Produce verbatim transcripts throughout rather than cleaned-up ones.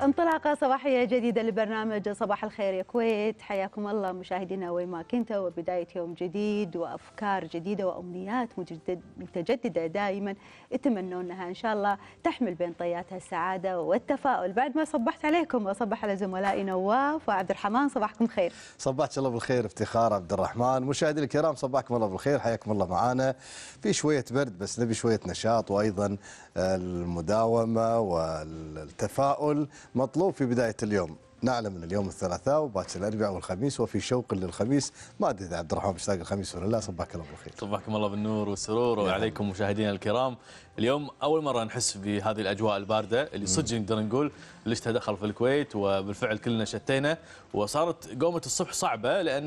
انطلاقة صباحية جديدة لبرنامج صباح الخير يا كويت. حياكم الله مشاهدينا وين ما كنتوا، وبداية يوم جديد وأفكار جديدة وأمنيات متجدد متجددة دائما يتمنونها إن شاء الله تحمل بين طياتها السعادة والتفاؤل. بعد ما صبحت عليكم وصبح على زملائي نواف وعبد الرحمن، صباحكم خير. صبحك الله بالخير افتخار عبد الرحمن. مشاهدينا الكرام صباحكم الله بالخير، حياكم الله معانا. في شوية برد بس نبي شوية نشاط، وأيضا المداومة والتفاؤل مطلوب في بداية اليوم. نعلم ان اليوم الثلاثاء وباكر الاربعاء والخميس، وفي شوق للخميس. ما ادري اذا عبد الرحمن مشتاق الخميس ولا لا. صباحك الله بالخير. صباحكم الله بالنور والسرور وعليكم مشاهدينا الكرام. اليوم اول مره نحس بهذه الاجواء البارده اللي صدق نقدر نقول ليش تدخل في الكويت، وبالفعل كلنا شتينا وصارت قومه الصبح صعبه، لان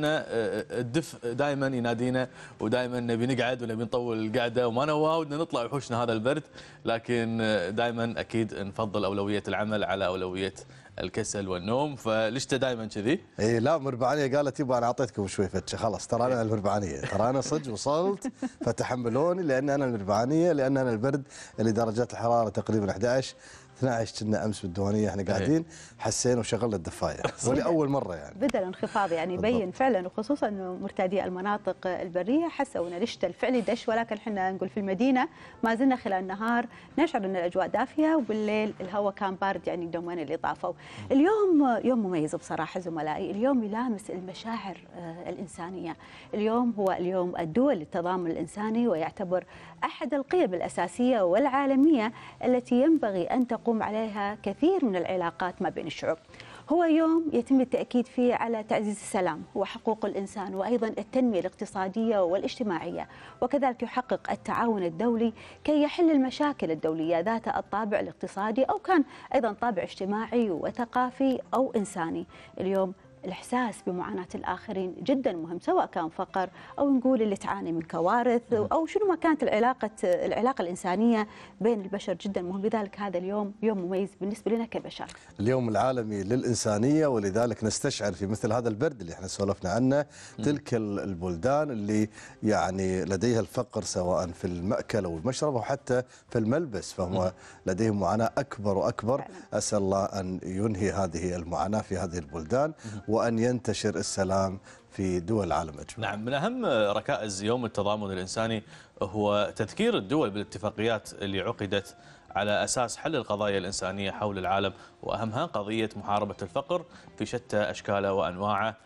الدفء دائما ينادينا ودائما نبي نقعد ونبي نطول القعده وما نواودنا نطلع وحوشنا هذا البرد، لكن دائما اكيد نفضل اولويه العمل على اولويه الكسل والنوم. فليش دائما كذي؟ اي لا، مربعانيه قالت يبا انا اعطيتكم شوي فتشه، خلاص ترى انا المربعانيه، ترى انا صدق وصلت فتحملوني، لان انا المربعانيه، لان انا البرد اللي درجات الحراره تقريبا احد عشر اثني عشر كنا امس بالديوانيه احنا قاعدين حسينا وشغلنا الدفايه ولاول مره يعني بدا الانخفاض يعني يبين فعلا، وخصوصا انه مرتادي المناطق البريه حسوا ان الشتاء الفعلي دش، ولكن احنا نقول في المدينه ما زلنا خلال النهار نشعر ان الاجواء دافيه، وبالليل الهواء كان بارد يعني يومين اللي طافوا. اليوم يوم مميز بصراحه زملائي، اليوم يلامس المشاعر الانسانيه. اليوم هو اليوم الدولي للتضامن الانساني، ويعتبر احد القيم الاساسيه والعالميه التي ينبغي ان تقوم يقوم عليها كثير من العلاقات ما بين الشعوب. هو يوم يتم التأكيد فيه على تعزيز السلام وحقوق الإنسان، وأيضا التنمية الاقتصادية والاجتماعية، وكذلك يحقق التعاون الدولي كي يحل المشاكل الدولية ذات الطابع الاقتصادي أو كان أيضا طابع اجتماعي وثقافي أو إنساني. اليوم الإحساس بمعاناة الآخرين جدا مهم، سواء كان فقر أو نقول اللي تعاني من كوارث أو شنو ما كانت العلاقة العلاقة الإنسانية بين البشر جدا مهم. لذلك هذا اليوم يوم مميز بالنسبة لنا كبشر، اليوم العالمي للإنسانية، ولذلك نستشعر في مثل هذا البرد اللي احنا سولفنا عنه تلك البلدان اللي يعني لديها الفقر سواء في المأكل أو المشرب أو حتى في الملبس، فهم لديهم معاناة أكبر وأكبر. أسأل الله أن ينهي هذه المعاناة في هذه البلدان وأن ينتشر السلام في دول العالم أجمع. نعم، من أهم ركائز يوم التضامن الإنساني هو تذكير الدول بالاتفاقيات اللي عقدت على أساس حل القضايا الإنسانية حول العالم، وأهمها قضية محاربة الفقر في شتى أشكاله وأنواعه.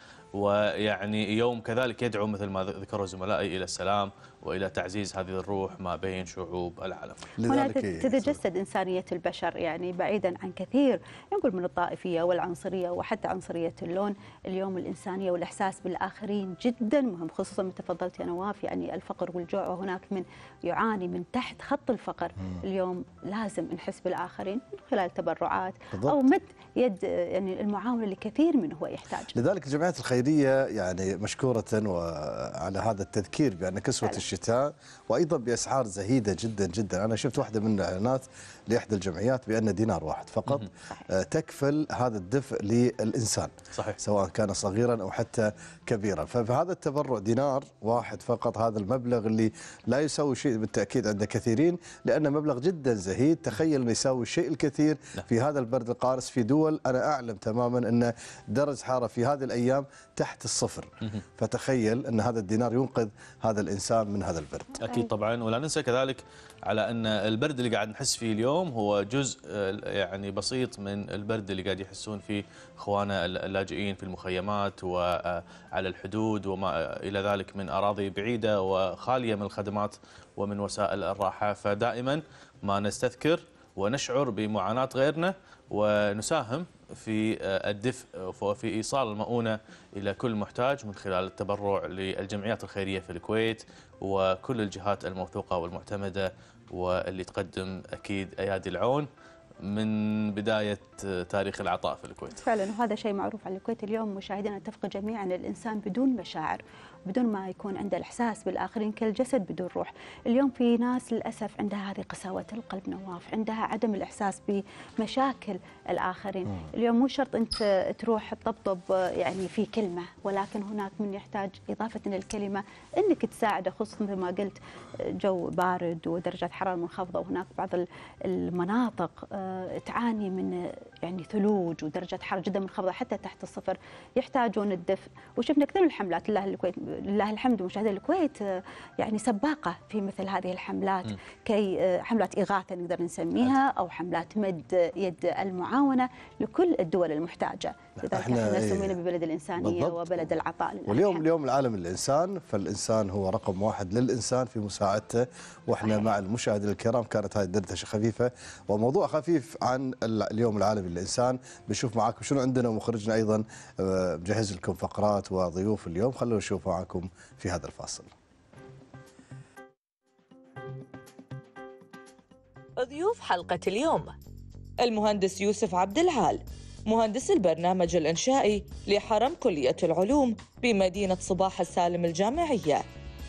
ويعني يوم كذلك يدعو مثل ما ذكروا زملائي إلى السلام وإلى تعزيز هذه الروح ما بين شعوب العالم. هنا تتجسد إنسانية البشر يعني بعيدا عن كثير نقول من الطائفية والعنصرية وحتى عنصرية اللون. اليوم الإنسانية والإحساس بالآخرين جدا مهم، خصوصا مثل تفضلت يا نواف، يعني الفقر والجوع، وهناك من يعاني من تحت خط الفقر. مم. اليوم لازم نحس بالآخرين من خلال تبرعات بالضبط، أو مد يد يعني المعاونة لكثير من هو يحتاج. لذلك الجمعيات الخيرية يعني مشكورة وعلى هذا التذكير بأن كسوة الشتاء وأيضا بأسعار زهيدة جدا جدا. أنا شفت واحدة من الإعلانات لإحدى الجمعيات بأن دينار واحد فقط صحيح. تكفل هذا الدفء للإنسان صحيح. سواء كان صغيرا أو حتى كبيرا. فهذا التبرع دينار واحد فقط، هذا المبلغ اللي لا يساوي شيء بالتأكيد عند كثيرين، لأنه مبلغ جدا زهيد. تخيل أنه يساوي الشيء الكثير في هذا البرد القارس في دول أنا أعلم تماما أن درجة حرارة في هذه الأيام تحت الصفر. فتخيل أن هذا الدينار ينقذ هذا الإنسان من هذا البرد. أكيد طبعا، ولا ننسى كذلك على أن البرد اللي قاعد نحس فيه اليوم هو جزء يعني بسيط من البرد اللي قاعد يحسون فيه إخوانا اللاجئين في المخيمات وعلى الحدود وما إلى ذلك من أراضي بعيدة وخالية من الخدمات ومن وسائل الراحة. فدائما ما نستذكر ونشعر بمعاناة غيرنا ونساهم في الدفء وفي إيصال المؤونة إلى كل محتاج من خلال التبرع للجمعيات الخيرية في الكويت وكل الجهات الموثوقة والمعتمدة واللي تقدم أكيد أيادي العون من بداية تاريخ العطاء في الكويت. فعلا، وهذا شيء معروف عن الكويت. اليوم مشاهدينا نتفق جميعا أن الإنسان بدون مشاعر، بدون ما يكون عنده الإحساس بالآخرين كالجسد بدون روح. اليوم في ناس للأسف عندها هذه قساوة القلب نواف، عندها عدم الإحساس بمشاكل الآخرين. مم. اليوم مو شرط أنت تروح تطبطب يعني في كلمة، ولكن هناك من يحتاج إضافة للكلمة أنك تساعده، خصوصا مثل ما قلت جو بارد ودرجات حرارة منخفضة، وهناك بعض المناطق تعاني من يعني ثلوج ودرجه حراره جدا منخفضه حتى تحت الصفر، يحتاجون الدفء. وشفنا كثير من الحملات لله الكويت لله الحمد مشاهدي الكويت يعني سباقه في مثل هذه الحملات، م. كي حملات اغاثه نقدر نسميها او حملات مد يد المعاونه لكل الدول المحتاجه. لذلك احنا سمينا ببلد الانسانيه بالضبط. وبلد العطاء. واليوم اليوم العالم الانسان، فالانسان هو رقم واحد للانسان في مساعدته، واحنا صحيح. مع المشاهدين الكرام كانت هذه دردشه خفيفه وموضوع خفيف عن اليوم العالمي للانسان. بنشوف معاكم شنو عندنا، ومخرجنا ايضا مجهز لكم فقرات وضيوف اليوم، خلونا نشوف معاكم في هذا الفاصل. ضيوف حلقة اليوم المهندس يوسف عبد العال، مهندس البرنامج الإنشائي لحرم كلية العلوم بمدينة صباح السالم الجامعية.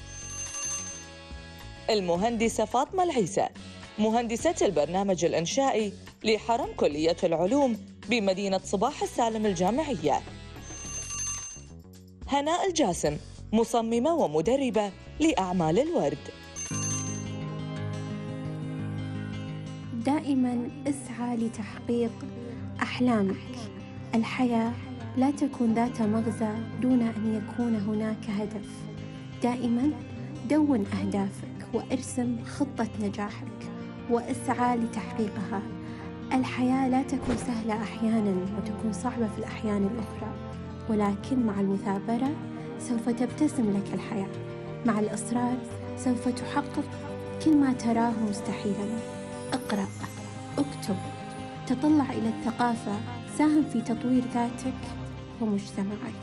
المهندسة فاطمة العيسى، مهندسة البرنامج الإنشائي لحرم كلية العلوم بمدينة صباح السالم الجامعية. هناء الجاسم، مصممة ومدربة لأعمال الورد. دائما اسعى لتحقيق أحلامك. الحياة لا تكون ذات مغزى دون أن يكون هناك هدف. دائما دون أهدافك وارسم خطة نجاحك واسعى لتحقيقها. الحياة لا تكون سهلة أحيانا وتكون صعبة في الأحيان الأخرى، ولكن مع المثابرة سوف تبتسم لك الحياة. مع الإصرار سوف تحقق كل ما تراه مستحيلا. اقرأ، اكتب، تطلع إلى الثقافة، ساهم في تطوير ذاتك ومجتمعك.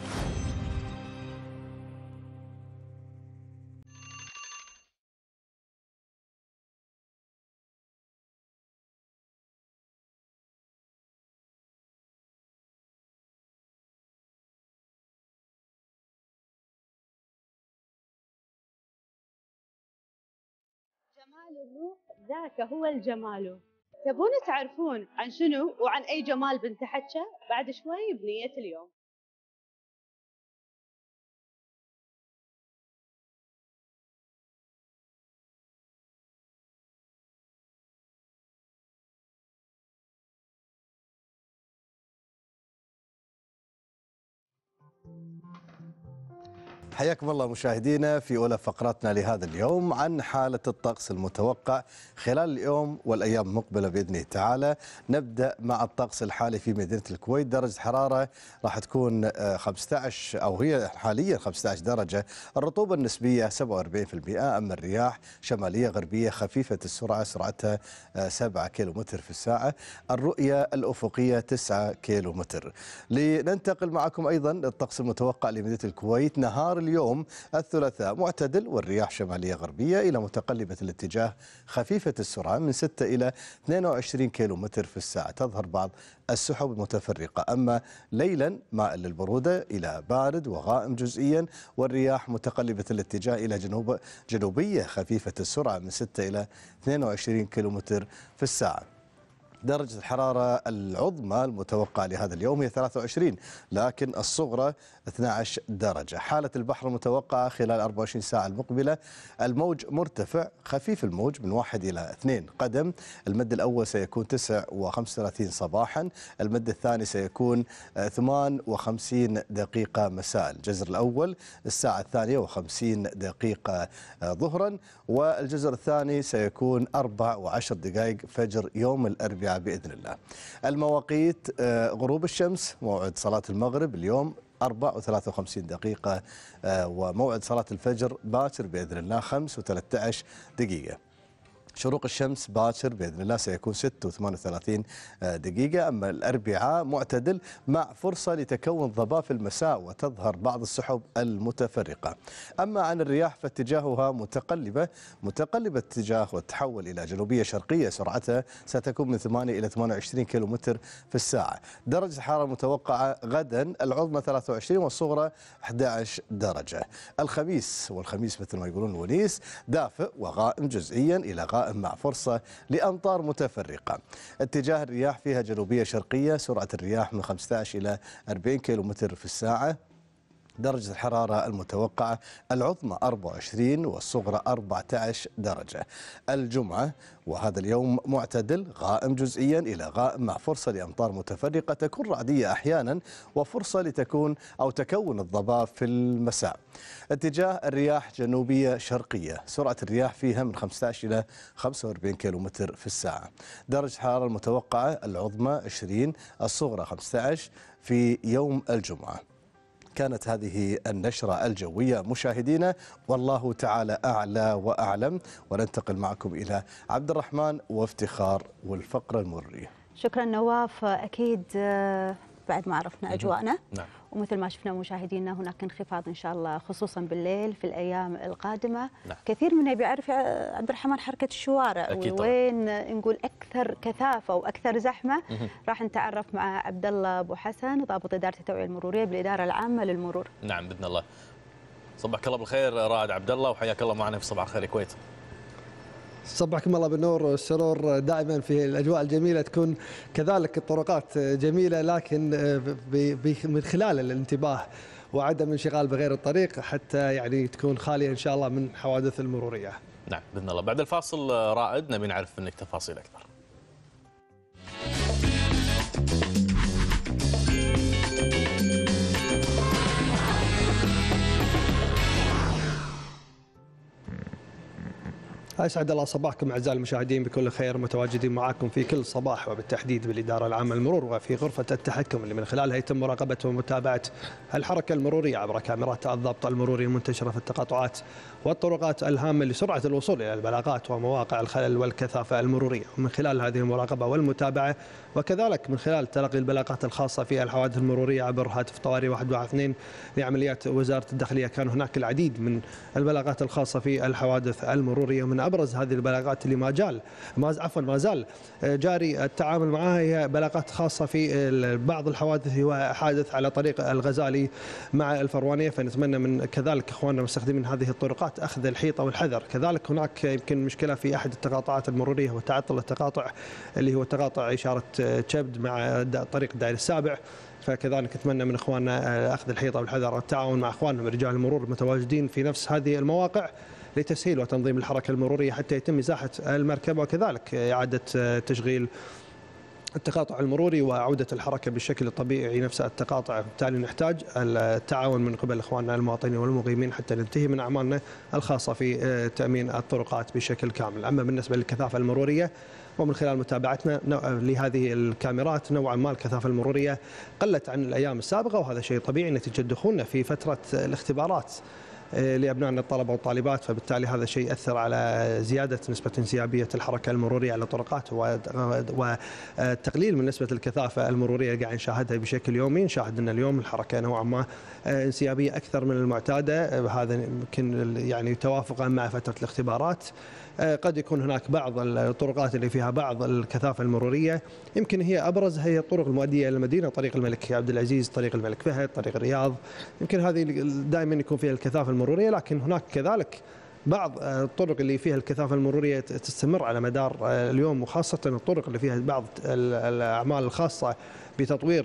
جمال الروح ذاك هو الجمال. تبون تعرفون عن شنو وعن أي جمال بنتحكى بعد شوي بنية اليوم. حياكم الله مشاهدينا في أولى فقراتنا لهذا اليوم عن حالة الطقس المتوقع خلال اليوم والأيام المقبلة بإذن الله تعالى. نبدأ مع الطقس الحالي في مدينة الكويت. درجة حرارة راح تكون خمسة عشر أو هي حاليا خمسة عشر درجة، الرطوبة النسبية سبعة وأربعين بالمئة، أما الرياح شمالية غربية خفيفة السرعة، سرعتها سبعة كيلومتر في الساعة، الرؤية الأفقية تسعة كيلومتر. لننتقل معكم أيضا الطقس المتوقع لمدينة الكويت. نهار اليوم الثلاثاء معتدل والرياح شمالية غربية إلى متقلبة الاتجاه خفيفة السرعة من ستة إلى اثنين وعشرين كيلومتر في الساعة، تظهر بعض السحب المتفرقة. أما ليلا مائل للبرودة إلى بارد وغائم جزئيا، والرياح متقلبة الاتجاه إلى جنوب جنوبية خفيفة السرعة من ستة إلى اثنين وعشرين كيلومتر في الساعة. درجة الحرارة العظمى المتوقعة لهذا اليوم هي ثلاثة وعشرين، لكن الصغرى اثنتي عشرة درجة. حالة البحر المتوقعة خلال أربعة وعشرين ساعة المقبلة، الموج مرتفع خفيف الموج من واحد إلى اثنين قدم. المد الأول سيكون تسعة وخمسة وثلاثين صباحا، المد الثاني سيكون ثمانية وخمسين دقيقة مساء، الجزر الأول الساعة الثانية وخمسين دقيقة ظهرا، والجزر الثاني سيكون أربع وعشر دقائق فجر يوم الأربعاء بإذن الله. المواقيت غروب الشمس موعد صلاة المغرب اليوم أربع وثلاثة وخمسين دقيقة، وموعد صلاة الفجر باكر بإذن الله خمس وثلاثة عشر دقيقة. شروق الشمس باكر بإذن الله سيكون ستة وثمانية وثلاثين دقيقة. أما الأربعاء معتدل مع فرصة لتكون ضباب في المساء وتظهر بعض السحب المتفرقة. أما عن الرياح فاتجاهها متقلبة متقلبة اتجاه وتحول إلى جنوبية شرقية، سرعتها ستكون من ثمانية إلى ثمانية وعشرين كيلومتر في الساعة. درجة الحرارة المتوقعة غدا العظمى ثلاثة وعشرين والصغرى أحد عشر درجة. الخميس والخميس مثل ما يقولون الونيس دافئ وغائم جزئيا إلى غائم مع فرصة لأمطار متفرقة. اتجاه الرياح فيها جنوبية شرقية، سرعة الرياح من خمسة عشر إلى أربعين كيلومتر في الساعة. درجة الحرارة المتوقعة العظمى أربعة وعشرين والصغرى أربعة عشر درجة. الجمعة وهذا اليوم معتدل غائم جزئيا إلى غائم مع فرصة لأمطار متفرقة تكون رعدية أحيانا وفرصة لتكون أو تكون الضباب في المساء. اتجاه الرياح جنوبية شرقية، سرعة الرياح فيها من خمسة عشر إلى خمسة وأربعين كيلومتر في الساعة. درجة الحرارة المتوقعة العظمى عشرين الصغرى خمسة عشر في يوم الجمعة. كانت هذه النشرة الجوية مشاهدينا، والله تعالى أعلى وأعلم، وننتقل معكم إلى عبد الرحمن وافتخار والفقرة المرورية. شكرا نواف. أكيد بعد ما عرفنا أجواءنا نعم. ومثل ما شفنا مشاهدينا هناك انخفاض إن شاء الله خصوصا بالليل في الأيام القادمة. نعم. كثير منا بيعرف عبد الرحمن حركة الشوارع وين نقول أكثر كثافة وأكثر زحمة. راح نتعرف مع عبد الله أبو حسن ضابط إدارة التوعية المرورية بالإدارة العامة للمرور. نعم بإذن الله. صبحك الله بالخير رائد عبد الله وحياك الله معنا في صباح الخير الكويت. صبحكم الله بالنور والسرور. دائما في الاجواء الجميله تكون كذلك الطرقات جميله، لكن من خلال الانتباه وعدم انشغال بغير الطريق حتى يعني تكون خاليه ان شاء الله من حوادث المروريه. نعم باذن الله. بعد الفاصل رائد نبي نعرف منك تفاصيل اكثر. أسعد الله صباحكم أعزائي المشاهدين بكل خير، متواجدين معاكم في كل صباح وبالتحديد بالإدارة العامة للمرور وفي غرفة التحكم اللي من خلالها يتم مراقبة ومتابعة الحركة المرورية عبر كاميرات الضبط المروري المنتشرة في التقاطعات والطرقات الهامة لسرعة الوصول إلى البلاغات ومواقع الخلل والكثافة المرورية. ومن خلال هذه المراقبة والمتابعة وكذلك من خلال تلقي البلاغات الخاصة في الحوادث المرورية عبر هاتف طوارئ واحد واحد اثنين لعمليات وزارة الداخلية، كان هناك العديد من البلاغات الخاصة في الحوادث المرورية. ومن أبرز هذه البلاغات اللي ما زال ما عفوا ما زال جاري التعامل معها هي بلاغات خاصة في بعض الحوادث وحادث على طريق الغزالي مع الفروانية، فنتمنى من كذلك إخواننا مستخدمين هذه الطرقات أخذ الحيطة والحذر. كذلك هناك يمكن مشكلة في أحد التقاطعات المرورية وتعطل التقاطع اللي هو تقاطع إشارة شبد مع طريق الدائري السابع، فكذلك نتمنى من إخواننا أخذ الحيطة والحذر والتعاون مع إخوانهم رجال المرور المتواجدين في نفس هذه المواقع لتسهيل وتنظيم الحركة المرورية حتى يتم إزاحة المركبة وكذلك إعادة تشغيل التقاطع المروري وعودة الحركة بالشكل الطبيعي نفس التقاطع. بالتالي نحتاج التعاون من قبل إخواننا المواطنين والمقيمين حتى ننتهي من أعمالنا الخاصة في تأمين الطرقات بشكل كامل. أما بالنسبة للكثافة المرورية ومن خلال متابعتنا لهذه الكاميرات نوعا ما الكثافة المرورية قلت عن الأيام السابقة، وهذا شيء طبيعي نتيجة دخولنا في فترة الاختبارات لأبنائنا الطلبة والطالبات، فبالتالي هذا الشيء يأثر على زيادة نسبة انسيابية الحركة المرورية على الطرقات وتقليل من نسبة الكثافة المرورية اللي قاعد نشاهدها بشكل يومي. نشاهد أن اليوم الحركة نوعا ما انسيابية أكثر من المعتادة، هذا يمكن يعني توافقا مع فترة الاختبارات. قد يكون هناك بعض الطرقات اللي فيها بعض الكثافة المرورية، يمكن هي أبرز هي الطرق المؤدية إلى المدينة، طريق الملك عبد العزيز، طريق الملك فهد، طريق الرياض، يمكن هذه دائما يكون فيها الكثافة المرورية. لكن هناك كذلك بعض الطرق اللي فيها الكثافة المرورية تستمر على مدار اليوم، وخاصة الطرق اللي فيها بعض الأعمال الخاصة بتطوير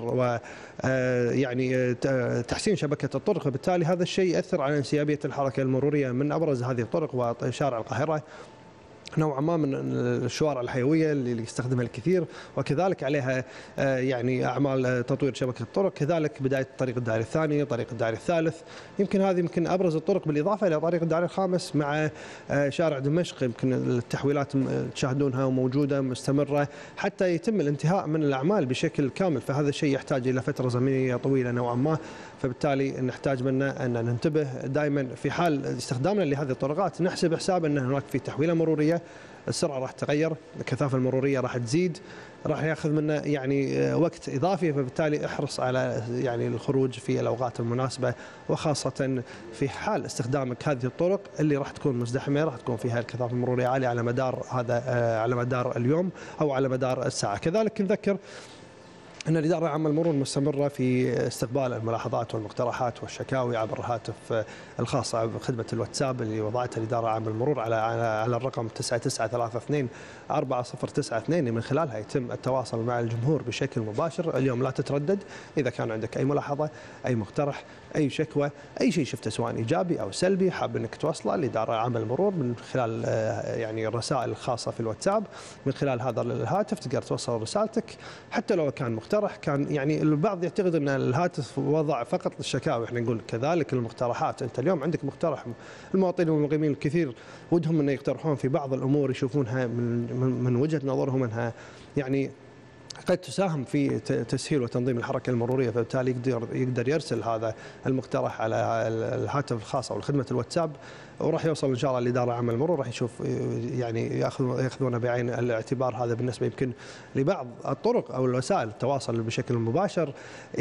ويعني تحسين شبكة الطرق، وبالتالي هذا الشيء يأثر على انسيابية الحركة المرورية. من أبرز هذه الطرق وشارع القاهرة نوعا ما من الشوارع الحيوية اللي يستخدمها الكثير، وكذلك عليها يعني أعمال تطوير شبكة الطرق، كذلك بداية طريق الدائري الثاني، طريق الدائري الثالث، يمكن هذه يمكن أبرز الطرق، بالإضافة إلى طريق الدائري الخامس مع شارع دمشق، يمكن التحويلات تشاهدونها وموجودة مستمرة حتى يتم الانتهاء من الأعمال بشكل كامل، فهذا الشيء يحتاج إلى فترة زمنية طويلة نوعا ما، فبالتالي نحتاج منا أن ننتبه دائما في حال استخدامنا لهذه الطرقات، نحسب حساب أن هناك في تحويلة مرورية السرعة راح تتغير، الكثافة المرورية راح تزيد، راح ياخذ منا يعني وقت إضافي، فبالتالي احرص على يعني الخروج في الأوقات المناسبة، وخاصة في حال استخدامك هذه الطرق اللي راح تكون مزدحمة، راح تكون فيها الكثافة المرورية عالية على مدار هذا على مدار اليوم أو على مدار الساعة. كذلك نذكر أن الإدارة العامة للمرور مستمرة في استقبال الملاحظات والمقترحات والشكاوي عبر الهاتف الخاصة بخدمة الواتساب اللي وضعتها الإدارة العامة للمرور على على الرقم تسعة تسعة ثلاثة اثنين أربعة صفر تسعة اثنين، من خلالها يتم التواصل مع الجمهور بشكل مباشر. اليوم لا تتردد، إذا كان عندك أي ملاحظة، أي مقترح، أي شكوى، أي شيء شفته سواء إيجابي أو سلبي حاب أنك توصله للإدارة العامة للمرور من خلال يعني الرسائل الخاصة في الواتساب، من خلال هذا الهاتف تقدر توصل رسالتك. حتى لو كان مقترح، كان يعني البعض يعتقد أن الهاتف وضع فقط للشكاوي، احنا نقول كذلك المقترحات. أنت اليوم عندك مقترح، المواطنين والمقيمين الكثير ودهم أن يقترحون في بعض الأمور يشوفونها من من وجهة نظرهم أنها يعني قد تساهم في تسهيل وتنظيم الحركة المرورية، فبالتالي يقدر يقدر يرسل هذا المقترح على الهاتف الخاص أو خدمة الواتساب، وراح يوصل إن شاء الله للإدارة العامة للمرور، راح يشوف يعني ياخذ ياخذونه بعين الاعتبار. هذا بالنسبة يمكن لبعض الطرق أو الوسائل التواصل بشكل مباشر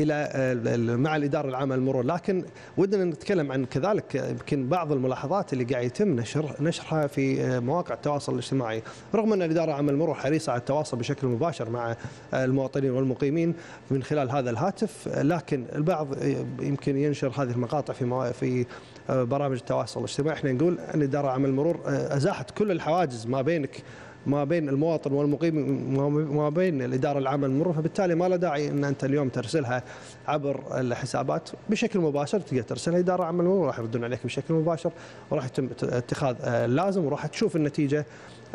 إلى مع الإدارة العامة للمرور. لكن ودنا نتكلم عن كذلك يمكن بعض الملاحظات اللي قاعد يتم نشر نشرها في مواقع التواصل الاجتماعي، رغم أن الإدارة العامة للمرور حريصة على التواصل بشكل مباشر مع المواطنين والمقيمين من خلال هذا الهاتف، لكن البعض يمكن ينشر هذه المقاطع في في برامج التواصل الاجتماعي. احنا نقول ان الإدارة العامة للمرور ازاحت كل الحواجز ما بينك ما بين المواطن والمقيم ما بين الإدارة العامة للمرور، فبالتالي ما له داعي ان انت اليوم ترسلها عبر الحسابات بشكل مباشر. تقدر ترسلها الإدارة العامة للمرور، راح يردون عليك بشكل مباشر، وراح يتم اتخاذ اللازم، وراح تشوف النتيجة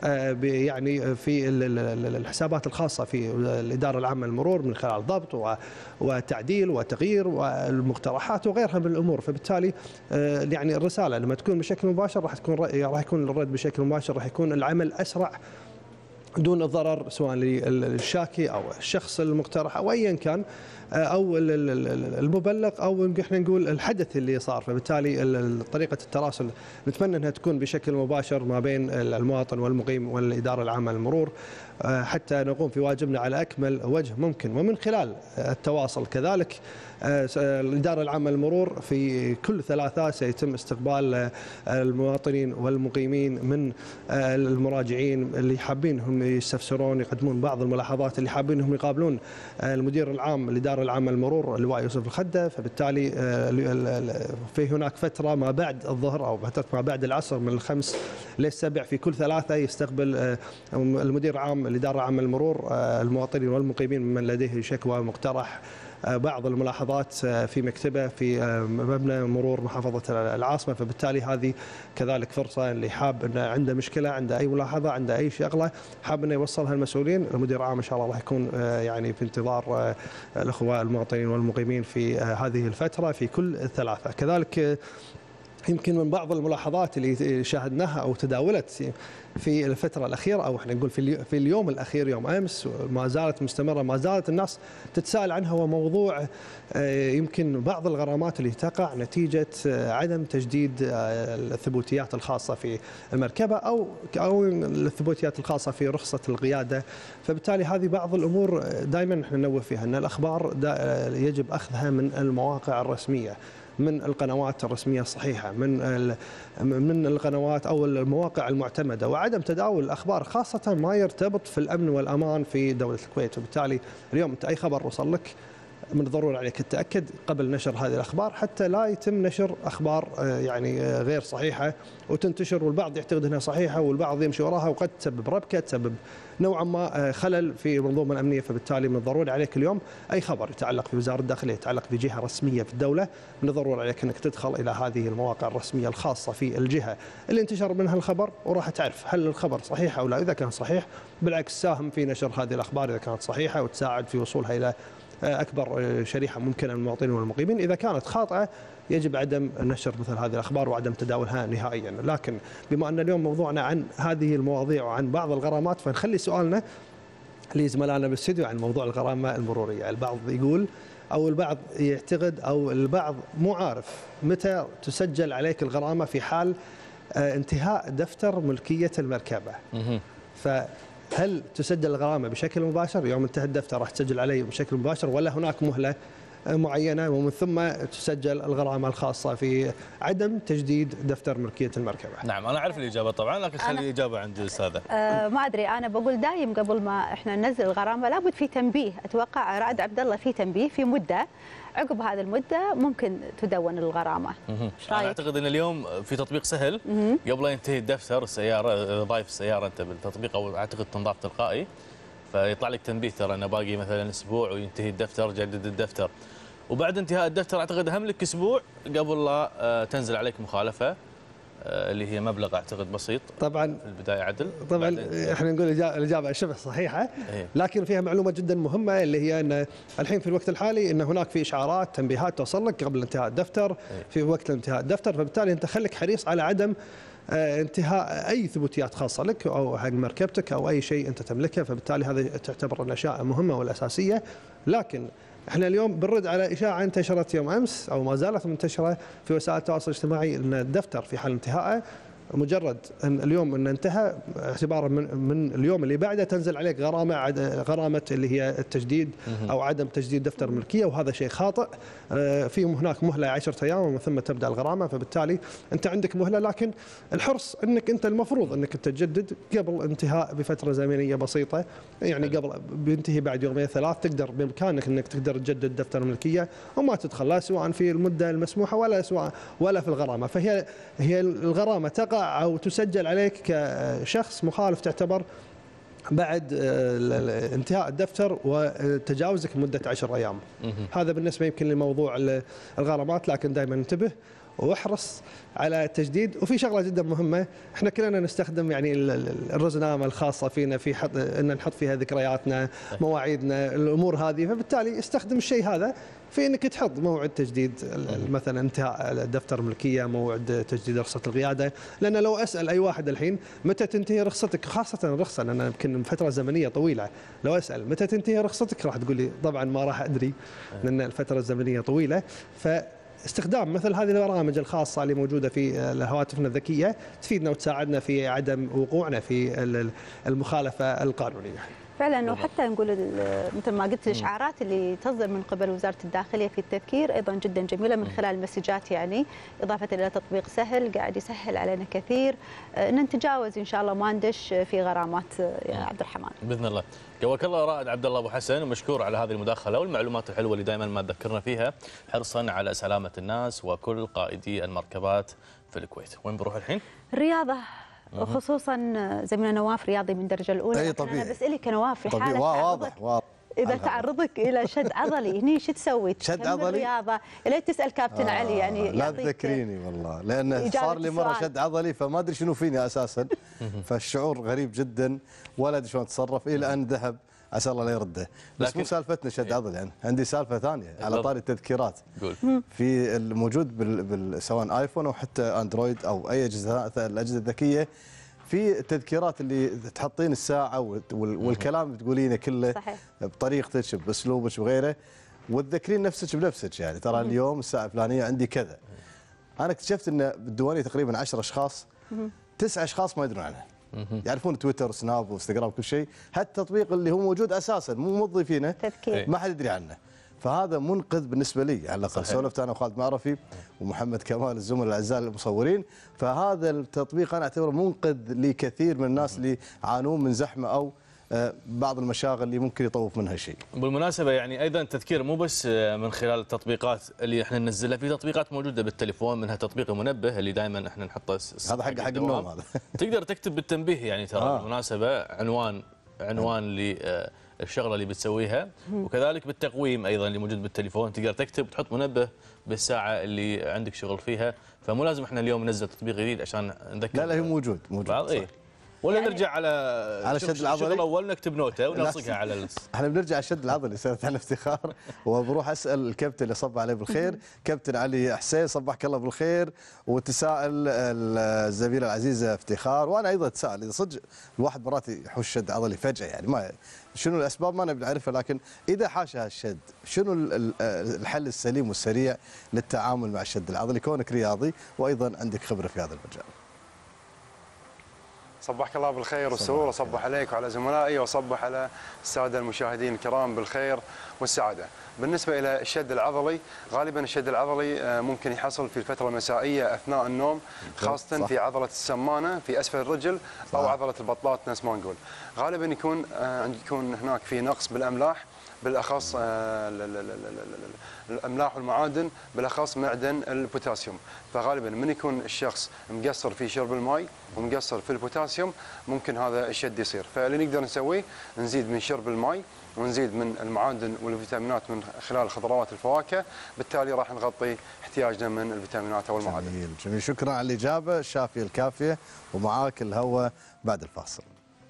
يعني في الحسابات الخاصة في الإدارة العامة للمرور من خلال ضبط وتعديل وتغيير والمقترحات وغيرها من الأمور. فبالتالي يعني الرسالة لما تكون بشكل مباشر راح تكون راح يكون الرد بشكل مباشر، راح يكون العمل أسرع دون الضرر سواء للشاكي أو الشخص المقترح أو أيا كان، أو المبلغ أو احنا نقول الحدث اللي صار. فبالتالي طريقة التراسل نتمنى أنها تكون بشكل مباشر ما بين المواطن والمقيم والإدارة العامة للمرور، حتى نقوم في واجبنا على أكمل وجه ممكن. ومن خلال التواصل كذلك الإدارة العامة للمرور في كل ثلاثاء سيتم استقبال المواطنين والمقيمين من المراجعين اللي حابين هم يستفسرون يقدمون بعض الملاحظات، اللي حابين هم يقابلون المدير العام للإدارة العامة للمرور اللواء يوسف الخدة. فبالتالي في هناك فترة ما بعد الظهر أو فترة ما بعد العصر من الخمس للسبع في كل ثلاثة يستقبل المدير العام للإدارة العامة للمرور المواطنين والمقيمين من لديه شكوى مقترح بعض الملاحظات في مكتبه في مبنى مرور محافظة العاصمة. فبالتالي هذه كذلك فرصة اللي حاب أنه عنده مشكلة، عنده أي ملاحظة، عنده أي شغلة حاب أنه يوصلها المسؤولين، المدير العام إن شاء الله راح يكون يعني في انتظار الأخوة المواطنين والمقيمين في هذه الفترة في كل الثلاثة. كذلك يمكن من بعض الملاحظات اللي شاهدناها أو تداولت في الفترة الأخيرة أو احنا نقول في في اليوم الأخير يوم أمس ما زالت مستمرة، ما زالت الناس تتساءل عنها، هو موضوع يمكن بعض الغرامات اللي تقع نتيجة عدم تجديد الثبوتيات الخاصة في المركبة أو أو الثبوتيات الخاصة في رخصة القيادة. فبالتالي هذه بعض الأمور دائما احنا ننوه فيها أن الأخبار يجب أخذها من المواقع الرسمية، من القنوات الرسمية الصحيحة، من من القنوات أو المواقع المعتمدة، وعدم تداول الأخبار خاصة ما يرتبط في الأمن والأمان في دولة الكويت. وبالتالي اليوم أنت أي خبر وصل لك من الضروري عليك التأكد قبل نشر هذه الأخبار حتى لا يتم نشر أخبار يعني غير صحيحة وتنتشر والبعض يعتقد أنها صحيحة والبعض يمشي وراها وقد تسبب ربكة، تسبب نوعا ما خلل في المنظومة الأمنية. فبالتالي من الضروري عليك اليوم أي خبر يتعلق في وزارة الداخلية، يتعلق في جهة رسمية في الدولة، من الضروري عليك أنك تدخل إلى هذه المواقع الرسمية الخاصة في الجهة اللي انتشر منها الخبر، وراح تعرف هل الخبر صحيح أو لا. إذا كان صحيح بالعكس ساهم في نشر هذه الأخبار إذا كانت صحيحة وتساعد في وصولها إلى أكبر شريحة ممكنة من المواطنين والمقيمين. إذا كانت خاطئة يجب عدم نشر مثل هذه الأخبار وعدم تداولها نهائيا. لكن بما أن اليوم موضوعنا عن هذه المواضيع وعن بعض الغرامات، فنخلي سؤالنا لزملائنا بالاستديو عن موضوع الغرامة المرورية. البعض يقول أو البعض يعتقد أو البعض مو عارف متى تسجل عليك الغرامة في حال انتهاء دفتر ملكية المركبة. ف هل تسجل الغرامة بشكل مباشر يوم انتهى الدفتر راح تسجل عليه بشكل مباشر، ولا هناك مهلة معينة، ومن ثم تسجل الغرامة الخاصة في عدم تجديد دفتر ملكية المركبة. نعم أنا أعرف الإجابة طبعا، لكن خلي الإجابة عند الأستاذة. آه ما أدري، أنا بقول دايم قبل ما إحنا ننزل الغرامة لابد في تنبيه. أتوقع رائد عبد الله في تنبيه في مدة، عقب هذه المدة ممكن تدون الغرامة. ايش رايك؟ أنا أعتقد أن اليوم في تطبيق سهل قبل لا ينتهي الدفتر السيارة، ضايف السيارة أنت بالتطبيق أو أعتقد تنضاف تلقائي، فيطلع لك تنبيه ترى أنه باقي مثلا أسبوع وينتهي الدفتر، جدد الدفتر. وبعد انتهاء الدفتر أعتقد أهم لك أسبوع قبل لا تنزل عليك مخالفة اللي هي مبلغ اعتقد بسيط. طبعا في البدايه عدل. طبعا احنا نقول الاجابه شبه صحيحه، لكن فيها معلومه جدا مهمه اللي هي ان الحين في الوقت الحالي ان هناك في اشعارات تنبيهات توصل لك قبل انتهاء الدفتر في وقت انتهاء الدفتر، فبالتالي انت خليك حريص على عدم انتهاء اي ثبوتيات خاصه لك او حق مركبتك او اي شيء انت تملكه، فبالتالي هذه تعتبر الاشياء المهمه والاساسيه. لكن احنا اليوم بنرد على اشاعه انتشرت يوم امس او ما زالت منتشره في وسائل التواصل الاجتماعي ان الدفتر في حال انتهائه مجرد ان اليوم انه انتهى اعتبارا من, من اليوم اللي بعده تنزل عليك غرامه غرامه اللي هي التجديد او عدم تجديد دفتر ملكيه، وهذا شيء خاطئ. في هناك مهله عشرة ايام ومن ثم تبدا الغرامه، فبالتالي انت عندك مهله، لكن الحرص انك انت المفروض انك تجدد قبل انتهاء بفتره زمنيه بسيطه، يعني قبل بينتهي بعد يومين ثلاث تقدر بامكانك انك تقدر تجدد دفتر الملكيه وما تدخل لا سواء في المده المسموحه ولا سواء ولا في الغرامه. فهي هي الغرامه تقع أو تسجل عليك كشخص مخالف تعتبر بعد انتهاء الدفتر وتجاوزك مدة عشر أيام. هذا بالنسبة يمكن لموضوع الغرامات، لكن دائما انتبه واحرص على التجديد. وفي شغله جدا مهمه، احنا كلنا نستخدم يعني الرزنامه الخاصه فينا في حط ان نحط فيها ذكرياتنا، مواعيدنا، الامور هذه، فبالتالي استخدم الشيء هذا في انك تحط موعد تجديد مثلا انتهاء دفتر ملكيه، موعد تجديد رخصه القياده. لان لو اسال اي واحد الحين متى تنتهي رخصتك، خاصه الرخصه لان يمكن فتره زمنيه طويله، لو اسال متى تنتهي رخصتك راح تقول لي طبعا ما راح ادري لان الفتره الزمنيه طويله. ف استخدام مثل هذه البرامج الخاصة اللي موجودة في هواتفنا الذكية تفيدنا وتساعدنا في عدم وقوعنا في المخالفة القانونية. فعلا، وحتى نقول مثل ما قلت الاشعارات اللي تصدر من قبل وزاره الداخليه في التذكير ايضا جدا جميله من خلال المسجات، يعني اضافه الى تطبيق سهل قاعد يسهل علينا كثير ان نتجاوز ان شاء الله ما ندش في غرامات يا عبد الرحمن. باذن الله. قواك الله رائد عبد الله ابو حسن، ومشكور على هذه المداخله والمعلومات الحلوه اللي دائما ما تذكرنا فيها حرصا على سلامه الناس وكل قائدي المركبات في الكويت. وين بروح الحين؟ الرياضه، وخصوصا زميلنا نواف رياضي من الدرجه الاولى. اي طبيعي. انا بسالك كنواف في حاله واضح واضح اذا تعرضك الى شد عضلي هني شو تسوي؟ شد عضلي؟ الرياضه ليه تسال كابتن آه علي يعني لا تذكريني والله، لان صار لي مره شد عضلي فما ادري شنو فيني اساسا فالشعور غريب جدا ولا ادري شلون اتصرف الى ان ذهب، عسى الله لا يرده. بس مو سالفتنا شد عضل، يعني عندي سالفه ثانيه على طاري التذكيرات. قول. في الموجود بال... بال... سواء ايفون او حتى اندرويد او اي اجهزه الاجهزه الذكيه، في التذكيرات اللي تحطين الساعه وال... والكلام اللي تقولينه كله صحيح. بطريقتك باسلوبك وغيره، وتذكرين نفسك بنفسك، يعني ترى اليوم الساعه الفلانيه عندي كذا. انا اكتشفت ان بالديوانيه تقريبا عشرة اشخاص، تسع اشخاص ما يدرون عنها. يعرفون تويتر وسناب وانستغرام كل شيء، هالتطبيق اللي هو موجود اساسا مو موظفينه ما حد يدري عنه. فهذا منقذ بالنسبه لي على الاقل. سولفت انا وخالد معرفي ومحمد كمال الزملاء الاعزاء المصورين، فهذا التطبيق انا اعتبره منقذ لكثير من الناس اللي يعانون من زحمه او بعض المشاغل اللي ممكن يطوف منها شيء. بالمناسبه يعني ايضا التذكير مو بس من خلال التطبيقات اللي احنا ننزلها، في تطبيقات موجوده بالتليفون، منها تطبيق المنبه اللي دائما احنا نحطه هذا حق حق النوم هذا تقدر تكتب بالتنبيه يعني ترى آه. بالمناسبه عنوان عنوان للشغله اللي بتسويها، وكذلك بالتقويم ايضا اللي موجود بالتليفون تقدر تكتب وتحط منبه بالساعه اللي عندك شغل فيها، فمو لازم احنا اليوم ننزل تطبيق جديد عشان نذكر. لا لا هو موجود موجود ايه. ولا يعني نرجع على على الشد العضلي الشغل الاول نكتب نوته ونلصقها على ال... احنا بنرجع على الشد العضلي سنه على الافتخار، وبروح اسال الكابتن اللي صب عليه بالخير، كابتن علي حسين صبحك الله بالخير، وتساءل الزميله العزيزه افتخار، وانا ايضا اتساءل اذا صدق الواحد مرات يحوش شد عضلي فجاه، يعني ما شنو الاسباب ما نبي نعرفها، لكن اذا حاش هالشد شنو الحل السليم والسريع للتعامل مع الشد العضلي كونك رياضي وايضا عندك خبره في هذا المجال. صبحك الله بالخير والسرور، اصبح عليك وعلى زملائي واصبح على الساده المشاهدين الكرام بالخير والسعاده. بالنسبه الى الشد العضلي، غالبا الشد العضلي ممكن يحصل في الفتره المسائيه اثناء النوم، خاصه في عضله السمانه في اسفل الرجل او عضله البطاط نفس ما نقول. غالبا يكون يكون هناك في نقص بالاملاح، بالاخص الاملاح والمعادن، بالاخص معدن البوتاسيوم. فغالبا من يكون الشخص مقصر في شرب الماء ومقصر في البوتاسيوم ممكن هذا الشد يصير. فاللي نقدر نسويه نزيد من شرب الماء ونزيد من المعادن والفيتامينات من خلال الخضروات والفواكه، بالتالي راح نغطي احتياجنا من الفيتامينات او المعادن. جميل جميل، شكرا على الاجابه الشافيه الكافيه، ومعاك الهواء بعد الفاصل.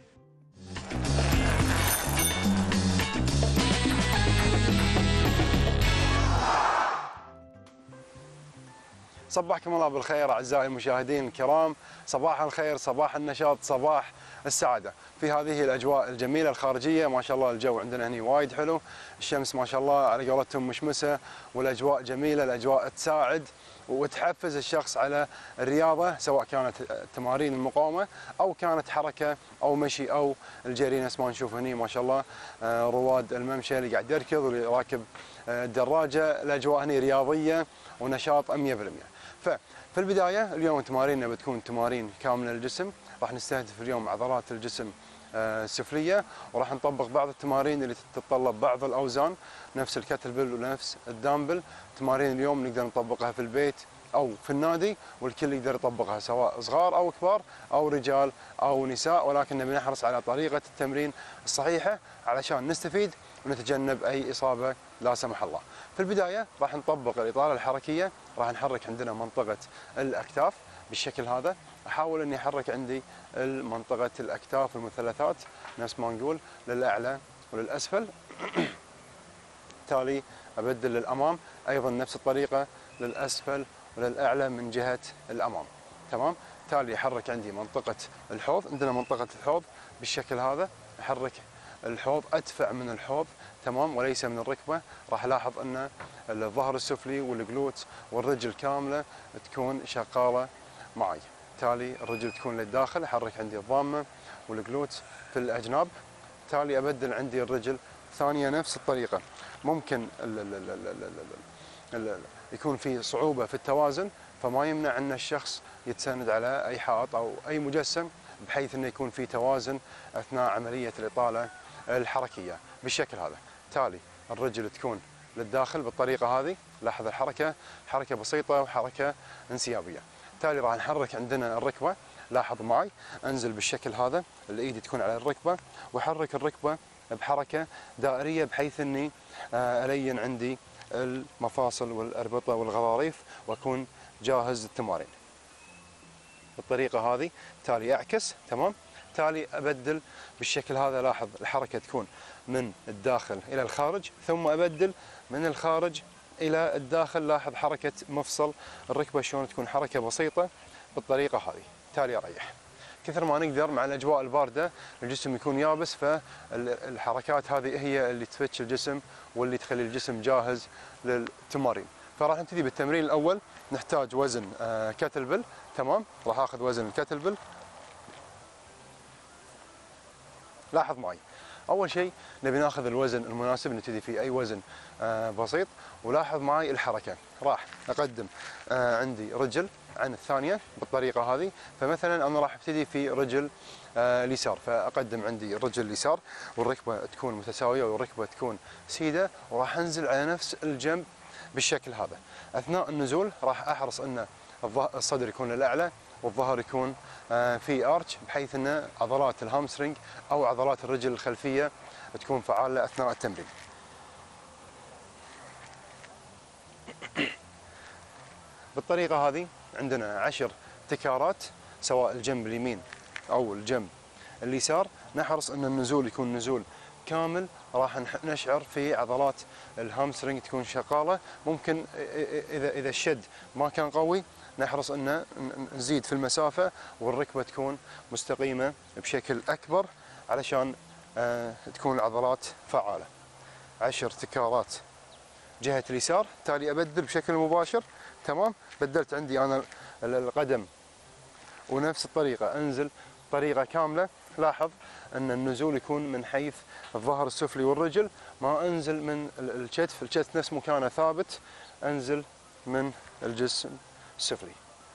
صبحكم الله بالخير اعزائي المشاهدين الكرام، صباح الخير، صباح النشاط، صباح السعاده. في هذه الاجواء الجميله الخارجيه، ما شاء الله الجو عندنا هنا وايد حلو، الشمس ما شاء الله على قولتهم مشمسه، والاجواء جميله، الاجواء تساعد وتحفز الشخص على الرياضه، سواء كانت تمارين المقاومه او كانت حركه او مشي او الجري نفس ما نشوف هنا ما شاء الله رواد الممشى اللي قاعد يركض واللي راكب الدراجه، الاجواء هنا رياضيه ونشاط مئة بالمئة. ففي البدايه اليوم تماريننا بتكون تمارين كامله للجسم، راح نستهدف اليوم عضلات الجسم السفليه، وراح نطبق بعض التمارين اللي تتطلب بعض الاوزان نفس الكتلبل ونفس الدامبل. تمارين اليوم نقدر نطبقها في البيت او في النادي، والكل يقدر يطبقها سواء صغار او كبار او رجال او نساء، ولكن نبي نحرص على طريقه التمرين الصحيحه علشان نستفيد ونتجنب اي اصابه لا سمح الله. في البدايه راح نطبق الاطاله الحركيه، راح نحرك عندنا منطقه الاكتاف بالشكل هذا، احاول اني احرك عندي منطقه الاكتاف والمثلثات نفس ما نقول للاعلى وللاسفل. تالي ابدل للامام ايضا نفس الطريقه للاسفل وللاعلى من جهه الامام، تمام؟ تالي احرك عندي منطقه الحوض، عندنا منطقه الحوض بالشكل هذا، احرك الحوض ادفع من الحوض، تمام، وليس من الركبه. راح الاحظ ان الظهر السفلي والجلوت والرجل كامله تكون شغاله معي. تالي الرجل تكون للداخل، احرك عندي الضامه والجلوت في الاجناب. تالي ابدل عندي الرجل ثانيه نفس الطريقه. ممكن ال ال ال ال ال ال ال يكون في صعوبه في التوازن، فما يمنع ان الشخص يتسند على اي حائط او اي مجسم بحيث انه يكون في توازن اثناء عمليه الاطاله الحركيه بالشكل هذا. تالي الرجل تكون للداخل بالطريقه هذه، لاحظ الحركه، حركه بسيطه وحركه انسيابيه. تالي راح نحرك عندنا الركبه، لاحظ معي، انزل بالشكل هذا، الايد تكون على الركبه واحرك الركبه بحركه دائريه بحيث اني الين عندي المفاصل والاربطه والغضاريف واكون جاهز للتمارين. بالطريقه هذه تالي اعكس، تمام؟ تالي ابدل بالشكل هذا، لاحظ الحركه تكون من الداخل الى الخارج، ثم ابدل من الخارج الى الداخل، لاحظ حركه مفصل الركبه شلون تكون حركه بسيطه بالطريقه هذه. تالي اريح كثر ما نقدر. مع الاجواء البارده الجسم يكون يابس، فالحركات هذه هي اللي تفتش الجسم واللي تخلي الجسم جاهز للتمارين. فراح نبتدي بالتمرين الاول، نحتاج وزن كتلبل، تمام؟ راح اخذ وزن الكتلبل. لاحظ معي، اول شيء نبي ناخذ الوزن المناسب، نبتدي في اي وزن بسيط، ولاحظ معي الحركه. راح اقدم عندي رجل عن الثانيه بالطريقه هذه، فمثلا انا راح ابتدي في رجل اليسار، فاقدم عندي الرجل اليسار والركبه تكون متساويه والركبه تكون سيده، وراح انزل على نفس الجنب بالشكل هذا. اثناء النزول راح احرص ان الصدر يكون للاعلى والظهر يكون في ارتش، بحيث ان عضلات الهامسترنج او عضلات الرجل الخلفيه تكون فعاله اثناء التمرين. بالطريقه هذه عندنا عشر تكرارات، سواء الجنب اليمين او الجنب اليسار. نحرص ان النزول يكون نزول كامل، راح نشعر في عضلات الهامسترنج تكون شغاله. ممكن اذا اذا الشد ما كان قوي نحرص ان نزيد في المسافه والركبه تكون مستقيمه بشكل اكبر علشان تكون العضلات فعاله. عشر تكرارات جهه اليسار. تالي ابدل بشكل مباشر، تمام؟ بدلت عندي انا القدم ونفس الطريقه انزل بطريقه كامله. لاحظ ان النزول يكون من حيث الظهر السفلي والرجل، ما انزل من الكتف، الكتف نفس مكانه ثابت، انزل من الجسم السفلي.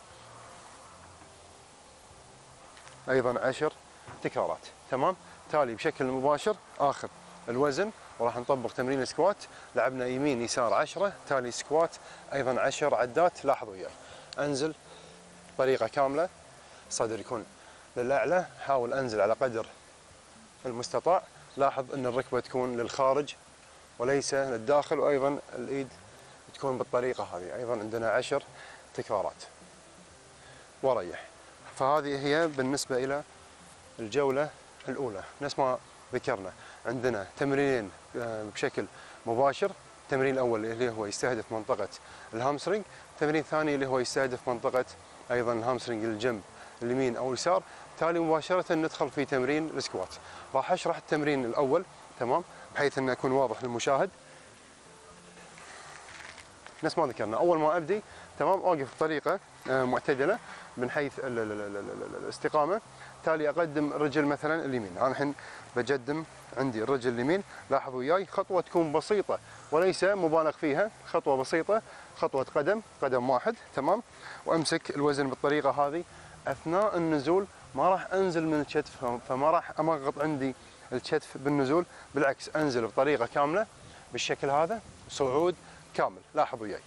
ايضا عشر تكرارات. تمام. تالي بشكل مباشر اخر الوزن وراح نطبق تمرين السكوات. لعبنا يمين يسار عشرة، تالي سكوات ايضا عشر عدات. لاحظ وياي انزل بطريقه كامله، صدر يكون للاعلى، حاول انزل على قدر المستطاع. لاحظ ان الركبه تكون للخارج وليس للداخل، وايضا الايد تكون بالطريقه هذه. ايضا عندنا عشر تكرارات وريح. فهذه هي بالنسبه الى الجوله الاولى. نفس ما ذكرنا عندنا تمرينين بشكل مباشر. التمرين الاول اللي هو يستهدف منطقه الهامسترنج، التمرين الثاني اللي هو يستهدف منطقه ايضا الهامسترنج الجنب اليمين او اليسار. تالي مباشره ندخل في تمرين السكوات. راح اشرح التمرين الاول تمام بحيث انه يكون واضح للمشاهد. نفس ما ذكرنا اول ما ابدي تمام اوقف بطريقه معتدله من حيث ال ال ال ال الاستقامه. تالي اقدم الرجل مثلا اليمين. انا الحين بقدم عندي الرجل اليمين. لاحظوا وياي خطوه تكون بسيطه وليس مبالغ فيها، خطوه بسيطه، خطوه قدم قدم واحد تمام. وامسك الوزن بالطريقه هذه. اثناء النزول ما راح انزل من الكتف، فما راح امغط عندي الكتف بالنزول، بالعكس انزل بطريقه كامله بالشكل هذا، صعود كامل. لاحظوا وياي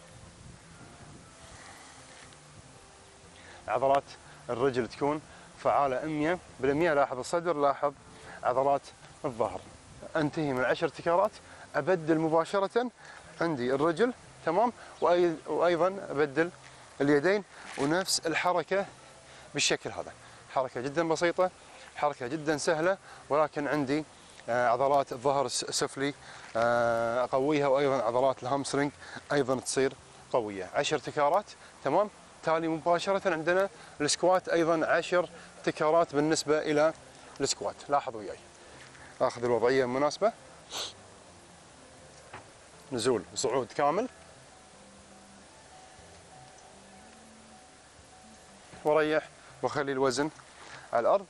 عضلات الرجل تكون فعاله مية بالمية. لاحظ الصدر، لاحظ عضلات الظهر. انتهي من عشر تكرارات، ابدل مباشره عندي الرجل تمام، وايضا ابدل اليدين، ونفس الحركه بالشكل هذا. حركه جدا بسيطه، حركه جدا سهله، ولكن عندي عضلات الظهر السفلي اقويها، وايضا عضلات الهامسترنج ايضا تصير قويه. عشر تكرارات تمام. تالي مباشره عندنا السكوات، ايضا عشر تكرارات بالنسبه الى السكوات. لاحظوا وياي اخذ الوضعيه المناسبه، نزول وصعود كامل، وريح وخلي الوزن على الارض.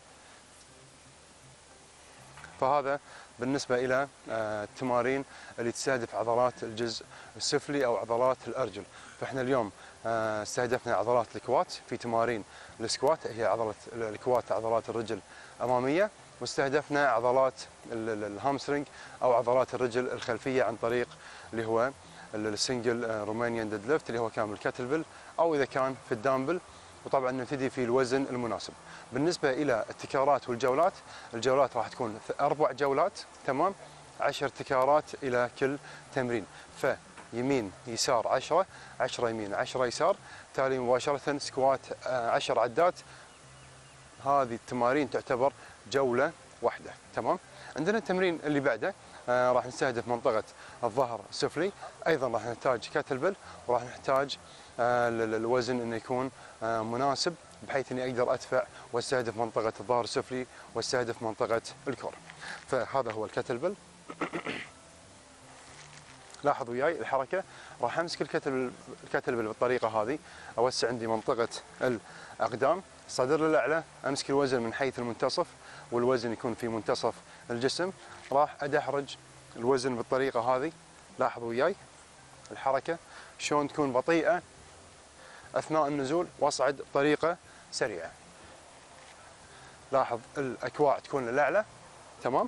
فهذا بالنسبه الى التمارين اللي تستهدف عضلات الجزء السفلي او عضلات الارجل. فاحنا اليوم استهدفنا عضلات الكوات في تمارين السكوات، هي عضله الكوات عضلات الرجل اماميه، واستهدفنا عضلات الهامسترنج او عضلات الرجل الخلفيه عن طريق اللي هو السنجل رومانيان ديد ليفت اللي هو كامل كاتلبل، او اذا كان في الدامبل. وطبعا نبتدي في الوزن المناسب. بالنسبه الى التكرارات والجولات، الجولات راح تكون اربع جولات تمام، عشر تكرارات الى كل تمرين. فيمين يسار عشرة، عشرة يمين عشرة يسار. تالي مباشره سكوات عشر عدات. هذه التمارين تعتبر جوله واحده تمام. عندنا التمرين اللي بعده آه راح نستهدف منطقه الظهر السفلي. ايضا راح نحتاج كاتلبل، وراح نحتاج آه الوزن انه يكون آه مناسب بحيث اني اقدر ادفع واستهدف منطقه الظهر السفلي واستهدف منطقه الكور. فهذا هو الكاتلبل. لاحظوا وياي الحركه، راح امسك الكاتلبل الكاتلبل بالطريقه هذه، اوسع عندي منطقه الاقدام، صدر للاعلى، امسك الوزن من حيث المنتصف والوزن يكون في منتصف الجسم. راح ادحرج الوزن بالطريقه هذه. لاحظوا وياي الحركه شلون تكون بطيئه اثناء النزول، واصعد بطريقه سريعه. لاحظ الاكواع تكون للاعلى تمام.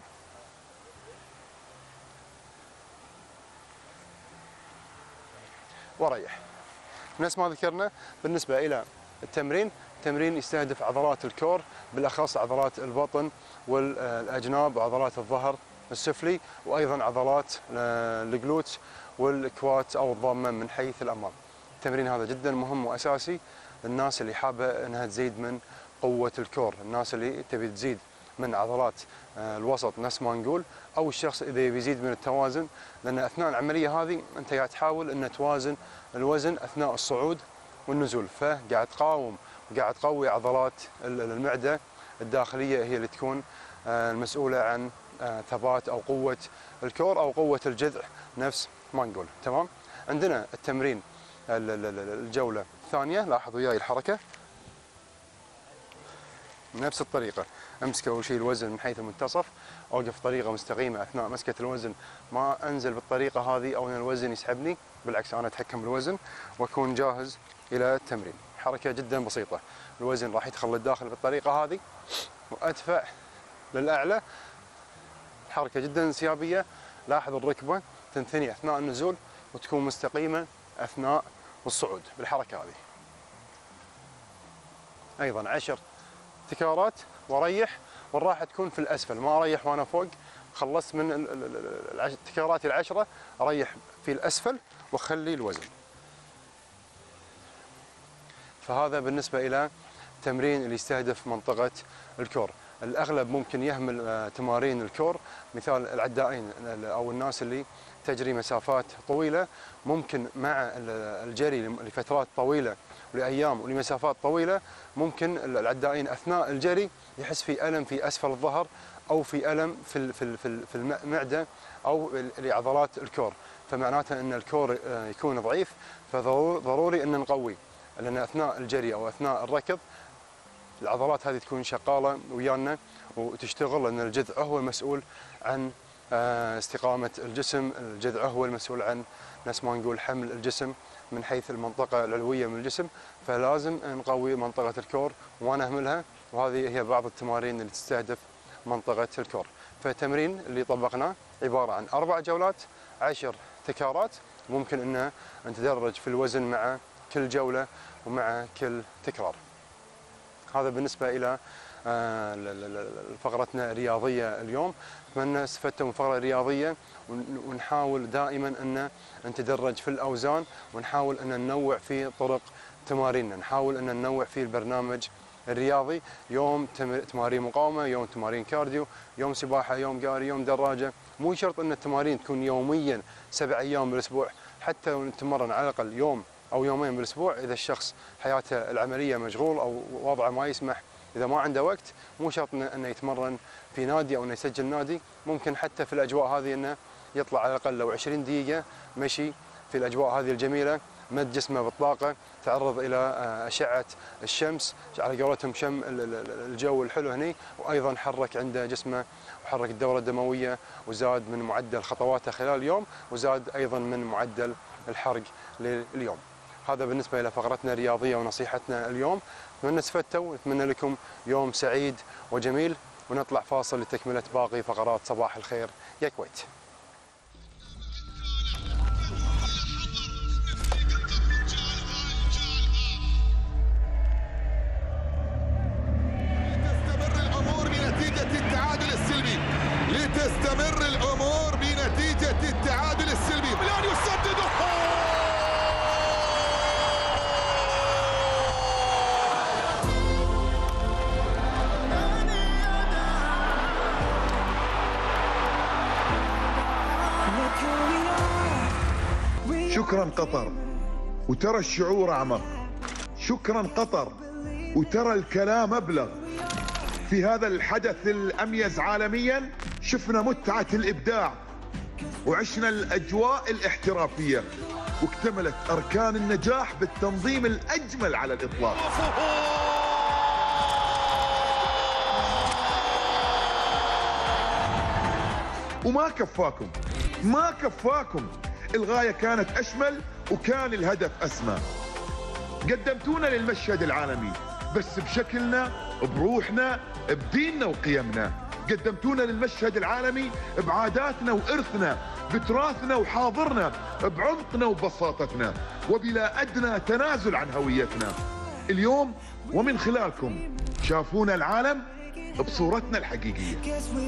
وريح. نفس ما ذكرنا بالنسبه الى التمرين، التمرين يستهدف عضلات الكور، بالاخص عضلات البطن والاجناب وعضلات الظهر السفلي، وايضا عضلات الجلوتس والكوات او الضامه من حيث الامام. التمرين هذا جدا مهم واساسي للناس اللي حابه انها تزيد من قوه الكور، الناس اللي تبي تزيد من عضلات الوسط نفس ما نقول، او الشخص اذا يبي يزيد من التوازن، لان اثناء العمليه هذه انت قاعد تحاول ان توازن الوزن اثناء الصعود والنزول، فقاعد تقاوم وقاعد تقوي عضلات المعده الداخليه، هي اللي تكون المسؤوله عن ثبات او قوه الكور او قوه الجذع نفس ما نقول تمام. عندنا التمرين الجوله الثانيه. لاحظوا وياي الحركه نفس الطريقة. أمسك أول شيء الوزن من حيث المنتصف، أوقف بطريقة مستقيمة أثناء مسكة الوزن، ما أنزل بالطريقة هذه أو أن الوزن يسحبني، بالعكس أنا أتحكم بالوزن وأكون جاهز إلى التمرين. حركة جدا بسيطة، الوزن راح يدخل للداخل بالطريقة هذه وأدفع للأعلى، حركة جدا انسيابية. لاحظ الركبة تنثني أثناء النزول وتكون مستقيمة أثناء الصعود بالحركة هذه. أيضا عشر تكرارات وأريح، والراحة تكون في الأسفل، ما أريح وأنا فوق. خلصت من التكرارات العشرة أريح في الأسفل وأخلي الوزن. فهذا بالنسبة إلى تمرين اللي يستهدف منطقة الكور. الأغلب ممكن يهمل تمارين الكور، مثال العدائين أو الناس اللي تجري مسافات طويلة، ممكن مع الجري لفترات طويلة ولأيام ولمسافات طويلة، ممكن العدائين أثناء الجري يحس في ألم في أسفل الظهر أو في ألم في في في المعدة أو لعضلات الكور، فمعناته أن الكور يكون ضعيف، فضروري أن نقوي، لأن أثناء الجري أو أثناء الركض العضلات هذه تكون شغالة ويانا وتشتغل، لأن الجذع هو المسؤول عن استقامة الجسم، الجذع هو المسؤول عن نفس ما نقول حمل الجسم من حيث المنطقة العلوية من الجسم، فلازم نقوي منطقة الكور وما نهملها. وهذه هي بعض التمارين اللي تستهدف منطقة الكور. فالتمرين اللي طبقناه عبارة عن أربع جولات، عشر تكرارات، ممكن أن نتدرج في الوزن مع كل جولة ومع كل تكرار. هذا بالنسبة إلى فقرتنا الرياضية اليوم. أتمنى استفدتوا من الفقرة الرياضية، ونحاول دائما أن نتدرج في الأوزان، ونحاول أن ننوع في طرق تماريننا، نحاول أن ننوع في البرنامج الرياضي، يوم تمارين مقاومة، يوم تمارين كارديو، يوم سباحة، يوم قاري، يوم دراجة. مو شرط أن التمارين تكون يوميا سبع أيام بالأسبوع، حتى لو نتمرن على الأقل يوم أو يومين بالأسبوع إذا الشخص حياته العملية مشغول أو وضعه ما يسمح، إذا ما عنده وقت. مو شرط أنه يتمرن في نادي أو أنه يسجل نادي، ممكن حتى في الأجواء هذه أنه يطلع على الأقل لو عشرين دقيقة مشي في الأجواء هذه الجميلة، مد جسمه بالطاقة، تعرض إلى أشعة الشمس، على قولتهم شم الجو الحلو هني، وأيضا حرك عنده جسمه وحرك الدورة الدموية، وزاد من معدل خطواته خلال اليوم، وزاد أيضا من معدل الحرق لليوم. هذا بالنسبة إلى فقرتنا الرياضية ونصيحتنا اليوم. أتمنى استفدتوا، أتمنى لكم يوم سعيد وجميل، ونطلع فاصل لتكملة باقي فقرات صباح الخير يا كويت. لتستمر الأمور بنتيجة التعادل السلبي. بلال يسدد، شكرا قطر، وترى الشعور أعمق. شكرا قطر، وترى الكلام أبلغ. في هذا الحدث الأميز عالميا شفنا متعة الإبداع، وعشنا الأجواء الاحترافية، واكتملت أركان النجاح بالتنظيم الأجمل على الإطلاق. وما كفاكم، ما كفاكم، الغاية كانت أشمل وكان الهدف أسمى. قدمتونا للمشهد العالمي بس بشكلنا، بروحنا، بديننا وقيمنا. قدمتونا للمشهد العالمي بعاداتنا وإرثنا، بتراثنا وحاضرنا، بعمقنا وبساطتنا، وبلا أدنى تنازل عن هويتنا. اليوم ومن خلالكم شافونا العالم بصورتنا الحقيقية.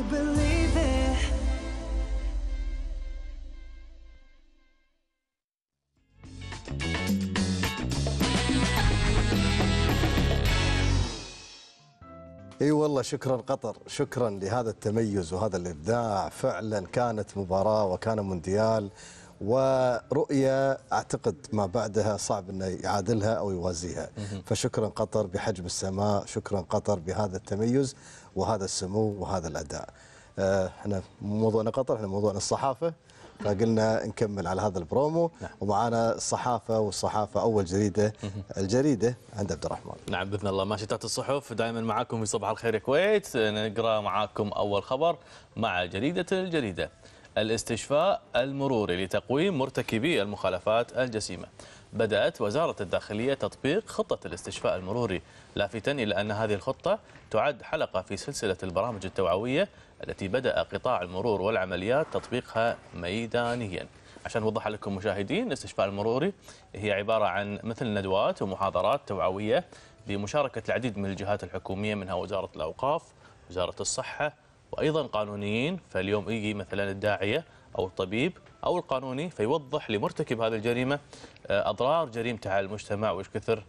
اي والله شكرا قطر، شكرا لهذا التميز وهذا الابداع. فعلا كانت مباراه وكان مونديال ورؤيه اعتقد ما بعدها صعب انه يعادلها او يوازيها. فشكرا قطر بحجم السماء، شكرا قطر بهذا التميز وهذا السمو وهذا الاداء. احنا موضوعنا قطر، احنا موضوعنا الصحافه، فقلنا نكمل على هذا البرومو. نعم. ومعانا الصحافه والصحافه اول جريده الجريده عند عبد الرحمن. نعم باذن الله ماشطات الصحف دائما معاكم في صباح الخير يا كويت. نقرا معاكم اول خبر مع جريده الجريده. الاستشفاء المروري لتقويم مرتكبي المخالفات الجسيمه. بدأت وزارة الداخلية تطبيق خطة الاستشفاء المروري، لافتا إلى أن هذه الخطة تعد حلقة في سلسلة البرامج التوعوية التي بدأ قطاع المرور والعمليات تطبيقها ميدانيا. عشان نوضح لكم مشاهدين، الاستشفاء المروري هي عبارة عن مثل ندوات ومحاضرات توعوية بمشاركة العديد من الجهات الحكومية، منها وزارة الأوقاف، وزارة الصحة، وأيضا قانونيين. فاليوم يجي مثلا الداعية أو الطبيب أو القانوني فيوضح لمرتكب هذه الجريمة أضرار جريمتها على المجتمع وإيش كثر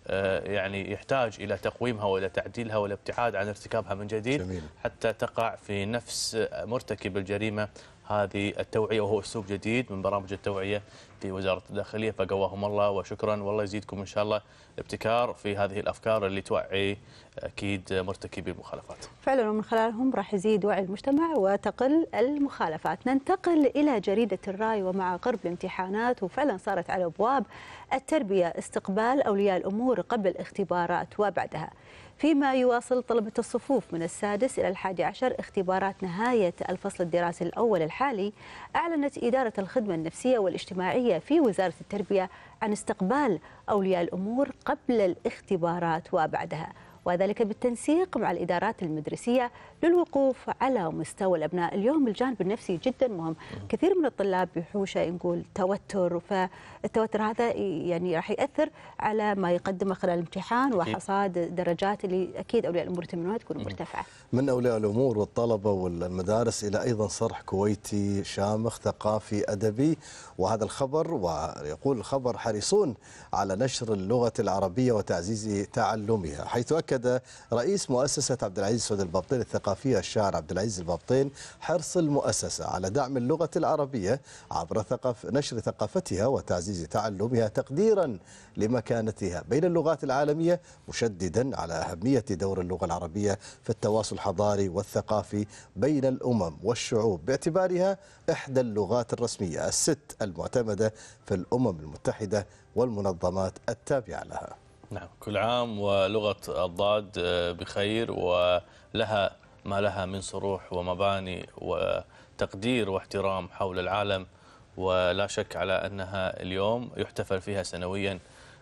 يعني يحتاج إلى تقويمها وإلى تعديلها والابتعاد عن ارتكابها من جديد. جميل. حتى تقع في نفس مرتكب الجريمة. هذه التوعية وهو أسلوب جديد من برامج التوعية في وزارة الداخلية، فقواهم الله وشكرا، والله يزيدكم إن شاء الله ابتكار في هذه الأفكار اللي توعي أكيد مرتكبي المخالفات. فعلا ومن خلالهم راح يزيد وعي المجتمع وتقل المخالفات. ننتقل إلى جريدة الراي. ومع قرب الامتحانات وفعلا صارت على أبواب التربية استقبال أولياء الأمور قبل الاختبارات وبعدها، فيما يواصل طلبة الصفوف من السادس إلى الحادي عشر اختبارات نهاية الفصل الدراسي الأول الحالي. أعلنت إدارة الخدمة النفسية والاجتماعية في وزارة التربية عن استقبال أولياء الأمور قبل الاختبارات وبعدها، وذلك بالتنسيق مع الإدارات المدرسية للوقوف على مستوى الأبناء. اليوم الجانب النفسي جدا مهم. كثير من الطلاب بحوشه نقول توتر، فالتوتر هذا يعني راح يأثر على ما يقدمه خلال الامتحان وحصاد درجات اللي أكيد أولياء الأمور يتمنونها تكون مرتفعة. من أولياء الأمور والطلبة والمدارس إلى أيضا صرح كويتي شامخ ثقافي أدبي. وهذا الخبر، ويقول الخبر حريصون على نشر اللغة العربية وتعزيز تعلمها، حيث أكد رئيس مؤسسة عبد العزيز سعود البابطين الثقافية الشاعر عبد العزيز البابطين حرص المؤسسة على دعم اللغة العربية عبر ثقف نشر ثقافتها وتعزيز تعلمها تقديرا لمكانتها بين اللغات العالمية، مشددا على أهمية دور اللغة العربية في التواصل الحضاري والثقافي بين الأمم والشعوب، باعتبارها إحدى اللغات الرسمية الست المعتمدة في الأمم المتحدة والمنظمات التابعة لها. نعم، كل عام ولغة الضاد بخير، ولها ما لها من صروح ومباني وتقدير واحترام حول العالم، ولا شك على أنها اليوم يحتفل فيها سنويا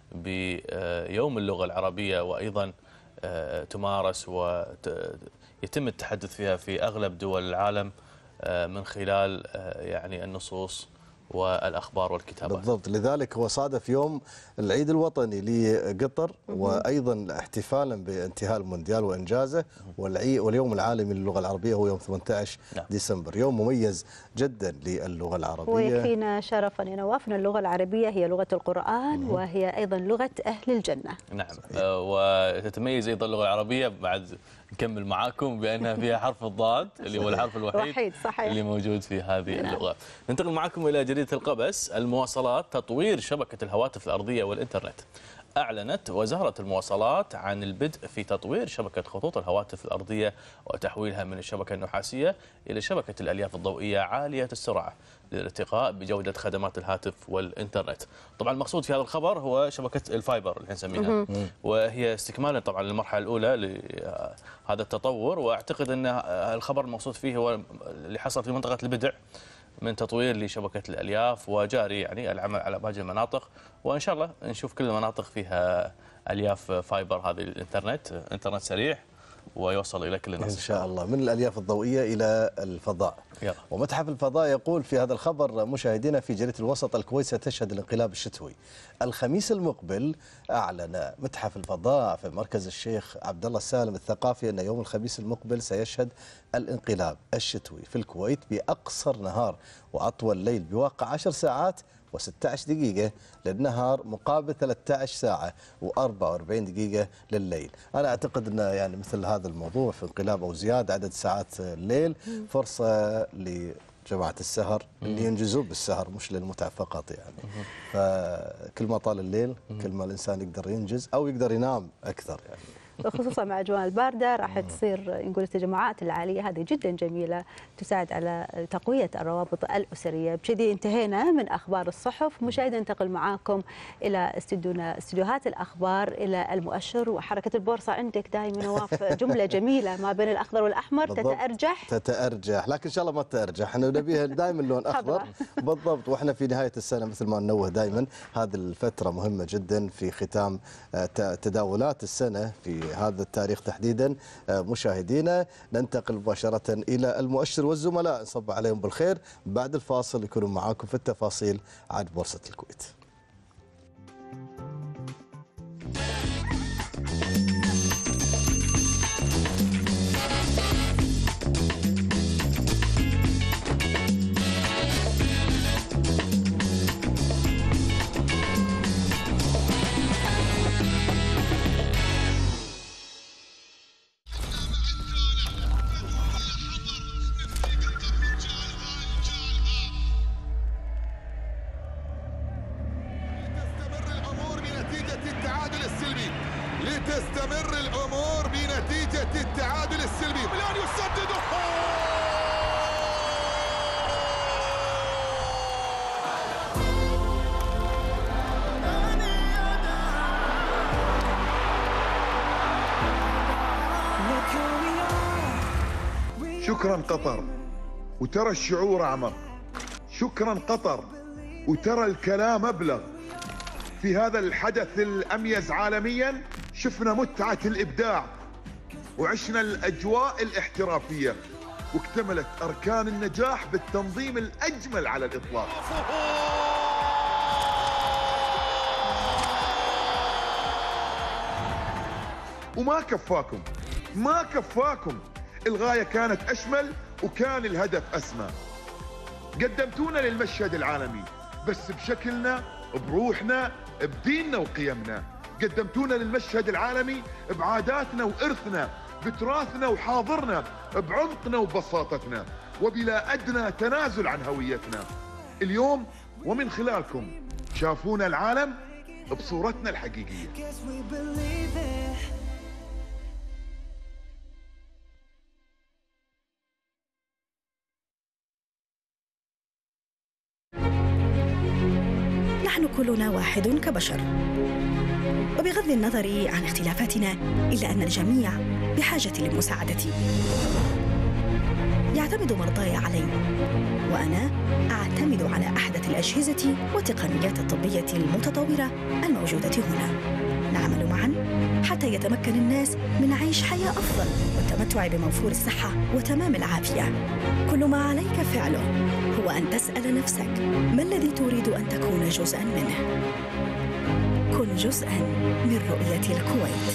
بيوم اللغة العربية، وأيضا تمارس ويتم التحدث فيها في أغلب دول العالم من خلال يعني النصوص والأخبار والكتابات. بالضبط، لذلك هو صادف يوم العيد الوطني لقطر وأيضا احتفالا بانتهاء المونديال وإنجازه، واليوم العالمي للغة العربية هو يوم ثمانية عشر نعم. ديسمبر، يوم مميز جدا للغة العربية. ويكفينا شرفا يا نواف أن اللغة العربية هي لغة القرآن مم. وهي أيضا لغة أهل الجنة. نعم، آه وتتميز أيضا اللغة العربية بعد نكمل معاكم بأنها فيها حرف الضاد اللي هو الحرف الوحيد صحيح. اللي موجود في هذه نعم. اللغة. ننتقل معكم إلى جريدة القبس. المواصلات تطوير شبكة الهواتف الأرضية والإنترنت. أعلنت وزارة المواصلات عن البدء في تطوير شبكة خطوط الهواتف الأرضية وتحويلها من الشبكة النحاسية إلى شبكة الألياف الضوئية عالية السرعة للارتقاء بجودة خدمات الهاتف والإنترنت. طبعا المقصود في هذا الخبر هو شبكة الفايبر اللي نسميها، وهي استكمالا طبعا للمرحلة الأولى لهذا التطور. وأعتقد أن الخبر المقصود فيه هو اللي حصل في منطقة البدع من تطوير لشبكة الألياف، وجاري يعني العمل على باقي المناطق، وإن شاء الله نشوف كل المناطق فيها ألياف فايبر، هذه الإنترنت إنترنت سريع ويوصل إلى كل الناس إن شاء الله، من الألياف الضوئية إلى الفضاء. يلا. ومتحف الفضاء يقول في هذا الخبر مشاهدينا في جريدة الوسط: الكويت ستشهد الانقلاب الشتوي. الخميس المقبل أعلن متحف الفضاء في مركز الشيخ عبد الله السالم الثقافي أن يوم الخميس المقبل سيشهد الانقلاب الشتوي في الكويت بأقصر نهار وأطول ليل بواقع عشر ساعات وستة عشر دقيقة للنهار مقابل ثلاثة عشر ساعة وأربعة وأربعين دقيقة لليل. أنا أعتقد أن يعني مثل هذا الموضوع في انقلاب أو زيادة عدد ساعات الليل فرصة لجماعة السهر اللي ينجزوا بالسهر مش للمتعة فقط يعني. فكل ما طال الليل كل ما الإنسان يقدر ينجز أو يقدر ينام أكثر يعني. خصوصا مع الاجواء البارده راح تصير نقول التجمعات العاليه هذه جدا جميله تساعد على تقويه الروابط الاسريه. بكذي انتهينا من اخبار الصحف. مشاهدينا ننتقل معاكم الى استديونا استديوهات الاخبار الى المؤشر وحركه البورصه. عندك دائما نواف جمله جميله ما بين الاخضر والاحمر تتارجح تتارجح، لكن ان شاء الله ما تتارجح، احنا نبيها دائما لون اخضر بالضبط. واحنا في نهايه السنه مثل ما ننوه دائما هذه الفتره مهمه جدا في ختام تداولات السنه في هذا التاريخ تحديدا. مشاهدينا ننتقل مباشره الى المؤشر والزملاء نصب عليهم بالخير. بعد الفاصل يكونوا معاكم في التفاصيل عن بورصه الكويت. لتستمر الأمور بنتيجة التعادل السلبي. ميلان يسدد. شكرا قطر، وترى الشعور أعمق. شكرا قطر، وترى الكلام أبلغ. في هذا الحدث الأميز عالميا شفنا متعة الإبداع وعشنا الأجواء الاحترافية، واكتملت أركان النجاح بالتنظيم الأجمل على الإطلاق. وما كفاكم ما كفاكم الغاية كانت أشمل وكان الهدف أسمى. قدمتونا للمشهد العالمي بس بشكلنا، بروحنا، بديننا وقيمنا. قدمتونا للمشهد العالمي بعاداتنا وإرثنا، بتراثنا وحاضرنا، بعمقنا وبساطتنا، وبلا أدنى تنازل عن هويتنا. اليوم ومن خلالكم شافونا العالم بصورتنا الحقيقية. نحن كلنا واحد كبشر، وبغض النظر عن اختلافاتنا إلا أن الجميع بحاجة لمساعدتي. يعتمد مرضاي علي، وأنا أعتمد على أحدث الأجهزة والتقنيات الطبية المتطورة الموجودة هنا. نعمل معا حتى يتمكن الناس من عيش حياة أفضل والتمتع بموفور الصحة وتمام العافية. كل ما عليك فعله هو أن تسأل نفسك ما الذي تريد أن تكون جزءاً منه. كن جزءاً من رؤية الكويت.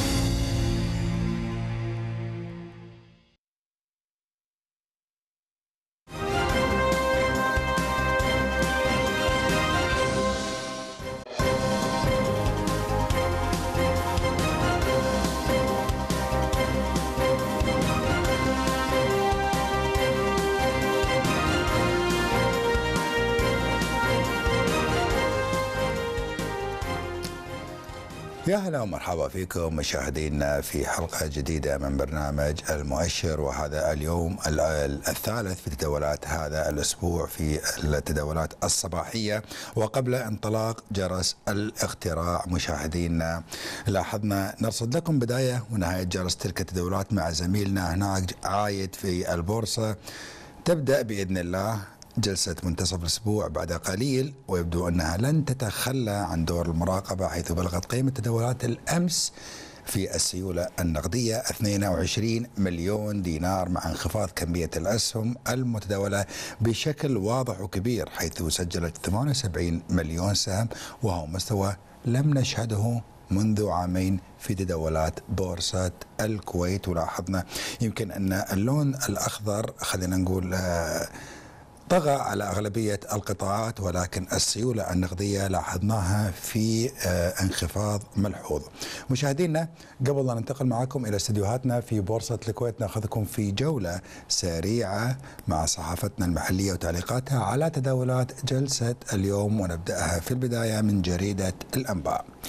يا هلا ومرحبا فيكم مشاهدينا في حلقة جديدة من برنامج المؤشر، وهذا اليوم الثالث في تداولات هذا الأسبوع في التداولات الصباحية. وقبل انطلاق جرس الاختراع مشاهدينا لاحظنا نرصد لكم بداية ونهاية جرس تلك التداولات مع زميلنا هناك عايد في البورصة. تبدأ بإذن الله جلسة منتصف الأسبوع بعد قليل، ويبدو أنها لن تتخلى عن دور المراقبة، حيث بلغت قيمة تداولات الأمس في السيولة النقدية اثنين وعشرين مليون دينار، مع انخفاض كمية الأسهم المتداولة بشكل واضح وكبير، حيث سجلت ثمانية وسبعين مليون سهم، وهو مستوى لم نشهده منذ عامين في تداولات بورصة الكويت. ولاحظنا يمكن أن اللون الأخضر خلينا نقول آه طغى على أغلبية القطاعات، ولكن السيولة النقدية لاحظناها في انخفاض ملحوظ. مشاهدينا قبل أن ننتقل معكم إلى استديوهاتنا في بورصة الكويت نأخذكم في جولة سريعة مع صحافتنا المحلية وتعليقاتها على تداولات جلسة اليوم، ونبدأها في البداية من جريدة الأنباء.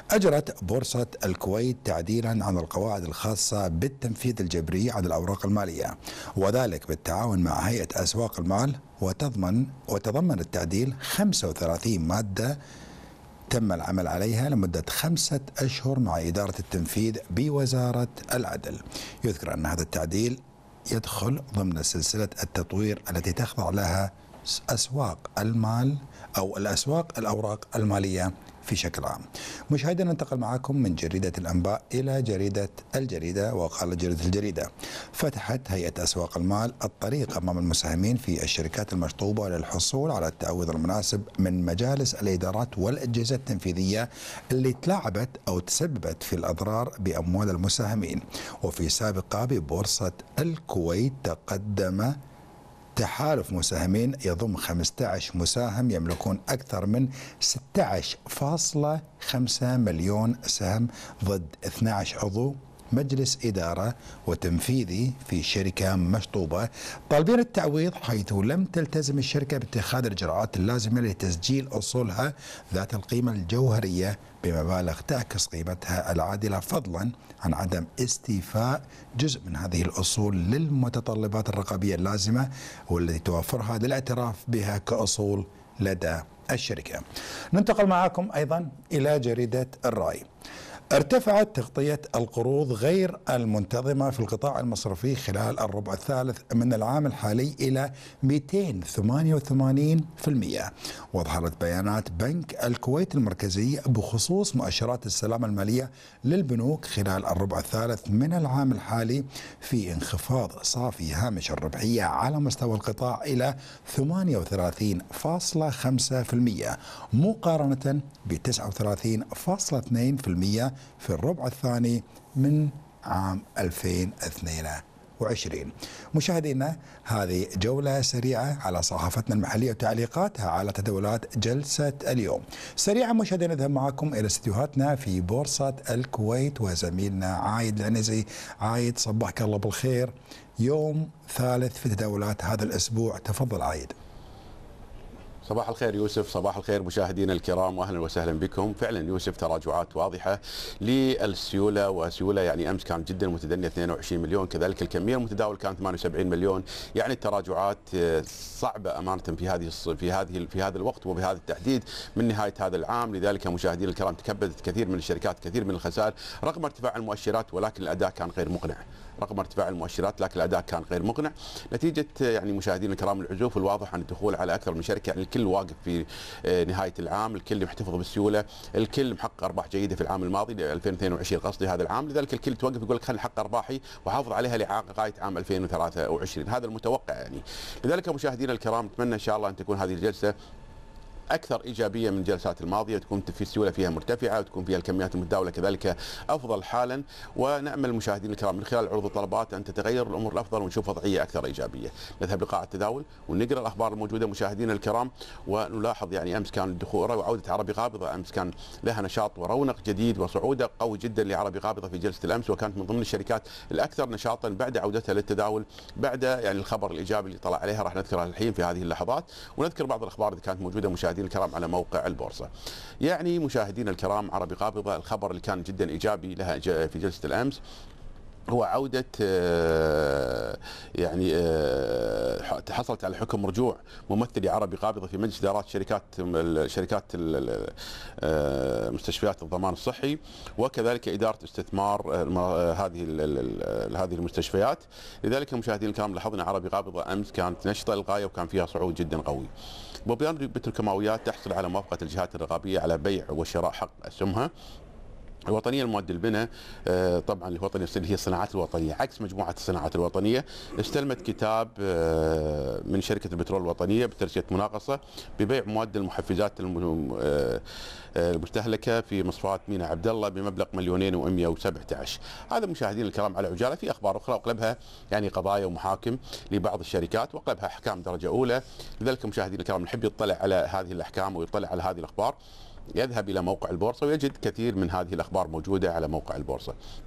أجرت بورصة الكويت تعديلا عن القواعد الخاصة بالتنفيذ الجبري على الأوراق المالية، وذلك بالتعاون مع هيئة أسواق المال، وتضمن وتضمن التعديل خمسة وثلاثين مادة تم العمل عليها لمدة خمسة أشهر مع إدارة التنفيذ بوزارة العدل. يذكر أن هذا التعديل يدخل ضمن سلسلة التطوير التي تخضع لها أسواق المال أو الأسواق الأوراق المالية في شكل عام. مشاهدينا، ننتقل معكم من جريدة الأنباء إلى جريدة الجريدة. وقال جريدة الجريدة: فتحت هيئة أسواق المال الطريق أمام المساهمين في الشركات المشطوبة للحصول على التعويض المناسب من مجالس الإدارات والأجهزة التنفيذية اللي تلاعبت أو تسببت في الأضرار بأموال المساهمين. وفي سابقة ببورصة الكويت تقدم تحالف مساهمين يضم خمسة عشر مساهم يملكون أكثر من ستة عشر فاصلة خمسة مليون سهم ضد اثني عشر عضو مجلس إدارة وتنفيذي في شركة مشطوبة طالبين التعويض، حيث لم تلتزم الشركة باتخاذ الإجراءات اللازمة لتسجيل أصولها ذات القيمة الجوهرية بمبالغ تعكس قيمتها العادلة، فضلا عن عدم استيفاء جزء من هذه الأصول للمتطلبات الرقابية اللازمة والتي توفرها للاعتراف بها كأصول لدى الشركة. ننتقل معكم أيضا إلى جريدة الرأي. ارتفعت تغطية القروض غير المنتظمة في القطاع المصرفي خلال الربع الثالث من العام الحالي إلى مئتين وثمانية وثمانين بالمئة. وظهرت بيانات بنك الكويت المركزي بخصوص مؤشرات السلامة المالية للبنوك خلال الربع الثالث من العام الحالي في انخفاض صافي هامش الربحية على مستوى القطاع إلى ثمانية وثلاثين فاصلة خمسة بالمئة مقارنة ب تسعة وثلاثين فاصلة اثنين بالمئة في الربع الثاني من عام ألفين واثنين وعشرين. مشاهدينا، هذه جولة سريعة على صحافتنا المحلية وتعليقاتها على تداولات جلسة اليوم. سريعا مشاهدينا نذهب معكم إلى استديوهاتنا في بورصة الكويت وزميلنا عايد العنزي. عايد، صبحك الله بالخير، يوم ثالث في تداولات هذا الأسبوع، تفضل عايد. صباح الخير يوسف، صباح الخير مشاهدينا الكرام، واهلا وسهلا بكم. فعلا يوسف تراجعات واضحه للسيوله، وسيوله يعني امس كانت جدا متدنيه اثنين وعشرين مليون، كذلك الكميه المتداول كانت ثمانية وسبعين مليون، يعني التراجعات صعبه امانه في هذه في هذه في هذا الوقت وبهذا التحديد من نهايه هذا العام. لذلك مشاهدينا الكرام تكبدت كثير من الشركات كثير من الخسائر رغم ارتفاع المؤشرات، ولكن الاداء كان غير مقنع. رغم ارتفاع المؤشرات لكن الاداء كان غير مقنع نتيجه يعني مشاهدينا الكرام العزوف الواضح عن الدخول على اكثر من شركه. يعني الكل واقف في نهايه العام، الكل محتفظ بالسيوله، الكل محقق ارباح جيده في العام الماضي ألفين واثنين وعشرين قصدي هذا العام، لذلك الكل توقف يقول لك خليني احقق ارباحي واحافظ عليها لغايه عام ألفين وثلاثة وعشرين، هذا المتوقع يعني. لذلك مشاهدينا الكرام نتمنى ان شاء الله ان تكون هذه الجلسه اكثر ايجابيه من الجلسات الماضيه، تكون في السيوله فيها مرتفعه وتكون فيها الكميات المتداوله كذلك افضل حالا، ونامل المشاهدين الكرام من خلال عروض الطلبات ان تتغير الامور الافضل ونشوف وضعيه اكثر ايجابيه. نذهب لقاع التداول ونقرا الاخبار الموجوده مشاهدينا الكرام، ونلاحظ يعني امس كان الدخول وعوده عربي قابضه، امس كان لها نشاط ورونق جديد وصعود قوي جدا لعربي قابضه في جلسه الامس، وكانت من ضمن الشركات الاكثر نشاطا بعد عودتها للتداول بعد يعني الخبر الايجابي اللي طلع عليها، راح نذكرها الحين في هذه اللحظات، ونذكر بعض الاخبار اللي كانت موجوده مشاهدينا الكرام على موقع البورصة. يعني مشاهدينا الكرام عربي قابضة الخبر اللي كان جدا إيجابي لها في جلسة الأمس هو عودة يعني حصلت على حكم رجوع ممثلي عربي قابضة في مجلس إدارات شركات شركات مستشفيات الضمان الصحي، وكذلك إدارة استثمار هذه هذه المستشفيات. لذلك مشاهدينا الكرام لاحظنا عربي قابضة أمس كانت نشطة للغاية وكان فيها صعود جدا قوي. بوبيان بتروكيماويات تحصل على موافقة الجهات الرقابية على بيع وشراء حق أسهمها. الوطنيه المواد البناء طبعا الوطنيه اللي هي الصناعات الوطنيه، عكس مجموعه الصناعات الوطنيه، استلمت كتاب من شركه البترول الوطنيه بترشيه مناقصه ببيع مواد المحفزات المستهلكه في مصفات ميناء عبد الله بمبلغ مليونين ومئة وسبعة عشر. هذا مشاهدينا الكرام على عجاله. في اخبار اخرى واغلبها يعني قضايا ومحاكم لبعض الشركات واغلبها احكام درجه اولى، لذلك مشاهدينا الكرام نحب يطلع على هذه الاحكام ويطلع على هذه الاخبار يذهب إلى موقع البورصة ويجد كثير من هذه الأخبار موجودة على موقع البورصة.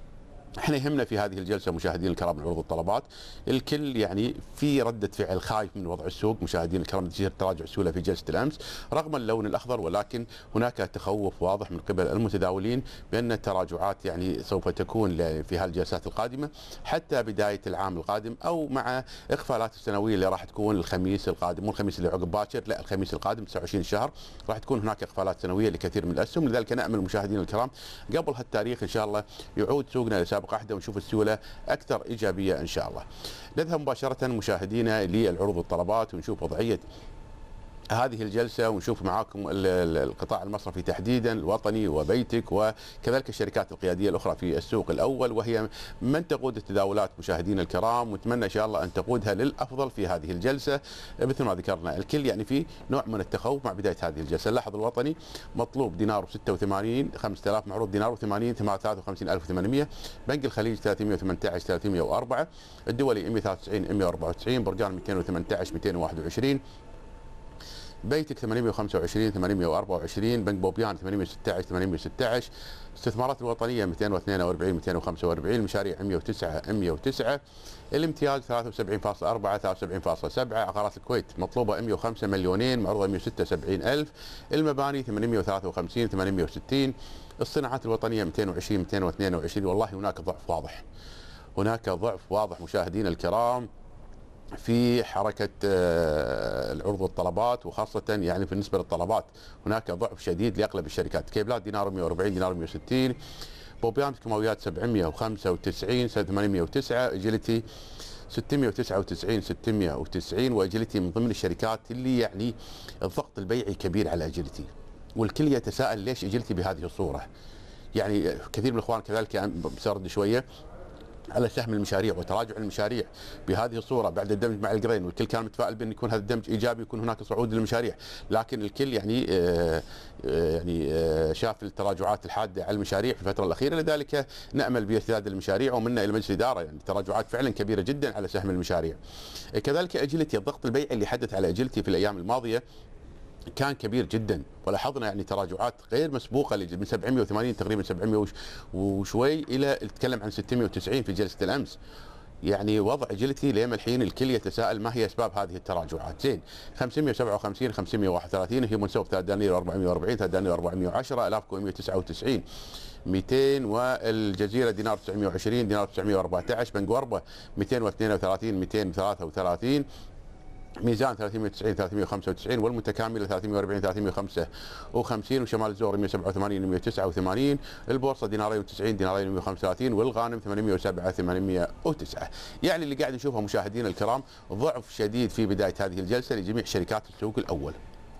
احنا يهمنا في هذه الجلسه مشاهدين الكرام من عروض الطلبات، الكل يعني في رده فعل خايف من وضع السوق مشاهدين الكرام نتيجه تراجع السيوله في جلسه الامس رغم اللون الاخضر، ولكن هناك تخوف واضح من قبل المتداولين بان التراجعات يعني سوف تكون في هالجلسات القادمه حتى بدايه العام القادم او مع اقفالات السنويه اللي راح تكون الخميس القادم، مو الخميس اللي عقب باكر، لا الخميس القادم تسعة وعشرين شهر راح تكون هناك اقفالات سنويه لكثير من الاسهم، لذلك نامل مشاهدينا الكرام قبل هالتاريخ ان شاء الله يعود سوقنا لسابق عهده ونشوف السيوله اكثر ايجابيه ان شاء الله. نذهب مباشره مشاهدينا للعروض الطلبات ونشوف وضعيه هذه الجلسة ونشوف معاكم القطاع المصرفي تحديدا الوطني وبيتك وكذلك الشركات القيادية الأخرى في السوق الأول وهي من تقود التداولات مشاهدينا الكرام، ونتمنى إن شاء الله أن تقودها للأفضل في هذه الجلسة مثل ما ذكرنا الكل يعني في نوع من التخوف مع بداية هذه الجلسة. نلاحظ الوطني مطلوب دينار وستة وثمانين خمسة آلاف معروض دينار وثمانين ثلاثة وخمسين ألف وثمانمئة، بنك الخليج ثلاثمئة وثمانية عشر ثلاثمئة وأربعة، الدولي مئة وثلاثة وتسعين مئة وأربعة وتسعين، برجان مئتين وثمانية عشر مئتين وواحد وعشرين، بيتك ثمانمئة وخمسة وعشرين ثمانمئة وأربعة وعشرين، بنك بوبيان ثمانمئة وستة عشر ثمانمئة وستة عشر، استثمارات الوطنية مئتين واثنين وأربعين مئتين وخمسة وأربعين، مشاريع مئة وتسعة مئة وتسعة، الامتياز ثلاثة وسبعين فاصلة أربعة ثلاثة وسبعين فاصلة سبعة، عقارات الكويت مطلوبة مئة وخمسة مليونين معروضة مئة وستة وسبعين ألف، المباني ثمانمئة وثلاثة وخمسين ثمانمئة وستين، الصناعات الوطنية مئتين وعشرين مئتين واثنين وعشرين. والله هناك ضعف واضح، هناك ضعف واضح مشاهدينا الكرام في حركة العروض والطلبات، وخاصة يعني بالنسبة للطلبات هناك ضعف شديد لأغلب الشركات. كيبلات دينار مئة وأربعين دينار مئة وستين، بوبيان كيماويات سبعمئة وخمسة وتسعين ثمانمئة وتسعة، اجيلتي ستمئة وتسعة وتسعين ستمئة وتسعين، واجيلتي من ضمن الشركات اللي يعني الضغط البيعي كبير على اجيلتي، والكل يتساءل ليش اجيلتي بهذه الصورة. يعني كثير من الاخوان كذلك يعني بسرد شوية على سهم المشاريع وتراجع المشاريع بهذه الصوره بعد الدمج مع القرين، والكل كان متفائل بان يكون هذا الدمج ايجابي يكون هناك صعود للمشاريع، لكن الكل يعني آآ آآ يعني آآ شاف التراجعات الحاده على المشاريع في الفتره الاخيره، لذلك نامل بارتداد المشاريع ومنا الى مجلس الاداره يعني تراجعات فعلا كبيره جدا على سهم المشاريع. كذلك اجيلتي الضغط البيعي اللي حدث على اجيلتي في الايام الماضيه كان كبير جدا، ولاحظنا يعني تراجعات غير مسبوقه من سبعمئة وثمانين تقريبا سبعمئة وشوي الى نتكلم عن ستمئة وتسعين في جلسه الامس. يعني وضع اجيلتي لين الحين الكل يتساءل ما هي اسباب هذه التراجعات. زين خمسمئة وسبعة وخمسين خمسمئة وواحد وثلاثين هي منسوب ثلاثة دنانير وأربعمئة وأربعين ثلاثة دنانير وأربعمئة وعشرة، الافكو مئة وتسعة وتسعين مئتين، والجزيره دينار تسعمئة وعشرين دينار تسعمئة وأربعة عشر، بنك وربه مئتين واثنين وثلاثين مئتين وثلاثة وثلاثين، ميزان ثلاثمئة وتسعين ثلاثمئة وخمسة وتسعين، والمتكامله ثلاثمئة وأربعين ثلاثمئة وخمسة وخمسين، وشمال الزهري مئة وسبعة وثمانين مئة وتسعة وثمانين، البورصه دينارين وتسعين دينارين مئة وخمسة وثلاثين، والغانم ثمانمئة وسبعة ثمانمئة وتسعة. يعني اللي قاعد نشوفه مشاهدينا الكرام ضعف شديد في بدايه هذه الجلسه لجميع شركات السوق الاول.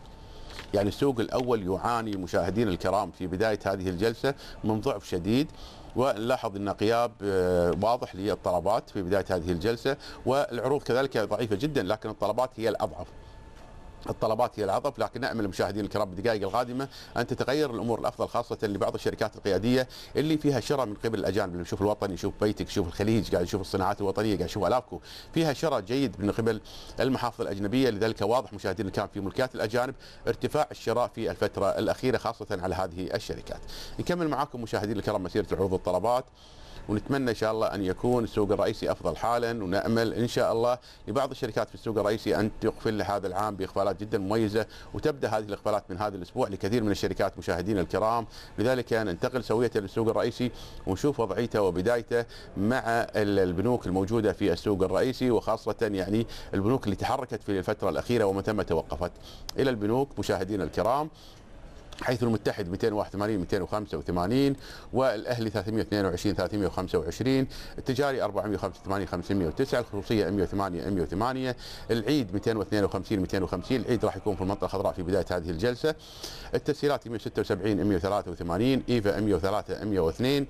يعني السوق الاول يعاني مشاهدينا الكرام في بدايه هذه الجلسه من ضعف شديد، ونلاحظ ان غياب واضح للطلبات في بدايه هذه الجلسه، والعروض كذلك ضعيفه جدا، لكن الطلبات هي الاضعف. الطلبات هي العضب، لكن نامل المشاهدين الكرام بالدقائق القادمه ان تتغير الامور الافضل، خاصه لبعض الشركات القياديه اللي فيها شراء من قبل الاجانب، اللي نشوف الوطني، نشوف بيتك، نشوف الخليج، قاعد نشوف الصناعات الوطنيه، قاعد نشوف الافكو، فيها شراء جيد من قبل المحافظ الاجنبيه، لذلك واضح مشاهدين الكرام في ملكات الاجانب ارتفاع الشراء في الفتره الاخيره خاصه على هذه الشركات. نكمل معاكم مشاهدين الكرام مسيره العروض والطلبات، ونتمنى ان شاء الله ان يكون السوق الرئيسي افضل حالا، ونامل ان شاء الله لبعض الشركات في السوق الرئيسي ان تقفل هذا العام باقبالات جدا مميزه، وتبدا هذه الاقبالات من هذا الاسبوع لكثير من الشركات مشاهدينا الكرام، لذلك ننتقل سويه للسوق الرئيسي ونشوف وضعيته وبدايته مع البنوك الموجوده في السوق الرئيسي، وخاصه يعني البنوك اللي تحركت في الفتره الاخيره ومن ثم توقفت. الى البنوك مشاهدينا الكرام، حيث المتحد مئتين وواحد وثمانين مئتين وخمسة وثمانين، والاهلي ثلاثمئة واثنين وعشرين ثلاثمئة وخمسة وعشرين، التجاري أربعمئة وخمسة وثمانين خمسمئة وتسعة، الخصوصيه مئة وثمانية مئة وثمانية، العيد مئتين واثنين وخمسين مئتين وخمسين، العيد راح يكون في المنطقه الخضراء في بدايه هذه الجلسه، التسهيلات مئة وستة وسبعين مئة وثلاثة وثمانين، ايفا مئة وثلاثة مئة واثنين،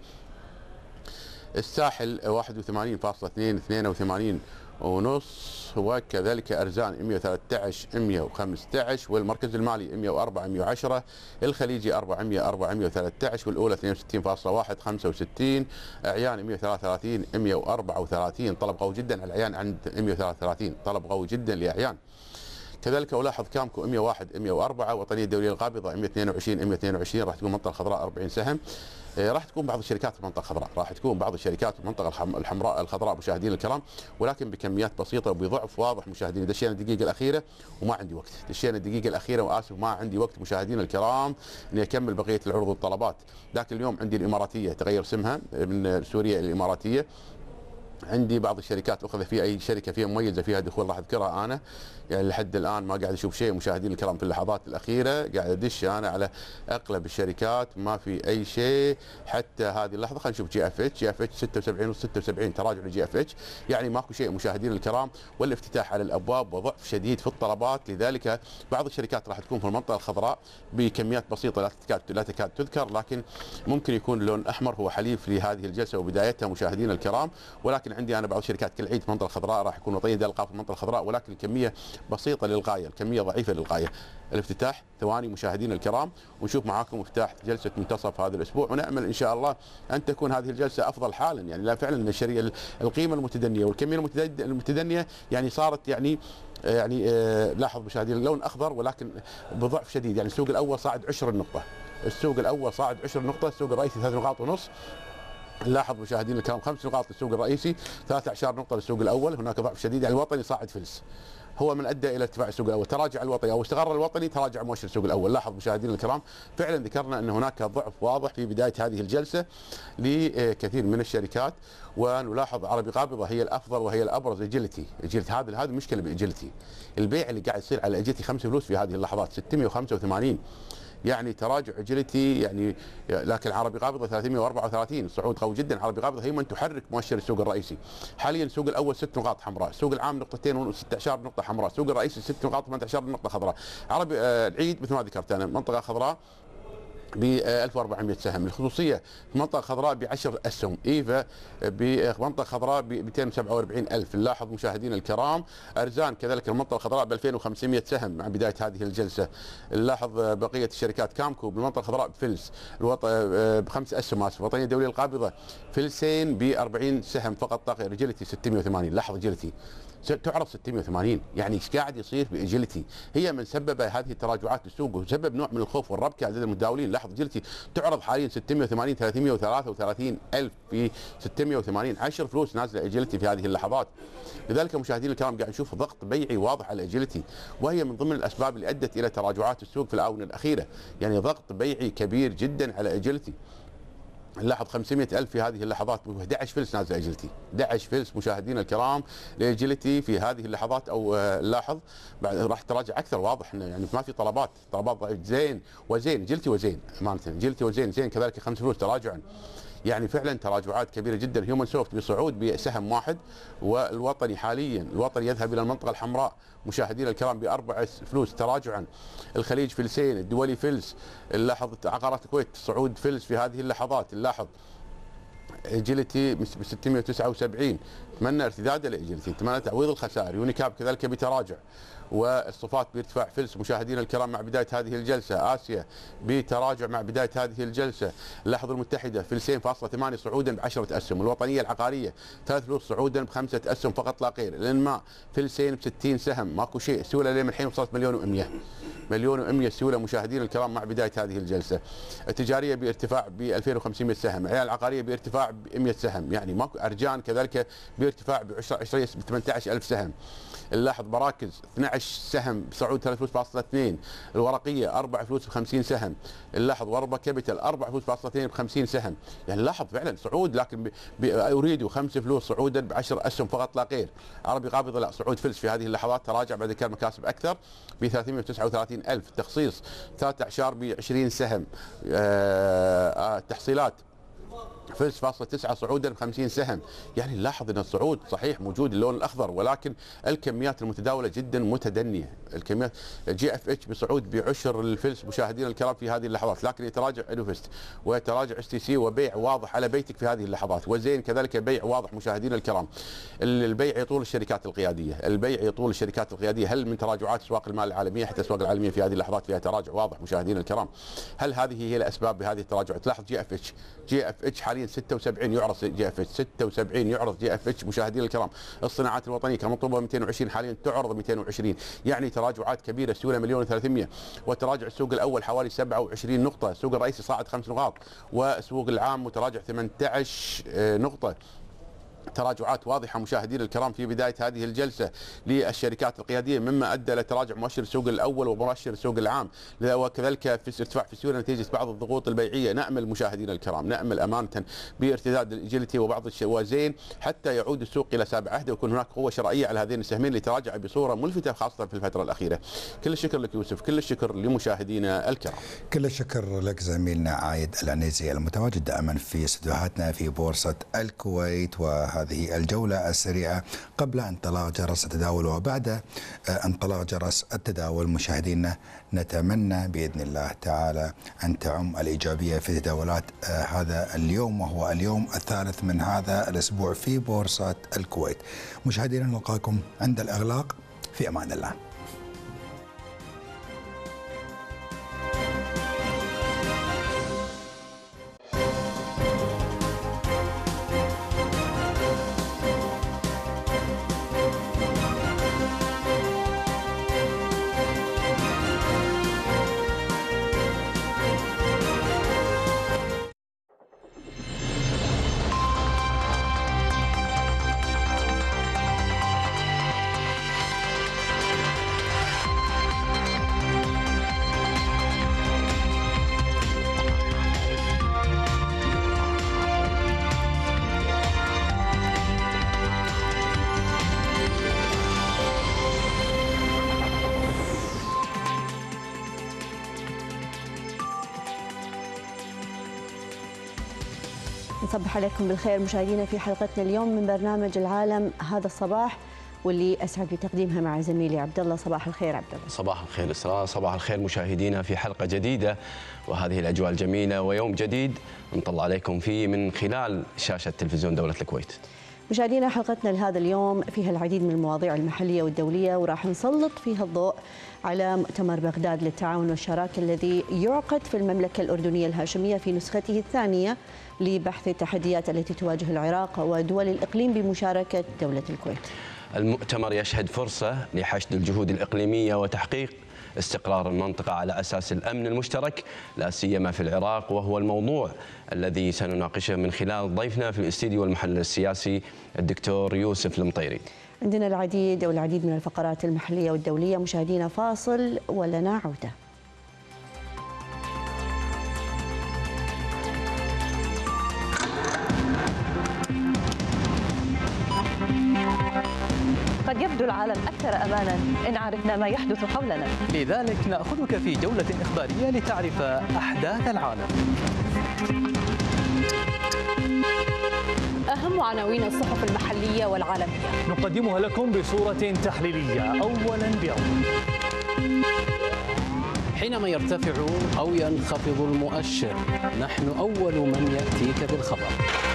الساحل واحد وثمانين فاصلة اثنين اثنين وثمانين ونص، وكذلك ارزان مئة وثلاثة عشر مئة وخمسة عشر، والمركز المالي مئة وأربعة مئة وعشرة، الخليجي أربعمئة أربعمئة وثلاثة عشر، والاولى اثنين وستين فاصلة واحد خمسة وستين، اعيان مئة وثلاثة وثلاثين مئة وأربعة وثلاثين، طلب قوي جدا على الاعيان عند مئة وثلاثة وثلاثين، طلب قوي جدا لاعيان. كذلك الاحظ كامكو مئة وواحد مئة وأربعة، وطنيه الدوليه القابضه مئة واثنين وعشرين مئة واثنين وعشرين، راح تكون المنطقه الخضراء أربعين سهم. راح تكون بعض الشركات في المنطقه الخضراء، راح تكون بعض الشركات في المنطقه الحمراء الخضراء مشاهدينا الكرام، ولكن بكميات بسيطه وبضعف واضح مشاهدينا. دشينا الدقيقه الاخيره وما عندي وقت، دشينا الدقيقه الاخيره واسف ما عندي وقت مشاهدينا الكرام اني اكمل بقيه العروض والطلبات. لكن اليوم عندي الاماراتيه تغير اسمها من سوريا الى الاماراتيه. عندي بعض الشركات الاخرى في اي شركه فيها مميزه فيها دخول راح اذكرها انا، يعني لحد الان ما قاعد اشوف شيء مشاهدين الكرام. في اللحظات الاخيره قاعد ادش انا على اغلب الشركات ما في اي شيء حتى هذه اللحظه. خلينا نشوف جي اف اتش، جي اف اتش ستة وسبعين وستة وسبعين تراجع لجي اف اتش، يعني ماكو شيء مشاهدين الكرام، والافتتاح على الابواب وضعف شديد في الطلبات. لذلك بعض الشركات راح تكون في المنطقه الخضراء بكميات بسيطه لا تكاد لا تكاد تذكر، لكن ممكن يكون اللون الاحمر هو حليف لهذه الجلسه وبدايتها مشاهدين الكرام. ولكن عندي انا بعض الشركات كالعيد في المنطقه الخضراء راح يكون وطنيه الالقاب في المنطقه الخضراء، ولكن الكميه بسيطه للغايه، الكميه ضعيفه للغايه. الافتتاح ثواني مشاهدينا الكرام، ونشوف معاكم افتتاح جلسه منتصف هذا الاسبوع، ونامل ان شاء الله ان تكون هذه الجلسه افضل حالا. يعني لا فعلا الشركه القيمه المتدنيه والكميه المتدنيه يعني صارت يعني يعني آه لاحظ مشاهدينا اللون اخضر ولكن بضعف شديد. يعني السوق الاول صاعد عشرين نقطه، السوق الاول صاعد عشرين نقطه، السوق الرئيسي ثلاث نقاط ونص. نلاحظ مشاهدينا الكرام خمس نقاط للسوق الرئيسي، ثلاثة عشر نقطة للسوق الأول، هناك ضعف شديد. يعني الوطني صاعد فلس، هو من ادى الى ارتفاع السوق الاول. تراجع الوطني او استقر الوطني، تراجع مؤشر السوق الاول. لاحظ مشاهدينا الكرام فعلا ذكرنا ان هناك ضعف واضح في بدايه هذه الجلسه لكثير من الشركات، ونلاحظ عربي قابضه هي الافضل وهي الابرز. اجيلتي اجيلتي هذا هذه مشكله باجيلتي، البيع اللي قاعد يصير على اجيلتي خمسة فلوس في هذه اللحظات ستمئة وخمسة وثمانين، يعني تراجع اجيلتي يعني. لكن عربي قابضه ثلاثمئة وأربعة وثلاثين، صعود قوي جدا. عربي قابضه هي من تحرك مؤشر السوق الرئيسي. حاليا السوق الاول ست نقاط حمراء، السوق العام نقطتين وستة عشر نقطه حمراء، السوق الرئيسي ست نقاط ثمانية عشر نقطه خضراء. عربي آه العيد مثل ما ذكرت انا منطقه خضراء ب ألف وأربعمئة سهم، الخصوصية في منطقة خضراء ب عشرة أسهم، إيفا بمنطقة خضراء ب مئتين وسبعة وأربعين ألف. نلاحظ مشاهدينا الكرام أرزان كذلك المنطقة الخضراء ب ألفين وخمسمئة سهم مع بداية هذه الجلسة. نلاحظ بقية الشركات كامكو بالمنطقة الخضراء بفلس الوط... بخمس أسهم آسف، وطنية الدولية القابضة فلسين ب أربعين سهم فقط طاقة. رجلتي ستمئة وثمانين، لاحظ رجلتي تعرض ستمئة وثمانين، يعني ايش قاعد يصير باجيلتي؟ هي من سبب هذه التراجعات السوق وسبب نوع من الخوف والربكه عند المتداولين. لاحظ جلتي تعرض حاليا ستمئة وثمانين ثلاثمئة وثلاثة وثلاثين ألف في ستمئة وثمانين، عشر فلوس نازله اجيلتي في هذه اللحظات. لذلك مشاهدينا الكرام قاعد نشوف ضغط بيعي واضح على اجيلتي، وهي من ضمن الاسباب اللي ادت الى تراجعات السوق في الاونه الاخيره، يعني ضغط بيعي كبير جدا على اجيلتي. نلاحظ خمسمئة ألف في هذه اللحظات، أحد عشر فلس نازل اجيلتي، أحد عشر فلس مشاهدينا الكرام لاجيلتي في هذه اللحظات. او نلاحظ بعد راح تراجع اكثر، واضح انه يعني ما في طلبات، طلبات زين وزين اجيلتي وزين امانه، اجيلتي وزين زين كذلك خمس فلوس تراجعا، يعني فعلا تراجعات كبيره جدا. هيومن سوفت بصعود بسهم واحد، والوطني حاليا الوطني يذهب الى المنطقه الحمراء مشاهدينا الكرام باربع فلوس تراجعا. الخليج فلسين، الدولي فلس. نلاحظ عقارات الكويت صعود فلس في هذه اللحظات. نلاحظ اجيلتي ب ستمئة وتسعة وسبعين، اتمنى ارتداده لاجيلتي، اتمنى تعويض الخسائر. يونيكاب كذلك بتراجع، والصفات بارتفاع فلس مشاهدينا الكرام مع بدايه هذه الجلسه. اسيا بتراجع مع بدايه هذه الجلسه. اللاحظ المتحده فلسين فاصلة ثمانية صعودا بعشرة اسهم. الوطنيه العقاريه ثلاث فلوس صعودا بخمسه اسهم فقط لا غير. الانماء فلسين بستين سهم، ماكو شيء. السيوله لين الحين وصلت مليون ومئة، مليون ومئة السيوله مشاهدينا الكرام مع بدايه هذه الجلسه. التجاريه بارتفاع ب ألفين وخمسمئة سهم، العيال العقاريه بارتفاع ب مئة سهم، يعني ماكو. ارجان كذلك بارتفاع ب ثمانية عشر ألف سهم. نلاحظ مراكز اثني عشر سهم بصعود ثلاث فلوس فاصلة اثنين. الورقيه أربع فلوس بخمسين سهم. نلاحظ وربا كابيتال أربع فلوس فاصلة اثنين بخمسين سهم، يعني لاحظ فعلا صعود، لكن اريد خمس فلوس صعودا بعشر اسهم فقط لا غير. عربي قابضه لا صعود فلس في هذه اللحظات، تراجع بعد كان مكاسب اكثر ب ثلاثمئة وتسعة وثلاثين ألف. تخصيص ثلاثة عشر ب عشرين سهم. آه تحصيلات فلس فاصلة تسعة صعودا بخمسين سهم، يعني نلاحظ ان الصعود صحيح موجود اللون الاخضر، ولكن الكميات المتداوله جدا متدنيه. الكميات جي اف اتش بصعود بعشر الفلس مشاهدينا الكرام في هذه اللحظات، لكن يتراجع انوفست ويتراجع اس تي سي، وبيع واضح على بيتك في هذه اللحظات. وزين كذلك بيع واضح مشاهدينا الكرام. البيع يطول الشركات القياديه، البيع يطول الشركات القياديه. هل من تراجعات اسواق المال العالميه؟ حتى الاسواق العالميه في هذه اللحظات فيها تراجع واضح مشاهدينا الكرام. هل هذه هي الاسباب بهذه التراجعات؟ تلاحظ جي اف اتش، جي اف اتش حاليا ستة وسبعين يعرض جي اف اتش، ستة وسبعين يعرض جي اف اتش مشاهدينا الكرام. الصناعات الوطنيه كان مطلوبه مئتين وعشرين حاليا تعرض مئتين وعشرين، يعني تراجعات كبيره. السيوله مليون وثلاثمئة، وتراجع السوق الاول حوالي سبعة وعشرين نقطه، السوق الرئيسي صاعد خمس نقاط، والسوق العام متراجع ثمانية عشر نقطه. تراجعات واضحه مشاهدينا الكرام في بدايه هذه الجلسه للشركات القياديه، مما ادى الى تراجع مؤشر السوق الاول ومؤشر السوق العام، وكذلك في ارتفاع في السيوله نتيجه بعض الضغوط البيعيه. نامل مشاهدينا الكرام، نامل امانه بارتداد الاجيلتي وبعض الشوازين حتى يعود السوق الى سابع عهده ويكون هناك قوه شرائيه على هذين السهمين اللي تراجع بصوره ملفته خاصه في الفتره الاخيره. كل الشكر لك يوسف، كل الشكر لمشاهدينا الكرام. كل الشكر لك زميلنا عايد العنيزي المتواجد دائما في استديوهاتنا في بورصه الكويت. وهذه الجولة السريعة قبل انطلاق جرس التداول وبعد انطلاق جرس التداول. مشاهدينا نتمنى بإذن الله تعالى أن تعم الإيجابية في تداولات هذا اليوم، وهو اليوم الثالث من هذا الأسبوع في بورصة الكويت. مشاهدينا نلقاكم عند الإغلاق، في أمان الله. نصبح عليكم بالخير مشاهدينا في حلقتنا اليوم من برنامج العالم هذا الصباح، واللي اسعد بتقديمها مع زميلي عبد الله. صباح الخير عبد الله. صباح الخير اسراء، صباح الخير مشاهدينا في حلقه جديده وهذه الاجواء الجميله ويوم جديد نطلع عليكم فيه من خلال شاشه تلفزيون دوله الكويت. مشاهدينا حلقتنا لهذا اليوم فيها العديد من المواضيع المحليه والدوليه، وراح نسلط فيها الضوء على مؤتمر بغداد للتعاون والشراكه الذي يعقد في المملكه الاردنيه الهاشميه في نسخته الثانيه لبحث التحديات التي تواجه العراق ودول الاقليم بمشاركه دوله الكويت. المؤتمر يشهد فرصه لحشد الجهود الاقليميه وتحقيق استقرار المنطقة على أساس الأمن المشترك لا سيما في العراق، وهو الموضوع الذي سنناقشه من خلال ضيفنا في الاستديو والمحلل السياسي الدكتور يوسف المطيري. عندنا العديد والعديد من الفقرات المحلية والدولية. مشاهدينا فاصل ولنا عودة. قد يبدو العالم أكثر أمانا إن عرفنا ما يحدث حولنا، لذلك نأخذك في جولة إخبارية لتعرف أحداث العالم. أهم عناوين الصحف المحلية والعالمية نقدمها لكم بصورة تحليلية أولا بأول. حينما يرتفع أو ينخفض المؤشر نحن أول من يأتيك بالخبر.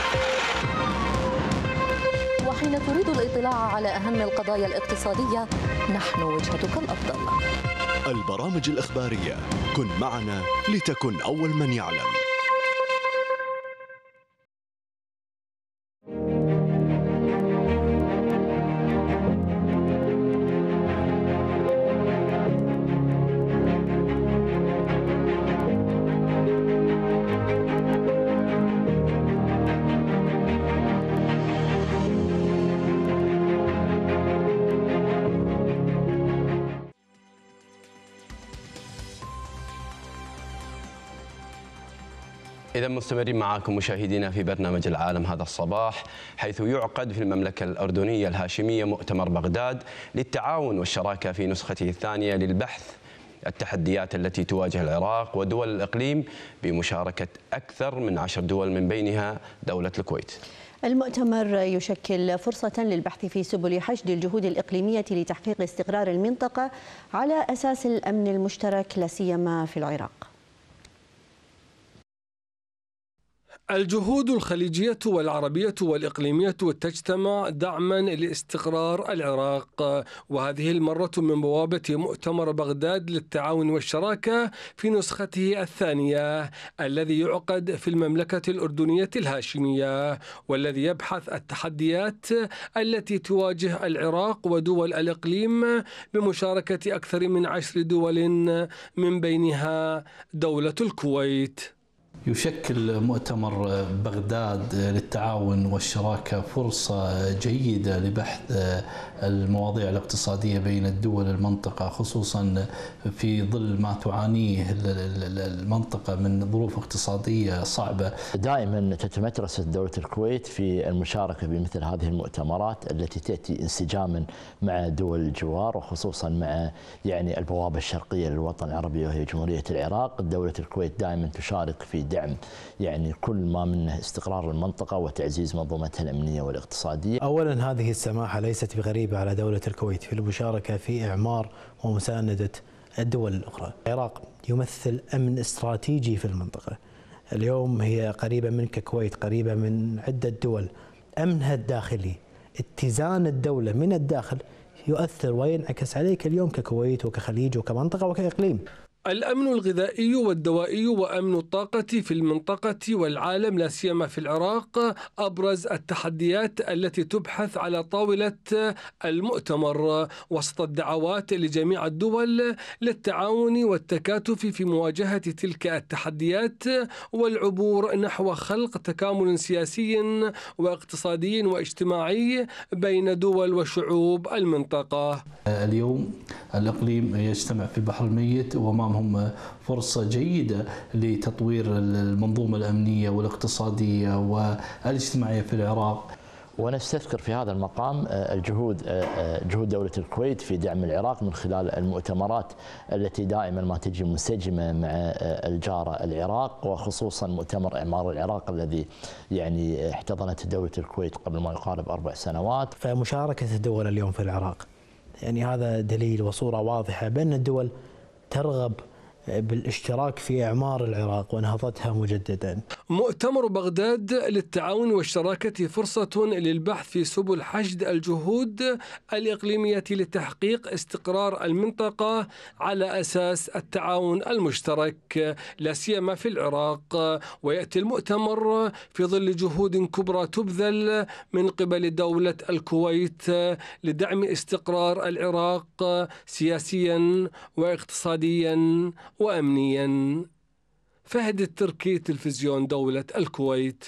وحين تريد الاطلاع على أهم القضايا الاقتصادية نحن وجهتك الأفضل. البرامج الإخبارية، كن معنا لتكن أول من يعلم. إذا مستمرين معاكم مشاهدينا في برنامج العالم هذا الصباح، حيث يعقد في المملكة الأردنية الهاشمية مؤتمر بغداد للتعاون والشراكة في نسخته الثانية للبحث التحديات التي تواجه العراق ودول الإقليم بمشاركة أكثر من عشر دول من بينها دولة الكويت. المؤتمر يشكل فرصة للبحث في سبل حشد الجهود الإقليمية لتحقيق استقرار المنطقة على أساس الأمن المشترك لا سيما في العراق. الجهود الخليجية والعربية والإقليمية تجتمع دعما لاستقرار العراق، وهذه المرة من بوابة مؤتمر بغداد للتعاون والشراكة في نسخته الثانية الذي يعقد في المملكة الأردنية الهاشمية، والذي يبحث التحديات التي تواجه العراق ودول الإقليم بمشاركة أكثر من عشر دول من بينها دولة الكويت. يشكل مؤتمر بغداد للتعاون والشراكة فرصة جيدة لبحث المواضيع الاقتصادية بين الدول المنطقة، خصوصا في ظل ما تعانيه المنطقة من ظروف اقتصادية صعبة. دائما تتمترس دولة الكويت في المشاركة بمثل هذه المؤتمرات التي تأتي انسجاما مع دول الجوار، وخصوصا مع يعني البوابة الشرقية للوطن العربي وهي جمهورية العراق. دولة الكويت دائما تشارك في دعم يعني كل ما منه استقرار المنطقة وتعزيز منظومتها الأمنية والاقتصادية. أولا هذه السماحة ليست بغريبة على دولة الكويت في المشاركة في إعمار ومساندة الدول الأخرى. العراق يمثل أمن استراتيجي في المنطقة، اليوم هي قريبة من ككويت، قريبة من عدة دول. أمنها الداخلي، اتزان الدولة من الداخل يؤثر وينعكس عليك اليوم ككويت وكخليج وكمنطقة وكإقليم. الأمن الغذائي والدوائي وأمن الطاقة في المنطقة والعالم لا سيما في العراق أبرز التحديات التي تبحث على طاولة المؤتمر، وسط الدعوات لجميع الدول للتعاون والتكاتف في مواجهة تلك التحديات والعبور نحو خلق تكامل سياسي واقتصادي واجتماعي بين دول وشعوب المنطقة. اليوم الإقليم يجتمع في البحر الميت وأمامهم فرصة جيدة لتطوير المنظومة الأمنية والاقتصادية والاجتماعية في العراق. ونستذكر في هذا المقام الجهود جهود دولة الكويت في دعم العراق من خلال المؤتمرات التي دائما ما تجي منسجمة مع الجارة العراق، وخصوصا مؤتمر إعمار العراق الذي يعني احتضنته دولة الكويت قبل ما يقارب أربع سنوات. فمشاركة الدول اليوم في العراق يعني هذا دليل وصورة واضحة بأن الدول ترغب بالاشتراك في إعمار العراق ونهضتها مجددا. مؤتمر بغداد للتعاون والشراكة فرصة للبحث في سبل حشد الجهود الإقليمية لتحقيق استقرار المنطقة على أساس التعاون المشترك لا سيما في العراق. ويأتي المؤتمر في ظل جهود كبرى تبذل من قبل دولة الكويت لدعم استقرار العراق سياسيا واقتصاديا وأمنيا. فهد التركي، تلفزيون دولة الكويت.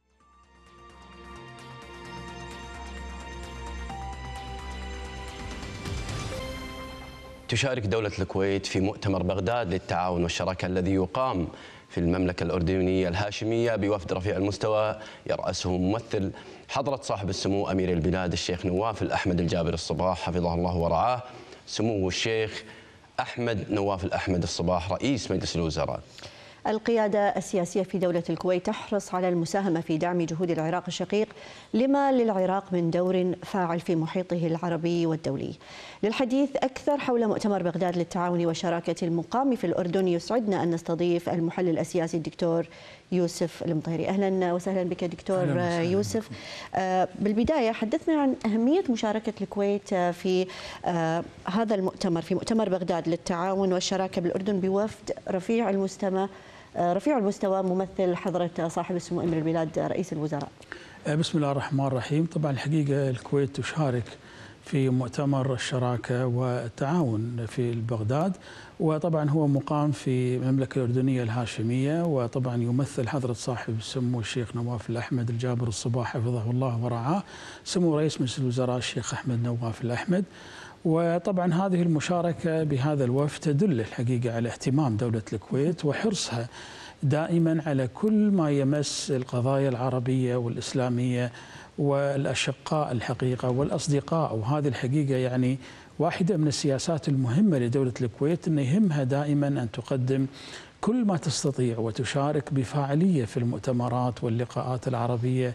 تشارك دولة الكويت في مؤتمر بغداد للتعاون والشراكة الذي يقام في المملكة الأردنية الهاشمية بوفد رفيع المستوى يرأسه ممثل حضرة صاحب السمو أمير البلاد الشيخ نواف الأحمد الجابر الصباح حفظه الله ورعاه، سمو الشيخ أحمد نواف الأحمد الصباح رئيس مجلس الوزراء. القيادة السياسية في دولة الكويت تحرص على المساهمة في دعم جهود العراق الشقيق لما للعراق من دور فاعل في محيطه العربي والدولي. للحديث أكثر حول مؤتمر بغداد للتعاون والشراكة المقام في الأردن يسعدنا أن نستضيف المحلل السياسي الدكتور يوسف المطهري. أهلا وسهلا بك دكتور يوسف. بالبداية حدثنا عن أهمية مشاركة الكويت في هذا المؤتمر، في مؤتمر بغداد للتعاون والشراكة بالأردن بوفد رفيع المستوى رفيع المستوى ممثل حضرة صاحب السمو أمير البلاد رئيس الوزراء. بسم الله الرحمن الرحيم. طبعا الحقيقة الكويت تشارك في مؤتمر الشراكة والتعاون في بغداد، وطبعا هو مقام في المملكة الأردنية الهاشمية، وطبعا يمثل حضرة صاحب السمو الشيخ نواف الأحمد الجابر الصباح حفظه الله ورعاه، سمو رئيس مجلس الوزراء الشيخ أحمد نواف الأحمد. وطبعا هذه المشاركة بهذا الوفد تدل الحقيقة على اهتمام دولة الكويت وحرصها دائما على كل ما يمس القضايا العربية والإسلامية والأشقاء الحقيقة والأصدقاء. وهذه الحقيقة يعني واحدة من السياسات المهمة لدولة الكويت، أن يهمها دائما أن تقدم كل ما تستطيع وتشارك بفاعلية في المؤتمرات واللقاءات العربية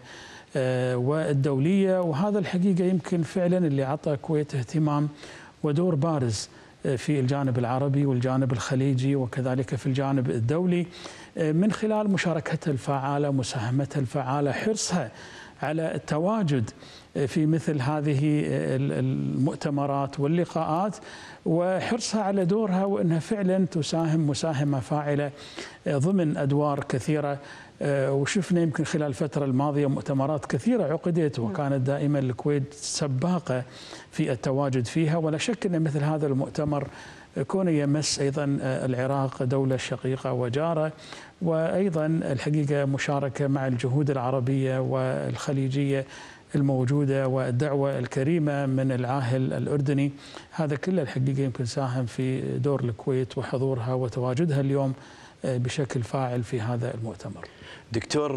والدولية. وهذا الحقيقة يمكن فعلا اللي أعطى الكويت اهتمام ودور بارز في الجانب العربي والجانب الخليجي وكذلك في الجانب الدولي من خلال مشاركتها الفعالة، مساهمتها الفعالة، حرصها على التواجد في مثل هذه المؤتمرات واللقاءات، وحرصها على دورها وأنها فعلا تساهم مساهمة فاعلة ضمن أدوار كثيرة. وشفنا يمكن خلال الفترة الماضية مؤتمرات كثيرة عقدت، وكانت دائما الكويت سباقة في التواجد فيها. ولا شك أن مثل هذا المؤتمر كونه يمس أيضا العراق دولة شقيقة وجارة، وأيضا الحقيقة مشاركة مع الجهود العربية والخليجية الموجودة والدعوة الكريمة من العاهل الأردني، هذا كله الحقيقة يمكن ساهم في دور الكويت وحضورها وتواجدها اليوم بشكل فاعل في هذا المؤتمر. دكتور،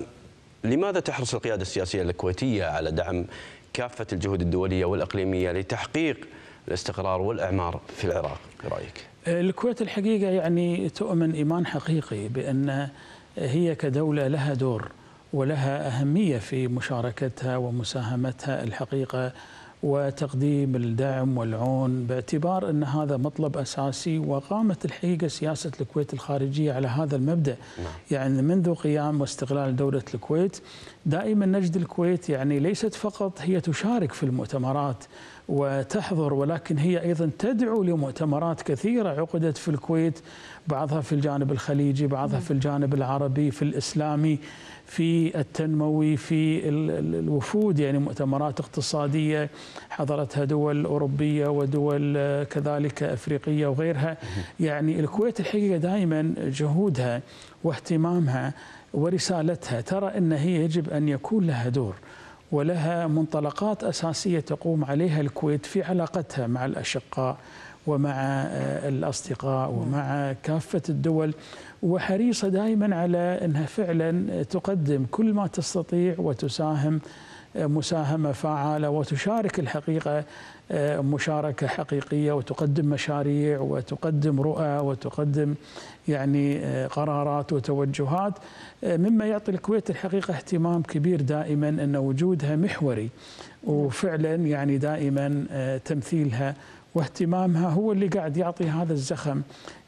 لماذا تحرص القيادة السياسية الكويتية على دعم كافة الجهود الدولية والإقليمية لتحقيق الاستقرار والإعمار في العراق برأيك؟ الكويت الحقيقة يعني تؤمن إيمان حقيقي بأن هي كدولة لها دور ولها أهمية في مشاركتها ومساهمتها الحقيقة وتقديم الدعم والعون، باعتبار أن هذا مطلب أساسي. وقامت الحقيقة سياسة الكويت الخارجية على هذا المبدأ. نعم. يعني منذ قيام واستقلال دولة الكويت دائما نجد الكويت يعني ليست فقط هي تشارك في المؤتمرات وتحضر، ولكن هي أيضا تدعو لمؤتمرات كثيرة عقدت في الكويت، بعضها في الجانب الخليجي، بعضها في الجانب العربي، في الإسلامي، في التنموي، في الوفود، يعني مؤتمرات اقتصادية حضرتها دول أوروبية ودول كذلك أفريقية وغيرها. يعني الكويت الحقيقة دائما جهودها واهتمامها ورسالتها ترى أن هي يجب أن يكون لها دور ولها منطلقات أساسية تقوم عليها الكويت في علاقتها مع الأشقاء ومع الأصدقاء ومع كافة الدول، وحريصة دائما على أنها فعلا تقدم كل ما تستطيع وتساهم مساهمة فعالة وتشارك الحقيقة مشاركة حقيقية، وتقدم مشاريع وتقدم رؤى وتقدم يعني قرارات وتوجهات، مما يعطي الكويت الحقيقة اهتمام كبير دائما أن وجودها محوري، وفعلا يعني دائما تمثيلها واهتمامها هو اللي قاعد يعطي هذا الزخم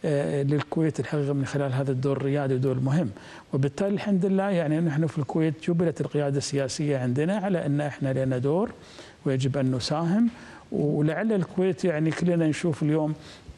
للكويت الحقيقة من خلال هذا الدور الريادي ودور مهم. وبالتالي الحمد لله يعني نحن في الكويت جبلت القيادة السياسية عندنا على أن احنا لنا دور ويجب أن نساهم. ولعل الكويت يعني كلنا نشوف اليوم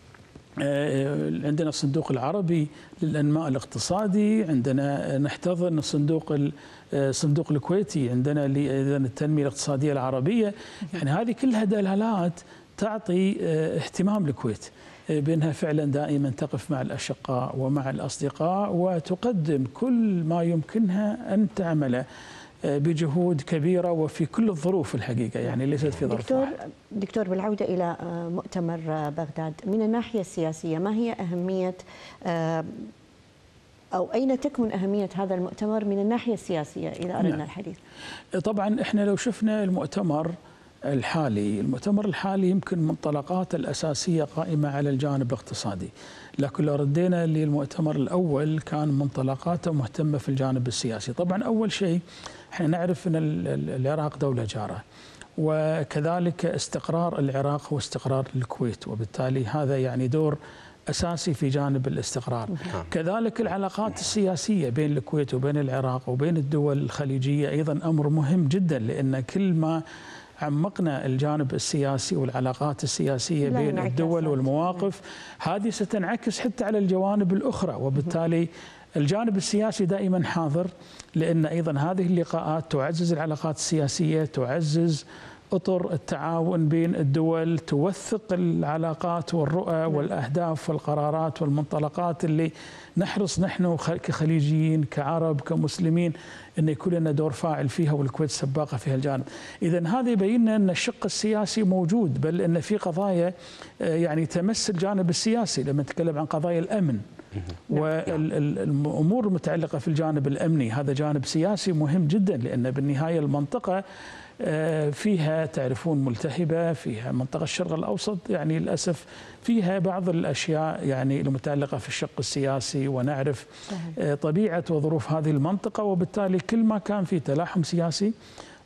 عندنا الصندوق العربي للانماء الاقتصادي، عندنا نحتضن الصندوق الصندوق الكويتي عندنا للتنميه الاقتصاديه العربيه. يعني هذه كلها دلالات تعطي اهتمام الكويت بأنها فعلا دائما تقف مع الأشقاء ومع الأصدقاء وتقدم كل ما يمكنها أن تعمله بجهود كبيرة وفي كل الظروف الحقيقة، يعني ليست في ظرف دكتور واحد. دكتور بالعودة إلى مؤتمر بغداد، من الناحية السياسية ما هي أهمية أو أين تكمن أهمية هذا المؤتمر من الناحية السياسية إذا أردنا نعم. الحديث؟ طبعا إحنا لو شفنا المؤتمر الحالي المؤتمر الحالي يمكن منطلقات الأساسية قائمة على الجانب الاقتصادي، لكن لو ردينا للمؤتمر الأول كان منطلقاته مهتمة في الجانب السياسي. طبعا أول شيء احنا نعرف أن العراق دولة جارة، وكذلك استقرار العراق هو استقرار الكويت، وبالتالي هذا يعني دور أساسي في جانب الاستقرار. كذلك العلاقات السياسية بين الكويت وبين العراق وبين الدول الخليجية أيضا أمر مهم جدا، لأن كل ما عمقنا الجانب السياسي والعلاقات السياسية بين الدول والمواقف هذه ستنعكس حتى على الجوانب الأخرى، وبالتالي الجانب السياسي دائما حاضر، لأن أيضا هذه اللقاءات تعزز العلاقات السياسية، تعزز أطر التعاون بين الدول، توثق العلاقات والرؤى والأهداف والقرارات والمنطلقات اللي نحرص نحن كخليجيين كعرب كمسلمين أن يكون لنا دور فاعل فيها، والكويت سباقة في هالجانب. إذن هذا يبين أن الشق السياسي موجود، بل أن في قضايا يعني تمس الجانب السياسي لما نتكلم عن قضايا الأمن والأمور المتعلقة في الجانب الأمني، هذا جانب سياسي مهم جدا، لأن بالنهاية المنطقة فيها تعرفون ملتهبة، فيها منطقة الشرق الأوسط يعني للأسف فيها بعض الأشياء يعني المتعلقة في الشق السياسي، ونعرف طبيعة وظروف هذه المنطقة، وبالتالي كل ما كان في تلاحم سياسي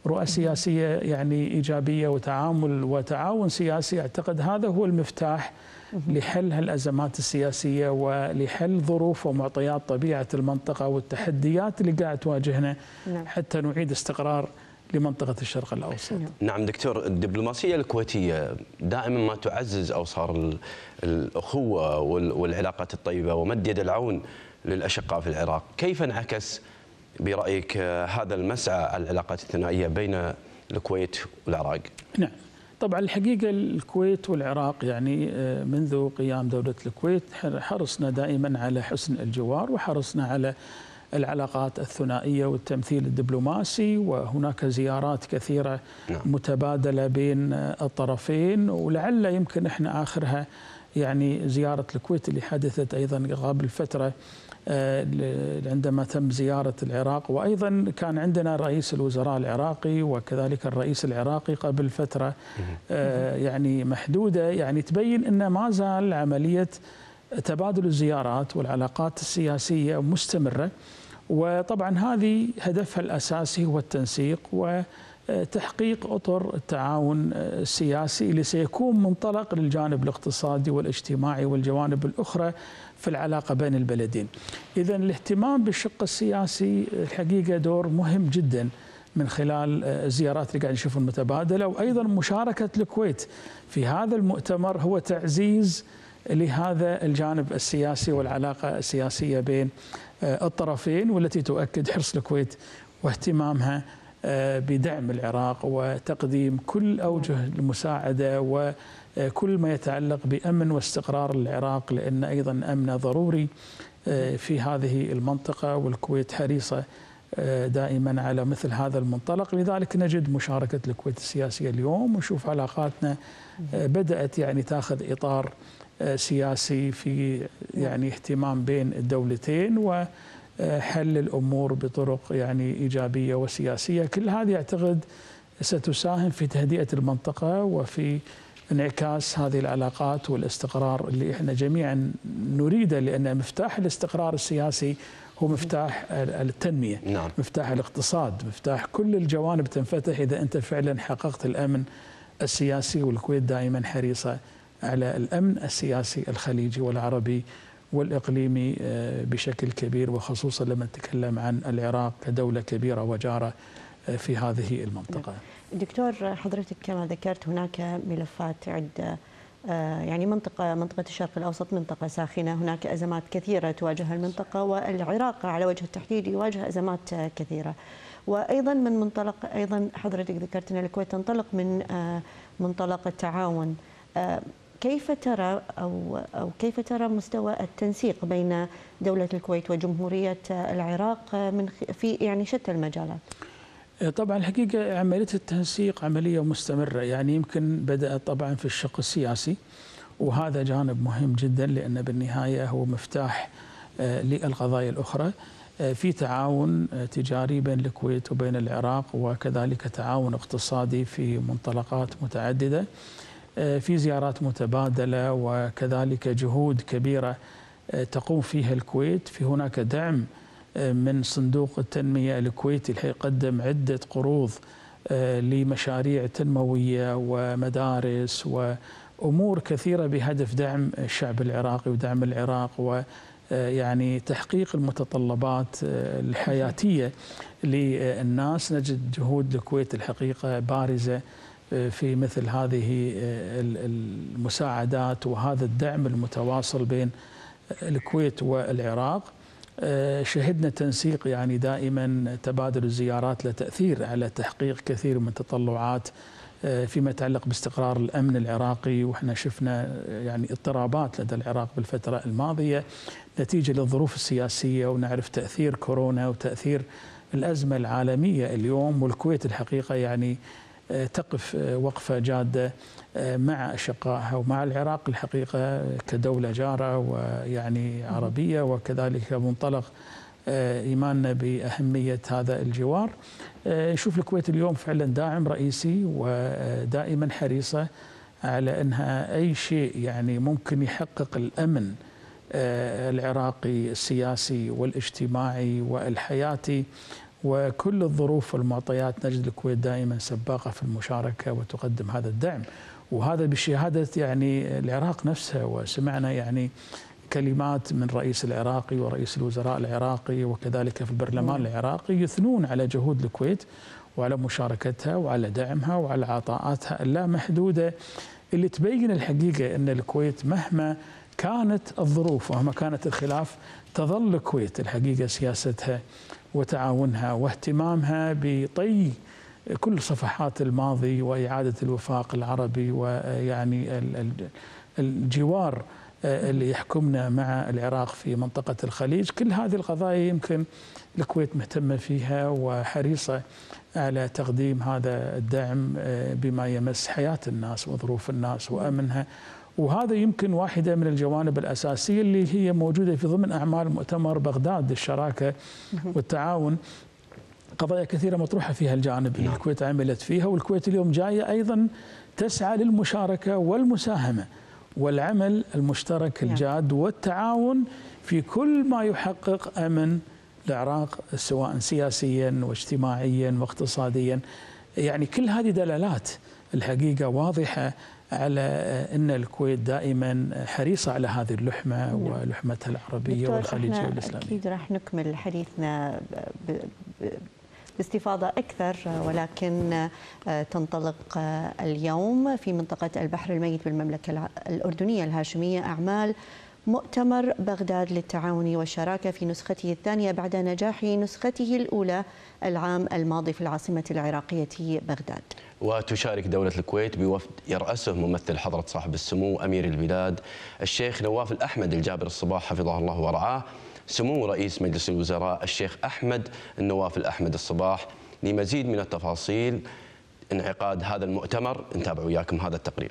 رؤى سياسية يعني إيجابية وتعامل وتعاون سياسي، أعتقد هذا هو المفتاح لحل هالأزمات السياسية ولحل ظروف ومعطيات طبيعة المنطقة والتحديات اللي قاعد تواجهنا حتى نعيد استقرار لمنطقة الشرق الأوسط. نعم دكتور، الدبلوماسية الكويتية دائما ما تعزز أوصار الأخوة والعلاقات الطيبة ومد يد العون للأشقاء في العراق، كيف انعكس برأيك هذا المسعى على العلاقات الثنائية بين الكويت والعراق؟ نعم طبعا الحقيقة الكويت والعراق يعني منذ قيام دولة الكويت حرصنا دائما على حسن الجوار وحرصنا على العلاقات الثنائية والتمثيل الدبلوماسي، وهناك زيارات كثيرة نعم. متبادلة بين الطرفين، ولعل يمكن احنا آخرها يعني زيارة الكويت اللي حدثت أيضا قبل فترة عندما تم زيارة العراق، وأيضا كان عندنا رئيس الوزراء العراقي وكذلك الرئيس العراقي قبل فترة يعني محدودة، يعني تبين أن ما زال عملية تبادل الزيارات والعلاقات السياسية مستمرة، وطبعا هذه هدفها الأساسي هو التنسيق وتحقيق أطر التعاون السياسي اللي سيكون منطلق للجانب الاقتصادي والاجتماعي والجوانب الأخرى في العلاقة بين البلدين. إذن الاهتمام بالشق السياسي الحقيقة دور مهم جدا من خلال الزيارات اللي قاعد نشوفها المتبادلة، وأيضا مشاركة الكويت في هذا المؤتمر هو تعزيز لهذا الجانب السياسي والعلاقة السياسية بين الطرفين، والتي تؤكد حرص الكويت واهتمامها بدعم العراق وتقديم كل أوجه المساعدة وكل ما يتعلق بأمن واستقرار العراق، لأن أيضا أمن ضروري في هذه المنطقة، والكويت حريصة دائما على مثل هذا المنطلق. لذلك نجد مشاركة الكويت السياسية اليوم، ونشوف علاقاتنا بدأت يعني تاخذ إطار سياسي في يعني اهتمام بين الدولتين وحل الأمور بطرق يعني إيجابية وسياسية. كل هذه أعتقد ستساهم في تهدئة المنطقة وفي انعكاس هذه العلاقات والاستقرار اللي احنا جميعا نريده، لأن مفتاح الاستقرار السياسي هو مفتاح التنمية، نعم. مفتاح الاقتصاد، مفتاح كل الجوانب تنفتح إذا أنت فعلا حققت الأمن السياسي، والكويت دائما حريصة على الأمن السياسي الخليجي والعربي والإقليمي بشكل كبير، وخصوصا لما نتكلم عن العراق كدولة كبيرة وجارة في هذه المنطقة. دكتور حضرتك كما ذكرت هناك ملفات عدة، يعني منطقة منطقة الشرق الأوسط منطقة ساخنة، هناك أزمات كثيرة تواجه المنطقة، والعراق على وجه التحديد يواجه أزمات كثيرة. وأيضا من منطلق أيضا حضرتك ذكرت أن الكويت تنطلق من منطلق التعاون، كيف ترى أو أو كيف ترى مستوى التنسيق بين دولة الكويت وجمهورية العراق من في يعني شتى المجالات؟ طبعا الحقيقة عملية التنسيق عملية مستمرة، يعني يمكن بدأت طبعا في الشق السياسي، وهذا جانب مهم جدا لأن بالنهاية هو مفتاح للقضايا الأخرى. في تعاون تجاري بين الكويت وبين العراق، وكذلك تعاون اقتصادي في منطلقات متعددة، في زيارات متبادلة، وكذلك جهود كبيرة تقوم فيها الكويت. في هناك دعم من صندوق التنمية الكويتي اللي يقدم عدة قروض لمشاريع تنموية ومدارس وأمور كثيرة بهدف دعم الشعب العراقي ودعم العراق ويعني تحقيق المتطلبات الحياتية للناس. نجد جهود الكويت الحقيقة بارزة في مثل هذه المساعدات وهذا الدعم المتواصل بين الكويت والعراق. شهدنا تنسيق يعني دائما تبادل الزيارات له تأثير على تحقيق كثير من التطلعات فيما يتعلق باستقرار الأمن العراقي، وإحنا شفنا يعني اضطرابات لدى العراق بالفترة الماضية نتيجة للظروف السياسية، ونعرف تأثير كورونا وتأثير الأزمة العالمية اليوم. والكويت الحقيقة يعني تقف وقفة جادة مع أشقائها ومع العراق الحقيقة كدولة جارة ويعني عربية، وكذلك منطلق إيماننا بأهمية هذا الجوار. نشوف الكويت اليوم فعلا داعم رئيسي ودائما حريصة على أنها أي شيء يعني ممكن يحقق الأمن العراقي السياسي والاجتماعي والحياتي وكل الظروف والمعطيات نجد الكويت دائما سباقة في المشاركة وتقدم هذا الدعم، وهذا بشهادة يعني العراق نفسها. وسمعنا يعني كلمات من رئيس العراقي ورئيس الوزراء العراقي وكذلك في البرلمان العراقي يثنون على جهود الكويت وعلى مشاركتها وعلى دعمها وعلى عطاءاتها اللامحدودة اللي تبين الحقيقة أن الكويت مهما كانت الظروف ومهما كانت الخلاف تظل الكويت الحقيقة سياستها وتعاونها واهتمامها بطي كل صفحات الماضي وإعادة الوفاق العربي ويعني الجوار اللي يحكمنا مع العراق في منطقة الخليج. كل هذه القضايا يمكن الكويت مهتمة فيها وحريصة على تقديم هذا الدعم بما يمس حياة الناس وظروف الناس وأمنها، وهذا يمكن واحدة من الجوانب الأساسية اللي هي موجودة في ضمن أعمال مؤتمر بغداد للشراكة والتعاون. قضايا كثيرة مطروحة فيها الجانب اللي الكويت عملت فيها، والكويت اليوم جاية أيضا تسعى للمشاركة والمساهمة والعمل المشترك الجاد والتعاون في كل ما يحقق أمن العراق سواء سياسيا واجتماعيا واقتصاديا. يعني كل هذه دلالات الحقيقة واضحة على أن الكويت دائما حريصة على هذه اللحمة ولحمتها العربية والخليجية والإسلامية. أكيد راح نكمل حديثنا باستفاضة أكثر، ولكن تنطلق اليوم في منطقة البحر الميت بالمملكة الأردنية الهاشمية أعمال مؤتمر بغداد للتعاون والشراكة في نسخته الثانية بعد نجاح نسخته الأولى العام الماضي في العاصمة العراقية بغداد. وتشارك دولة الكويت بوفد يرأسه ممثل حضرة صاحب السمو أمير البلاد الشيخ نواف الأحمد الجابر الصباح حفظه الله ورعاه، سمو رئيس مجلس الوزراء الشيخ أحمد النواف الأحمد الصباح. لمزيد من التفاصيل انعقاد هذا المؤتمر نتابع وياكم هذا التقرير.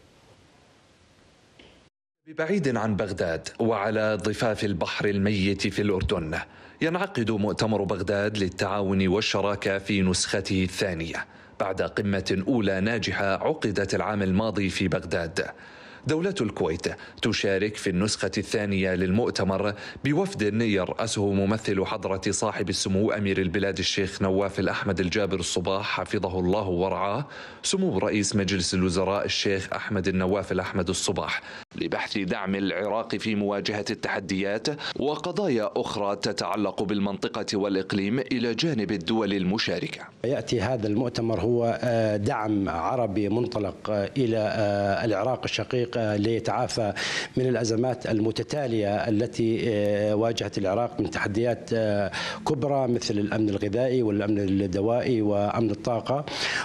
بعيد عن بغداد وعلى ضفاف البحر الميت في الأردن ينعقد مؤتمر بغداد للتعاون والشراكة في نسخته الثانية بعد قمة أولى ناجحة عقدت العام الماضي في بغداد. دولة الكويت تشارك في النسخة الثانية للمؤتمر بوفد يرأسه ممثل حضرة صاحب السمو أمير البلاد الشيخ نواف الأحمد الجابر الصباح حفظه الله ورعاه، سمو رئيس مجلس الوزراء الشيخ أحمد النواف الأحمد الصباح، لبحث دعم العراق في مواجهة التحديات وقضايا أخرى تتعلق بالمنطقة والإقليم إلى جانب الدول المشاركة. يأتي هذا المؤتمر هو دعم عربي منطلق إلى العراق الشقيق ليتعافى من الأزمات المتتالية التي واجهت العراق من تحديات كبرى مثل الأمن الغذائي والأمن الدوائي وأمن الطاقة،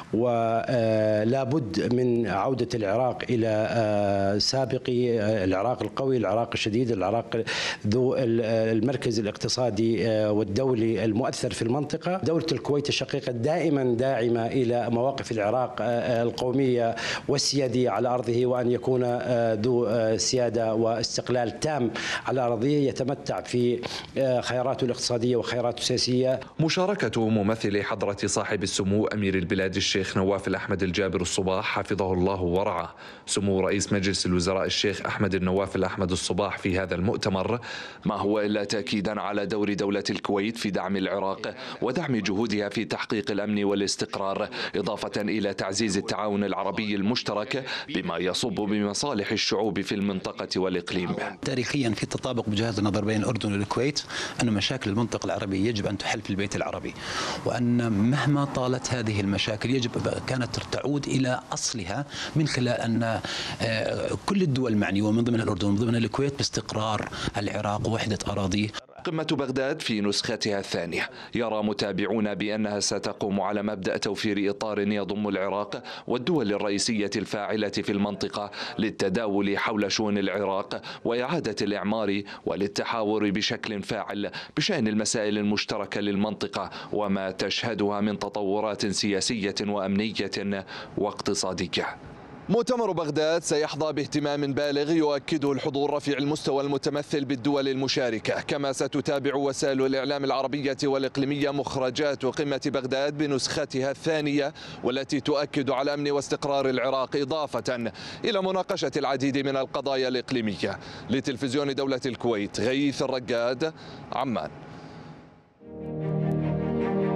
ولا بد من عودة العراق إلى سابق العراق القوي، العراق الشديد، العراق ذو المركز الاقتصادي والدولي المؤثر في المنطقة. دولة الكويت الشقيقة دائما داعمة إلى مواقف العراق القومية والسيادية على أرضه، وأن يكون ذو سيادة واستقلال تام على أرضه يتمتع في خياراته الاقتصادية وخياراته السياسية. مشاركة ممثل حضرة صاحب السمو أمير البلاد الشيخ نواف الأحمد الجابر الصباح حفظه الله ورعاه، سمو رئيس مجلس الوزراء الشيخ أحمد النواف الأحمد الصباح في هذا المؤتمر ما هو إلا تأكيدا على دور دولة الكويت في دعم العراق ودعم جهودها في تحقيق الأمن والاستقرار، إضافة إلى تعزيز التعاون العربي المشترك بما يصب بمصالح الشعوب في المنطقة والإقليم. تاريخيا في تطابق وجهات النظر بين الأردن والكويت أن مشاكل المنطقة العربية يجب أن تحل في البيت العربي، وأن مهما طالت هذه المشاكل يجب كانت تعود إلى أصلها من خلال أن كل الدول المعنية ومن ضمن الأردن ومن ضمن الكويت باستقرار العراق ووحدة أراضيه. قمة بغداد في نسختها الثانية يرى متابعون بأنها ستقوم على مبدأ توفير إطار يضم العراق والدول الرئيسية الفاعلة في المنطقة للتداول حول شؤون العراق وإعادة الإعمار وللتحاور بشكل فاعل بشأن المسائل المشتركة للمنطقة وما تشهدها من تطورات سياسية وأمنية واقتصادية. مؤتمر بغداد سيحظى باهتمام بالغ يؤكده الحضور رفيع المستوى المتمثل بالدول المشاركة، كما ستتابع وسائل الإعلام العربية والإقليمية مخرجات قمة بغداد بنسختها الثانية والتي تؤكد على أمن واستقرار العراق، إضافة إلى مناقشة العديد من القضايا الإقليمية. لتلفزيون دولة الكويت، غيث الرقاد، عمان.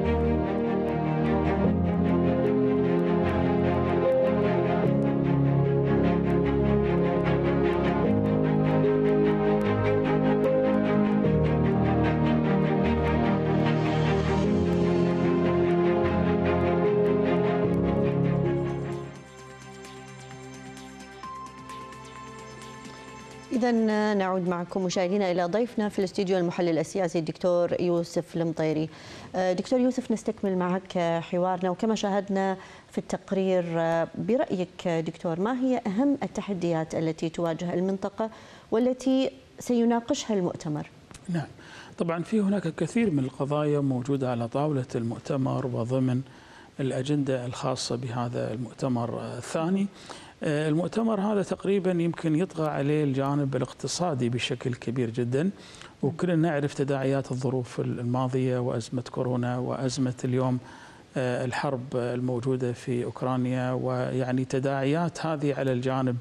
إذا نعود معكم مشاهدينا إلى ضيفنا في الاستديو المحلل السياسي الدكتور يوسف المطيري. دكتور يوسف، نستكمل معك حوارنا، وكما شاهدنا في التقرير برأيك دكتور ما هي أهم التحديات التي تواجه المنطقة والتي سيناقشها المؤتمر؟ نعم، طبعا في هناك كثير من القضايا موجودة على طاولة المؤتمر وضمن الأجندة الخاصة بهذا المؤتمر الثاني. المؤتمر هذا تقريبا يمكن يطغى عليه الجانب الاقتصادي بشكل كبير جدا، وكلنا نعرف تداعيات الظروف الماضية وأزمة كورونا وأزمة اليوم الحرب الموجودة في أوكرانيا، ويعني تداعيات هذه على الجانب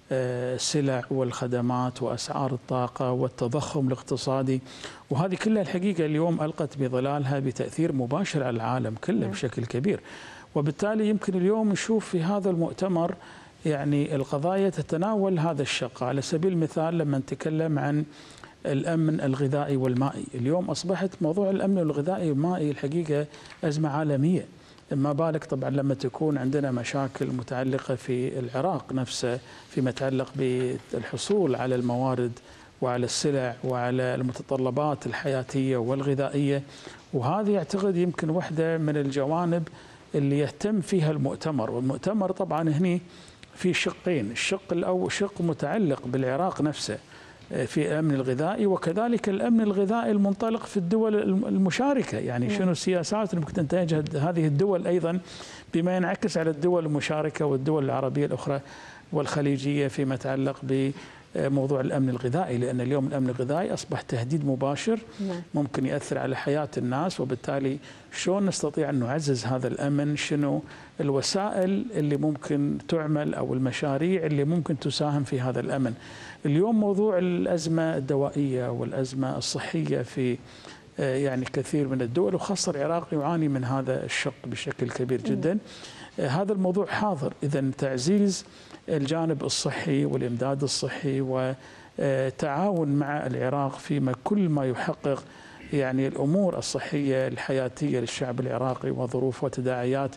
السلع والخدمات وأسعار الطاقة والتضخم الاقتصادي، وهذه كلها الحقيقة اليوم ألقت بظلالها بتأثير مباشر على العالم كله بشكل كبير. وبالتالي يمكن اليوم نشوف في هذا المؤتمر يعني القضايا تتناول هذا الشق. على سبيل المثال لما نتكلم عن الأمن الغذائي والمائي، اليوم أصبحت موضوع الأمن الغذائي والمائي الحقيقة أزمة عالمية، ما بالك طبعا لما تكون عندنا مشاكل متعلقة في العراق نفسه فيما يتعلق بالحصول على الموارد وعلى السلع وعلى المتطلبات الحياتية والغذائية. وهذه أعتقد يمكن واحدة من الجوانب اللي يهتم فيها المؤتمر. والمؤتمر طبعا هني في شقين، الشق الأول شق متعلق بالعراق نفسه في الأمن الغذائي، وكذلك الأمن الغذائي المنطلق في الدول المشاركة، يعني شنو السياسات اللي ممكن تنتهجها هذه الدول أيضا بما ينعكس على الدول المشاركة والدول العربية الأخرى والخليجية فيما يتعلق بموضوع الأمن الغذائي، لأن اليوم الأمن الغذائي أصبح تهديد مباشر ممكن يأثر على حياة الناس. وبالتالي شلون نستطيع أن نعزز هذا الأمن؟ شنو الوسائل اللي ممكن تعمل أو المشاريع اللي ممكن تساهم في هذا الأمن؟ اليوم موضوع الأزمة الدوائية والأزمة الصحية في يعني كثير من الدول وخاصة العراق يعاني من هذا الشق بشكل كبير جدا. هذا الموضوع حاضر، إذن تعزيز الجانب الصحي والإمداد الصحي وتعاون مع العراق فيما كل ما يحقق يعني الأمور الصحية الحياتية للشعب العراقي وظروف وتداعيات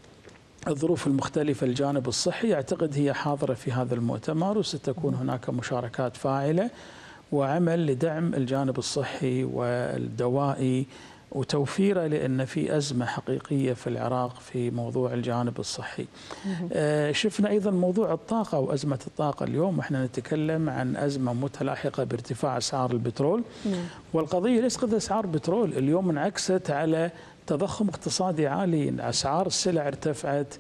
الظروف المختلفة الجانب الصحي، أعتقد هي حاضرة في هذا المؤتمر، وستكون هناك مشاركات فاعلة وعمل لدعم الجانب الصحي والدوائي وتوفيره، لأن في أزمة حقيقية في العراق في موضوع الجانب الصحي. آه شفنا أيضا موضوع الطاقة وأزمة الطاقة. اليوم احنا نتكلم عن أزمة متلاحقة بارتفاع أسعار البترول، والقضية ليس قضية أسعار البترول، اليوم انعكست على تضخم اقتصادي عالي، أسعار السلع ارتفعت،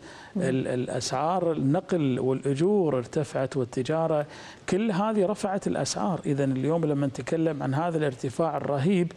الأسعار النقل والأجور ارتفعت والتجارة، كل هذه رفعت الأسعار. إذا اليوم لما نتكلم عن هذا الارتفاع الرهيب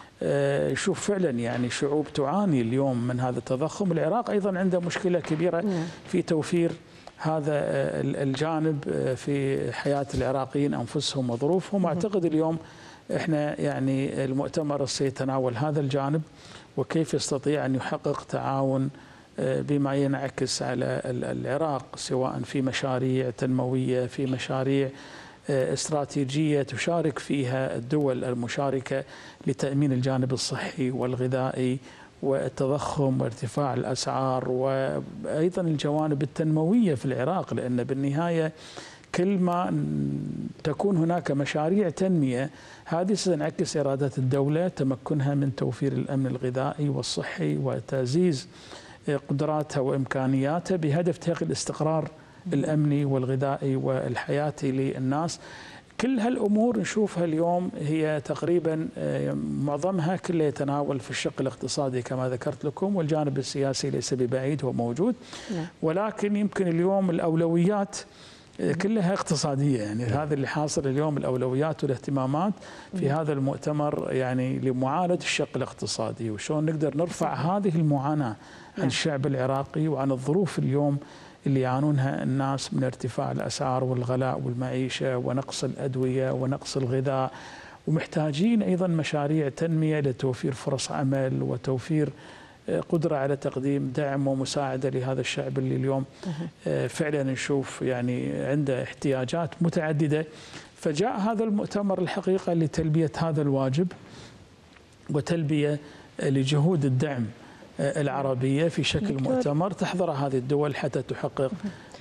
شوف فعلا يعني شعوب تعاني اليوم من هذا التضخم. العراق أيضا عنده مشكلة كبيرة في توفير هذا الجانب في حياة العراقيين أنفسهم وظروفهم. أعتقد اليوم احنا يعني المؤتمر سيتناول هذا الجانب وكيف يستطيع أن يحقق تعاون بما ينعكس على العراق، سواء في مشاريع تنموية، في مشاريع استراتيجية تشارك فيها الدول المشاركة لتأمين الجانب الصحي والغذائي والتضخم وارتفاع الأسعار، وأيضا الجوانب التنموية في العراق، لأن بالنهاية كل ما تكون هناك مشاريع تنمية هذه ستنعكس إرادة الدولة تمكنها من توفير الأمن الغذائي والصحي وتعزيز قدراتها وإمكانياتها بهدف تحقيق الاستقرار الأمني والغذائي والحياتي للناس. كل هالأمور نشوفها اليوم هي تقريبا معظمها كله يتناول في الشق الاقتصادي كما ذكرت لكم، والجانب السياسي ليس ببعيد هو موجود، ولكن يمكن اليوم الأولويات كلها اقتصادية. يعني هذا اللي حاصل اليوم، الأولويات والاهتمامات في هذا المؤتمر يعني لمعالجة الشق الاقتصادي وشون نقدر نرفع هذه المعاناة عن الشعب العراقي وعن الظروف اليوم اللي يعانونها الناس من ارتفاع الأسعار والغلاء والمعيشة ونقص الأدوية ونقص الغذاء. ومحتاجين أيضا مشاريع تنمية لتوفير فرص عمل وتوفير قدرة على تقديم دعم ومساعدة لهذا الشعب اللي اليوم فعلا نشوف يعني عنده احتياجات متعددة. فجاء هذا المؤتمر الحقيقة لتلبية هذا الواجب وتلبية لجهود الدعم العربية في شكل مؤتمر تحضر هذه الدول حتى تحقق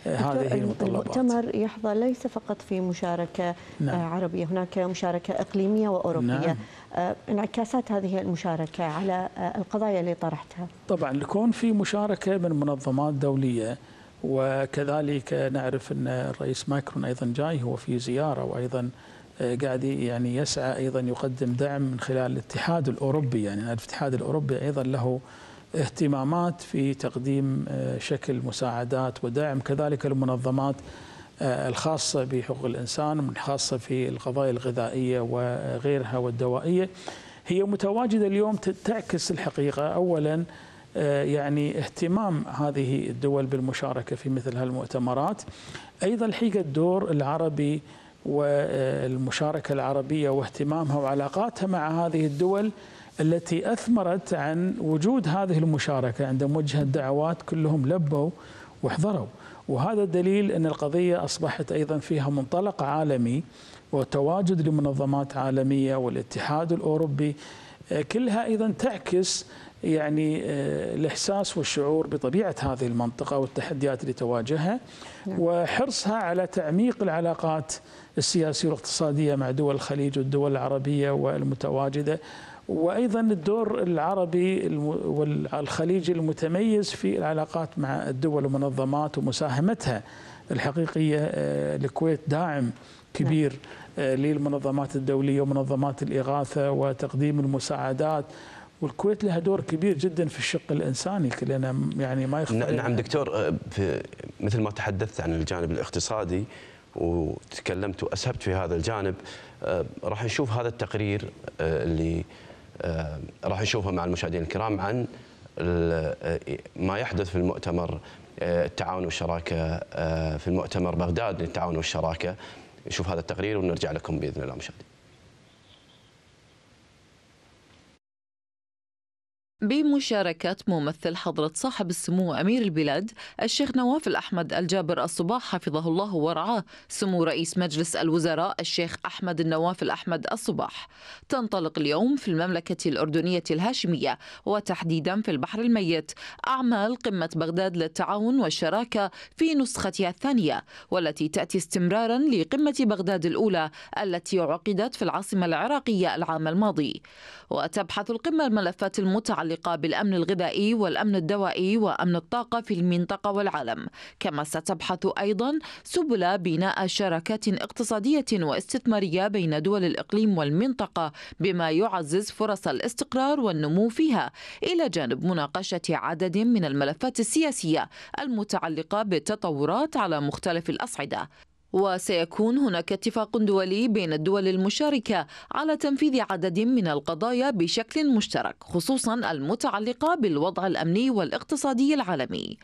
هذه هي المتطلبات. المؤتمر يحظى ليس فقط في مشاركة نعم. عربية، هناك مشاركة إقليمية وأوروبية. نعم. انعكاسات هذه المشاركة على القضايا اللي طرحتها. طبعا يكون في مشاركة من منظمات دولية، وكذلك نعرف أن الرئيس ماكرون أيضا جاي هو في زيارة، وأيضا قاعد يعني يسعى أيضا يقدم دعم من خلال الاتحاد الأوروبي. يعني الاتحاد الأوروبي أيضا له اهتمامات في تقديم شكل مساعدات ودعم، كذلك المنظمات الخاصة بحقوق الإنسان، خاصة في القضايا الغذائية وغيرها والدوائية، هي متواجدة اليوم تعكس الحقيقة أولا يعني اهتمام هذه الدول بالمشاركة في مثل هالمؤتمرات، أيضا الحقيقة الدور العربي والمشاركة العربية واهتمامها وعلاقاتها مع هذه الدول التي أثمرت عن وجود هذه المشاركة. عندما وجهت دعوات كلهم لبوا وحضروا، وهذا دليل أن القضية أصبحت أيضا فيها منطلق عالمي وتواجد لمنظمات عالمية والاتحاد الأوروبي، كلها أيضا تعكس يعني الإحساس والشعور بطبيعة هذه المنطقة والتحديات اللي تواجهها، وحرصها على تعميق العلاقات السياسية والاقتصادية مع دول الخليج والدول العربية والمتواجدة، وأيضا الدور العربي والخليجي المتميز في العلاقات مع الدول والمنظمات ومساهمتها الحقيقية. الكويت داعم كبير للمنظمات الدولية ومنظمات الإغاثة وتقديم المساعدات، والكويت لها دور كبير جدا في الشق الإنساني كلنا يعني ما يخفى. نعم دكتور، مثل ما تحدثت عن الجانب الاقتصادي وتكلمت وأسهبت في هذا الجانب، راح نشوف هذا التقرير اللي راح نشوفه مع المشاهدين الكرام عن ما يحدث في المؤتمر التعاون والشراكة، في المؤتمر بغداد للتعاون والشراكة. نشوف هذا التقرير ونرجع لكم بإذن الله مشاهدين. بمشاركة ممثل حضرة صاحب السمو أمير البلاد الشيخ نواف الأحمد الجابر الصباح حفظه الله ورعاه، سمو رئيس مجلس الوزراء الشيخ أحمد النواف الأحمد الصباح، تنطلق اليوم في المملكة الأردنية الهاشمية وتحديدا في البحر الميت أعمال قمة بغداد للتعاون والشراكة في نسختها الثانية، والتي تأتي استمرارا لقمة بغداد الأولى التي عقدت في العاصمة العراقية العام الماضي. وتبحث القمة الملفات المتعلقة بالأمن الغذائي والأمن الدوائي وأمن الطاقة في المنطقة والعالم، كما ستبحث أيضا سبل بناء شراكات اقتصادية واستثمارية بين دول الإقليم والمنطقة بما يعزز فرص الاستقرار والنمو فيها، إلى جانب مناقشة عدد من الملفات السياسية المتعلقة بالتطورات على مختلف الأصعدة. وسيكون هناك اتفاق دولي بين الدول المشاركة على تنفيذ عدد من القضايا بشكل مشترك، خصوصا المتعلقة بالوضع الأمني والاقتصادي العالمي.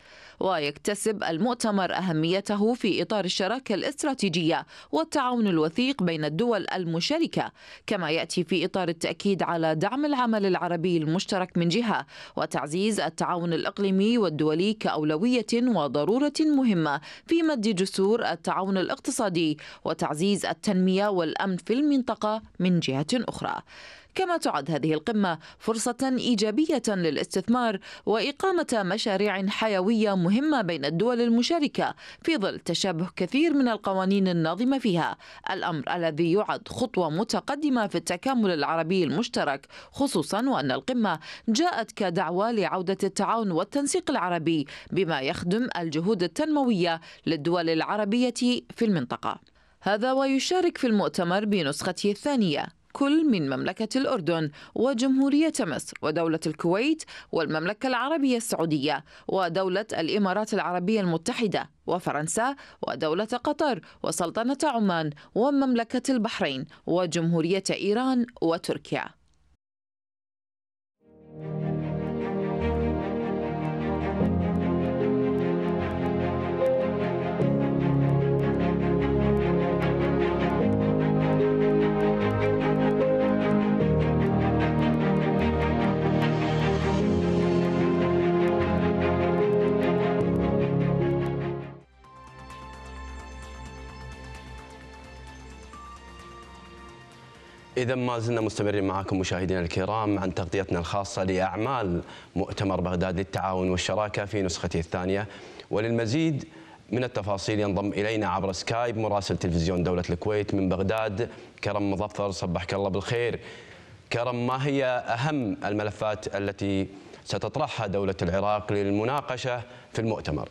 ويكتسب المؤتمر أهميته في إطار الشراكة الاستراتيجية والتعاون الوثيق بين الدول المشاركة، كما يأتي في إطار التأكيد على دعم العمل العربي المشترك من جهة، وتعزيز التعاون الإقليمي والدولي كأولوية وضرورة مهمة في مد جسور التعاون الاقتصادي وتعزيز التنمية والأمن في المنطقة من جهة أخرى. كما تعد هذه القمة فرصة إيجابية للاستثمار وإقامة مشاريع حيوية مهمة بين الدول المشاركة في ظل تشابه كثير من القوانين الناظمة فيها، الأمر الذي يعد خطوة متقدمة في التكامل العربي المشترك، خصوصا وأن القمة جاءت كدعوة لعودة التعاون والتنسيق العربي بما يخدم الجهود التنموية للدول العربية في المنطقة. هذا ويشارك في المؤتمر بنسخته الثانية كل من مملكة الأردن وجمهورية مصر ودولة الكويت والمملكة العربية السعودية ودولة الإمارات العربية المتحدة وفرنسا ودولة قطر وسلطنة عمان ومملكة البحرين وجمهورية إيران وتركيا. إذا ما زلنا مستمرين معكم مشاهدينا الكرام عن تغطيتنا الخاصة لأعمال مؤتمر بغداد للتعاون والشراكة في نسخته الثانية، وللمزيد من التفاصيل ينضم إلينا عبر سكايب مراسل تلفزيون دولة الكويت من بغداد كرم مظفر. صبحك الله بالخير. كرم، ما هي أهم الملفات التي ستطرحها دولة العراق للمناقشة في المؤتمر؟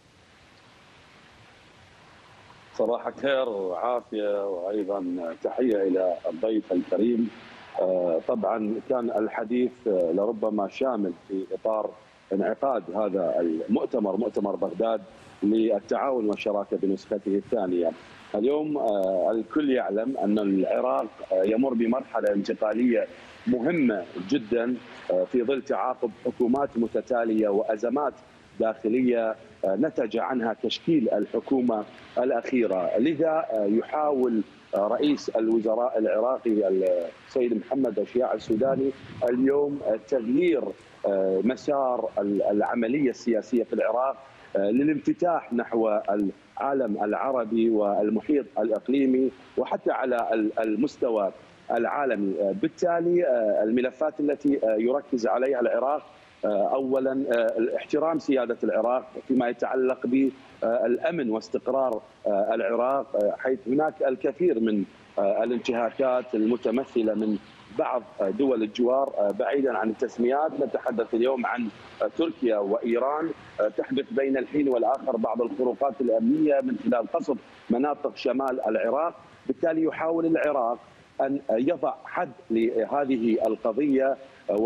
صباح الخير وعافية، وأيضا تحية إلى الضيف الكريم. طبعا كان الحديث لربما شامل في إطار انعقاد هذا المؤتمر، مؤتمر بغداد للتعاون والشراكة بنسخته الثانية. اليوم الكل يعلم أن العراق يمر بمرحلة انتقالية مهمة جدا في ظل تعاقب حكومات متتالية وأزمات داخلية نتج عنها تشكيل الحكومة الأخيرة. لذا يحاول رئيس الوزراء العراقي السيد محمد أشياع السوداني اليوم تغيير مسار العملية السياسية في العراق للانفتاح نحو العالم العربي والمحيط الإقليمي وحتى على المستوى العالمي. بالتالي الملفات التي يركز عليها العراق اولا احترام سياده العراق فيما يتعلق بالامن واستقرار العراق، حيث هناك الكثير من الانتهاكات المتمثله من بعض دول الجوار. بعيدا عن التسميات، نتحدث اليوم عن تركيا وايران. تحدث بين الحين والاخر بعض الخروقات الامنيه من خلال قصف مناطق شمال العراق. بالتالي يحاول العراق أن يضع حد لهذه القضية،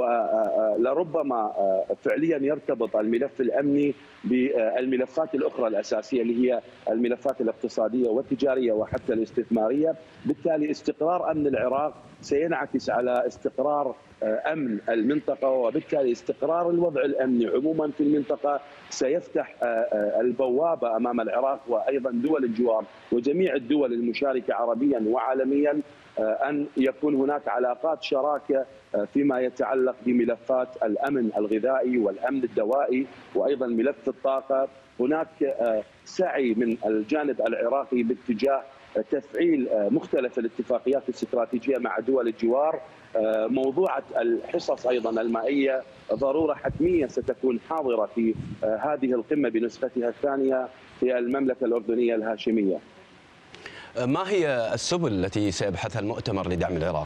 ولربما فعليا يرتبط الملف الأمني بالملفات الأخرى الأساسية اللي هي الملفات الاقتصادية والتجارية وحتى الاستثمارية. بالتالي استقرار أمن العراق سينعكس على استقرار أمن المنطقة، وبالتالي استقرار الوضع الأمني عموما في المنطقة سيفتح البوابة أمام العراق وأيضا دول الجوار وجميع الدول المشاركة عربيا وعالميا أن يكون هناك علاقات شراكة فيما يتعلق بملفات الأمن الغذائي والأمن الدوائي وأيضا ملف الطاقة. هناك سعي من الجانب العراقي باتجاه تفعيل مختلف الاتفاقيات الاستراتيجية مع دول الجوار. موضوعة الحصص أيضا المائية ضرورة حتمية ستكون حاضرة في هذه القمة بنسختها الثانية في المملكة الأردنية الهاشمية. ما هي السبل التي سيبحثها المؤتمر لدعم العراق؟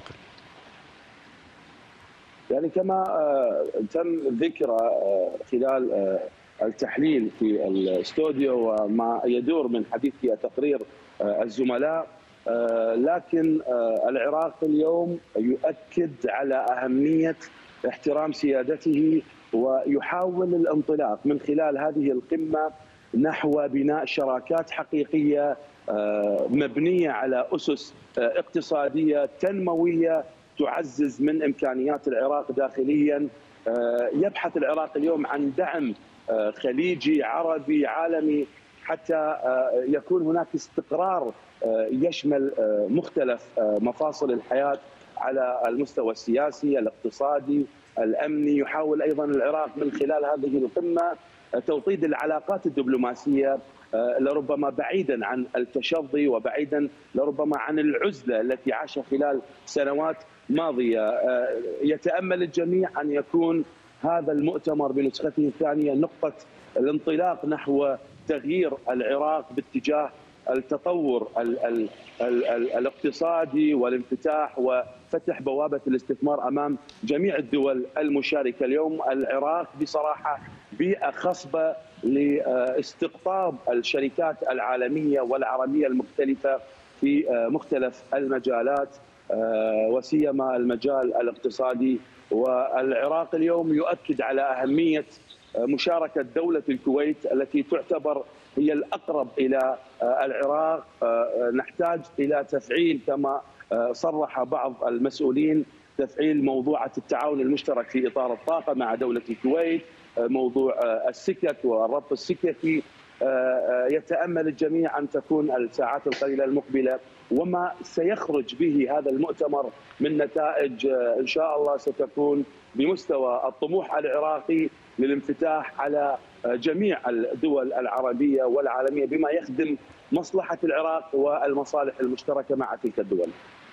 يعني كما تم ذكر خلال التحليل في الاستوديو وما يدور من حديث في تقرير الزملاء، لكن العراق اليوم يؤكد على أهمية احترام سيادته ويحاول الانطلاق من خلال هذه القمة نحو بناء شراكات حقيقية مبنية على أسس اقتصادية تنموية تعزز من إمكانيات العراق داخليا. يبحث العراق اليوم عن دعم خليجي عربي عالمي حتى يكون هناك استقرار يشمل مختلف مفاصل الحياة على المستوى السياسي الاقتصادي الأمني. يحاول أيضا العراق من خلال هذه القمة توطيد العلاقات الدبلوماسية لربما بعيدا عن التشظي وبعيدا لربما عن العزلة التي عاشها خلال سنوات ماضية. يتأمل الجميع أن يكون هذا المؤتمر بنسخته الثانية نقطة الانطلاق نحو تغيير العراق باتجاه التطور ال ال ال ال الاقتصادي والانفتاح وفتح بوابة الاستثمار أمام جميع الدول المشاركة. اليوم العراق بصراحة بيئة خصبة لاستقطاب الشركات العالمية والعربية المختلفة في مختلف المجالات وسيما المجال الاقتصادي. والعراق اليوم يؤكد على أهمية مشاركة دولة الكويت التي تعتبر هي الأقرب إلى العراق. نحتاج إلى تفعيل كما صرح بعض المسؤولين تفعيل موضوعة التعاون المشترك في إطار الطاقة مع دولة الكويت، موضوع السكك والربط السككي. يتأمل الجميع أن تكون الساعات القليلة المقبلة وما سيخرج به هذا المؤتمر من نتائج إن شاء الله ستكون بمستوى الطموح العراقي للانفتاح على جميع الدول العربية والعالمية بما يخدم مصلحة العراق والمصالح المشتركة مع تلك الدول.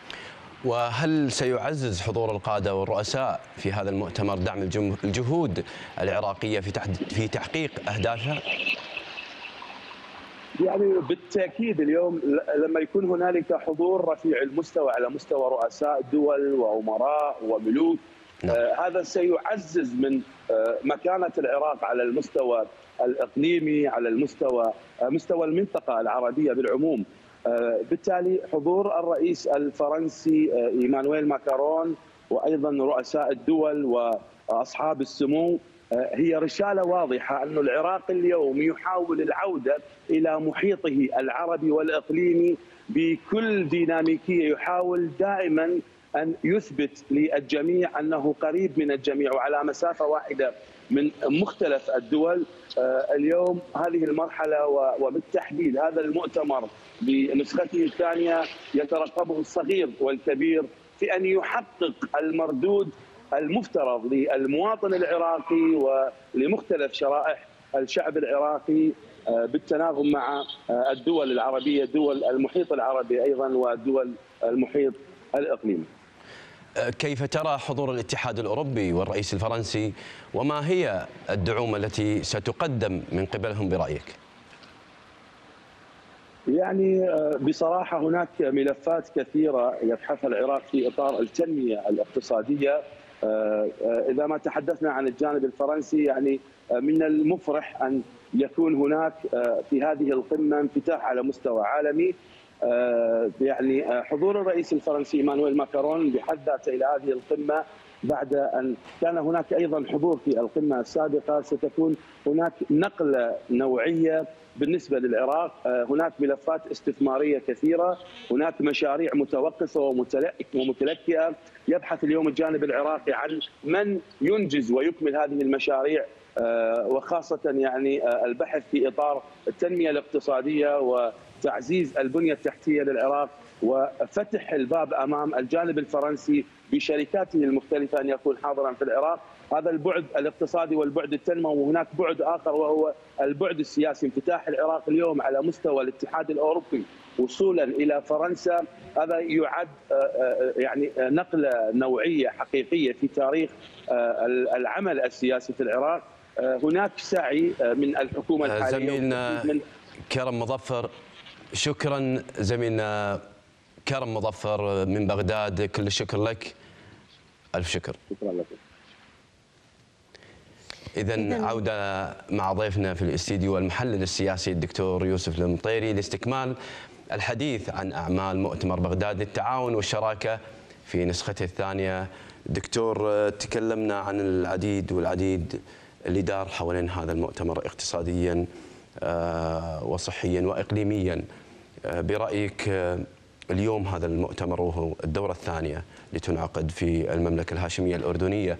وهل سيعزز حضور القادة والرؤساء في هذا المؤتمر دعم الجهود العراقية في في تحقيق أهدافها؟ يعني بالتاكيد اليوم لما يكون هنالك حضور رفيع المستوى على مستوى رؤساء دول وامراء وملوك، آه هذا سيعزز من آه مكانه العراق على المستوى الاقليمي، على المستوى آه مستوى المنطقه العربيه بالعموم. آه بالتالي حضور الرئيس الفرنسي آه ايمانويل ماكرون وايضا رؤساء الدول واصحاب السمو هي رسالة واضحة أن العراق اليوم يحاول العودة إلى محيطه العربي والإقليمي بكل ديناميكية، يحاول دائما أن يثبت للجميع أنه قريب من الجميع وعلى مسافة واحدة من مختلف الدول. اليوم هذه المرحلة وبالتحديد هذا المؤتمر بنسخته الثانية يترقبه الصغير والكبير في أن يحقق المردود المفترض للمواطن العراقي ولمختلف شرائح الشعب العراقي بالتناغم مع الدول العربية، دول المحيط العربي أيضا ودول المحيط الإقليمي. كيف ترى حضور الاتحاد الأوروبي والرئيس الفرنسي، وما هي الدعوم التي ستقدم من قبلهم برأيك؟ يعني بصراحة هناك ملفات كثيرة يبحثها العراق في إطار التنمية الاقتصادية. إذا ما تحدثنا عن الجانب الفرنسي، يعني من المفرح أن يكون هناك في هذه القمة انفتاح على مستوى عالمي. يعني حضور الرئيس الفرنسي ايمانويل ماكرون بحد ذاته إلى هذه القمة بعد أن كان هناك أيضا حضور في القمة السابقة، ستكون هناك نقلة نوعية بالنسبة للعراق. هناك ملفات استثمارية كثيرة، هناك مشاريع متوقفة ومتلكئة. يبحث اليوم الجانب العراقي عن من ينجز ويكمل هذه المشاريع، وخاصة يعني البحث في إطار التنمية الاقتصادية وتعزيز البنية التحتية للعراق وفتح الباب أمام الجانب الفرنسي بشركاته المختلفة أن يكون حاضرا في العراق. هذا البعد الاقتصادي والبعد التنموي، وهناك بعد آخر وهو البعد السياسي. انفتاح العراق اليوم على مستوى الاتحاد الأوروبي وصولا إلى فرنسا، هذا يعد يعني نقلة نوعية حقيقية في تاريخ العمل السياسي في العراق. هناك سعي من الحكومة الحالية. زميلنا كرم مظفر، شكرا زميلنا كرم مظفر من بغداد، كل الشكر لك، ألف شكر. شكرا لك. إذن عودة مع ضيفنا في الاستديو المحلل السياسي الدكتور يوسف المطيري لاستكمال الحديث عن أعمال مؤتمر بغداد للتعاون والشراكة في نسخته الثانية. دكتور، تكلمنا عن العديد والعديد اللي دار حوالين هذا المؤتمر اقتصاديا وصحيا وإقليميا. برأيك اليوم هذا المؤتمر وهو الدورة الثانية لتنعقد في المملكة الهاشمية الأردنية،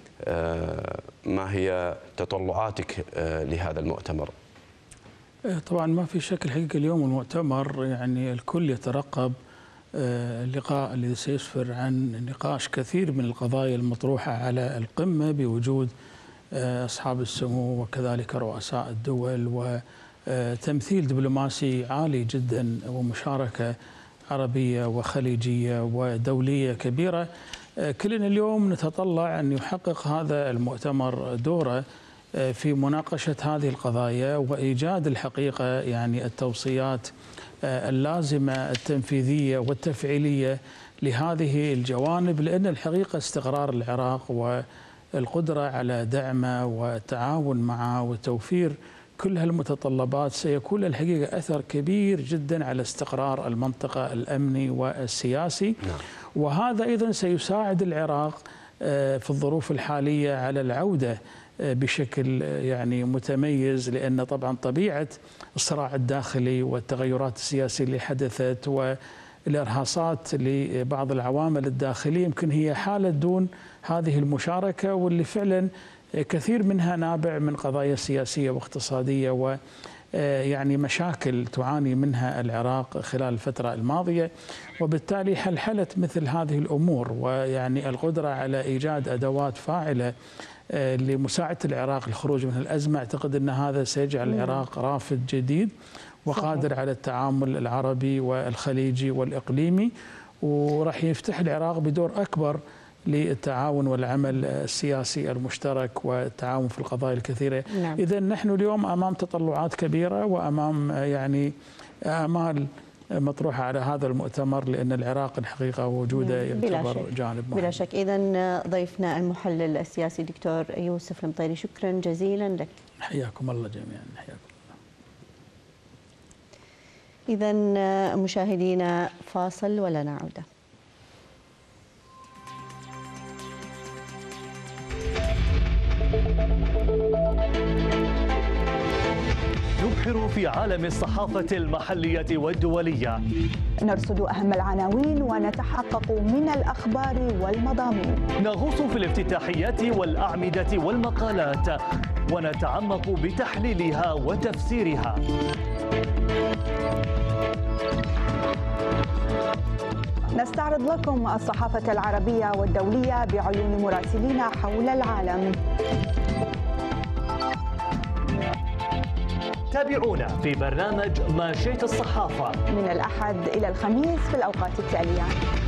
ما هي تطلعاتك لهذا المؤتمر؟ طبعا ما في شك الحقيقة اليوم المؤتمر يعني الكل يترقب اللقاء الذي سيسفر عن نقاش كثير من القضايا المطروحة على القمة بوجود أصحاب السمو وكذلك رؤساء الدول، وتمثيل دبلوماسي عالي جدا ومشاركة عربية وخليجية ودولية كبيرة. كلنا اليوم نتطلع أن يحقق هذا المؤتمر دوره في مناقشة هذه القضايا وإيجاد الحقيقة يعني التوصيات اللازمة التنفيذية والتفعيلية لهذه الجوانب، لأن الحقيقة استقرار العراق والقدرة على دعمه والتعاون معه وتوفير كل هالمتطلبات سيكون الحقيقة أثر كبير جدا على استقرار المنطقة الأمني والسياسي. نعم. وهذا أيضا سيساعد العراق في الظروف الحالية على العودة بشكل يعني متميز، لأن طبعا طبيعة الصراع الداخلي والتغيرات السياسية اللي حدثت والإرهاصات لبعض العوامل الداخلية يمكن هي حالة دون هذه المشاركة، واللي فعلا كثير منها نابع من قضايا سياسية واقتصادية و يعني مشاكل تعاني منها العراق خلال الفترة الماضية، وبالتالي حلحلة مثل هذه الأمور ويعني القدرة على إيجاد أدوات فاعلة لمساعدة العراق للخروج من الأزمة، أعتقد أن هذا سيجعل العراق رافد جديد وقادر على التعامل العربي والخليجي والإقليمي، وراح يفتح العراق بدور أكبر للتعاون والعمل السياسي المشترك والتعاون في القضايا الكثيرة. نعم. إذا نحن اليوم أمام تطلعات كبيرة وأمام يعني آمال مطروحة على هذا المؤتمر، لأن العراق الحقيقة وجوده يعتبر جانب مهم. بلا شك. إذا ضيفنا المحلل السياسي دكتور يوسف المطيري، شكرا جزيلا لك. حياكم الله جميعا. حياكم. إذا مشاهدينا فاصل ولا نعود. نبحر في عالم الصحافة المحلية والدولية، نرصد أهم العناوين ونتحقق من الأخبار والمضامين، نغوص في الافتتاحيات والأعمدة والمقالات ونتعمق بتحليلها وتفسيرها. نستعرض لكم الصحافة العربية والدولية بعيون مراسلين حول العالم. تابعونا في برنامج ماشية الصحافة من الأحد إلى الخميس في الأوقات التالية.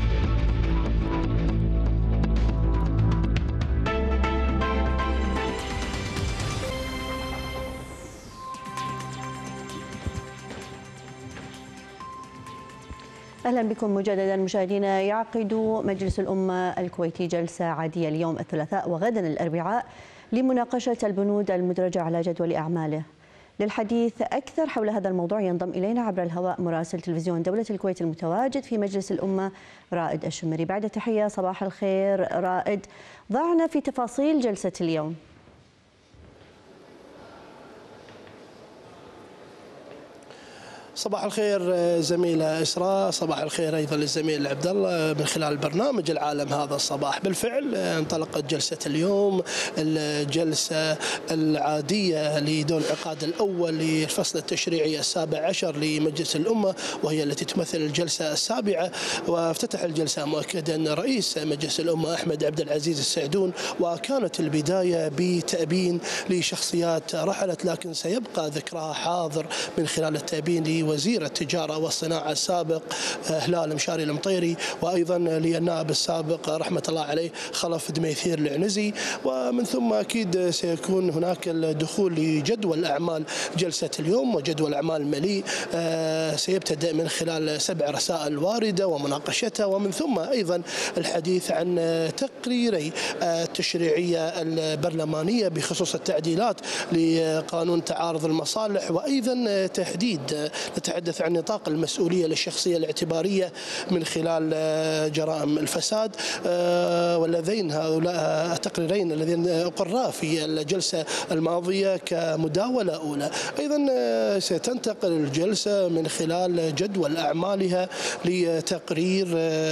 أهلا بكم مجددا مشاهدينا. يعقد مجلس الأمة الكويتي جلسة عادية اليوم الثلاثاء وغدا الأربعاء لمناقشة البنود المدرجة على جدول أعماله. للحديث أكثر حول هذا الموضوع ينضم إلينا عبر الهواء مراسل تلفزيون دولة الكويت المتواجد في مجلس الأمة رائد الشمري. بعد تحية صباح الخير رائد، ضعنا في تفاصيل جلسة اليوم. صباح الخير زميلة إسراء، صباح الخير أيضا للزميل عبد الله من خلال برنامج العالم هذا الصباح. بالفعل انطلقت جلسة اليوم، الجلسة العادية لدور العقاد الأول للفصل التشريعي السابع عشر لمجلس الأمة، وهي التي تمثل الجلسة السابعة. وافتتح الجلسة مؤكدا رئيس مجلس الأمة أحمد عبد العزيز السعدون، وكانت البداية بتأبين لشخصيات رحلت لكن سيبقى ذكرها حاضر من خلال التأبين وزير التجارة والصناعة السابق هلال مشاري المطيري، وأيضا للنائب السابق رحمة الله عليه خلف دميثير العنزي. ومن ثم أكيد سيكون هناك الدخول لجدول أعمال جلسة اليوم، وجدول أعمال مليء سيبتدأ من خلال سبع رسائل واردة ومناقشتها، ومن ثم أيضا الحديث عن تقريري التشريعية البرلمانية بخصوص التعديلات لقانون تعارض المصالح، وأيضا تحديد نتحدث عن نطاق المسؤولية للشخصية الاعتبارية من خلال جرائم الفساد، والذين هؤلاء التقريرين الذين أقرا في الجلسة الماضية كمداولة أولى. أيضا ستنتقل الجلسة من خلال جدول أعمالها لتقرير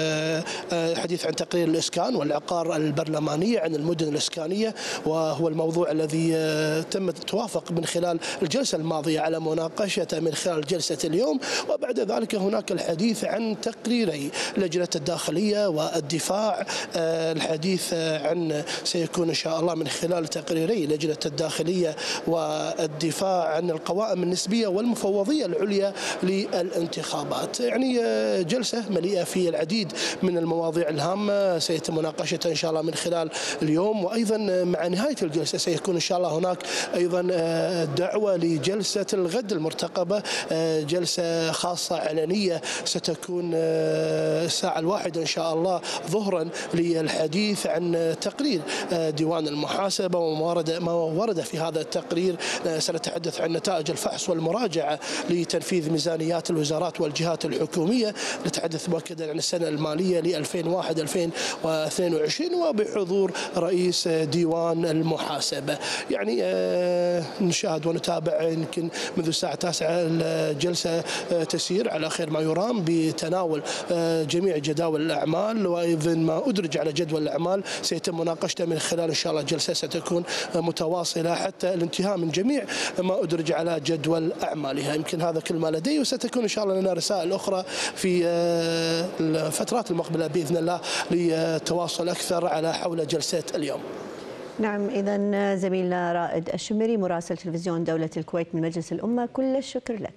حديث عن تقرير الإسكان والعقار البرلمانية عن المدن الإسكانية، وهو الموضوع الذي تم توافق من خلال الجلسة الماضية على مناقشته من خلال جلسة اليوم. وبعد ذلك هناك الحديث عن تقريري لجنة الداخلية والدفاع، الحديث عن سيكون إن شاء الله من خلال تقريري لجنة الداخلية والدفاع عن القوائم النسبية والمفوضية العليا للانتخابات. يعني جلسة مليئة في العديد من المواضيع الهامة سيتم مناقشتها إن شاء الله من خلال اليوم. وأيضا مع نهاية الجلسة سيكون إن شاء الله هناك أيضا دعوة لجلسة الغد المرتقبة، جلسة خاصة علنية ستكون الساعة الواحدة إن شاء الله ظهرا للحديث عن تقرير ديوان المحاسبة وما ورد في هذا التقرير. سنتحدث عن نتائج الفحص والمراجعة لتنفيذ ميزانيات الوزارات والجهات الحكومية، نتحدث مؤكدا عن السنة المالية ل ألفين وواحد ألفين واثنين وعشرين وبحضور رئيس ديوان المحاسبة. يعني نشاهد ونتابع يمكن منذ الساعة التاسعة الجلسة تسير على خير ما يرام بتناول جميع جداول الأعمال، وأيضا ما أدرج على جدول الأعمال سيتم مناقشته من خلال إن شاء الله الجلسة ستكون متواصلة حتى الانتهاء من جميع ما أدرج على جدول أعمالها. يمكن هذا كل ما لدي، وستكون إن شاء الله لنا رسائل أخرى في الفترات المقبلة بإذن الله للتواصل أكثر على حول جلسة اليوم. نعم، إذا زميلنا رائد الشمري مراسل تلفزيون دولة الكويت من مجلس الأمة، كل الشكر لك.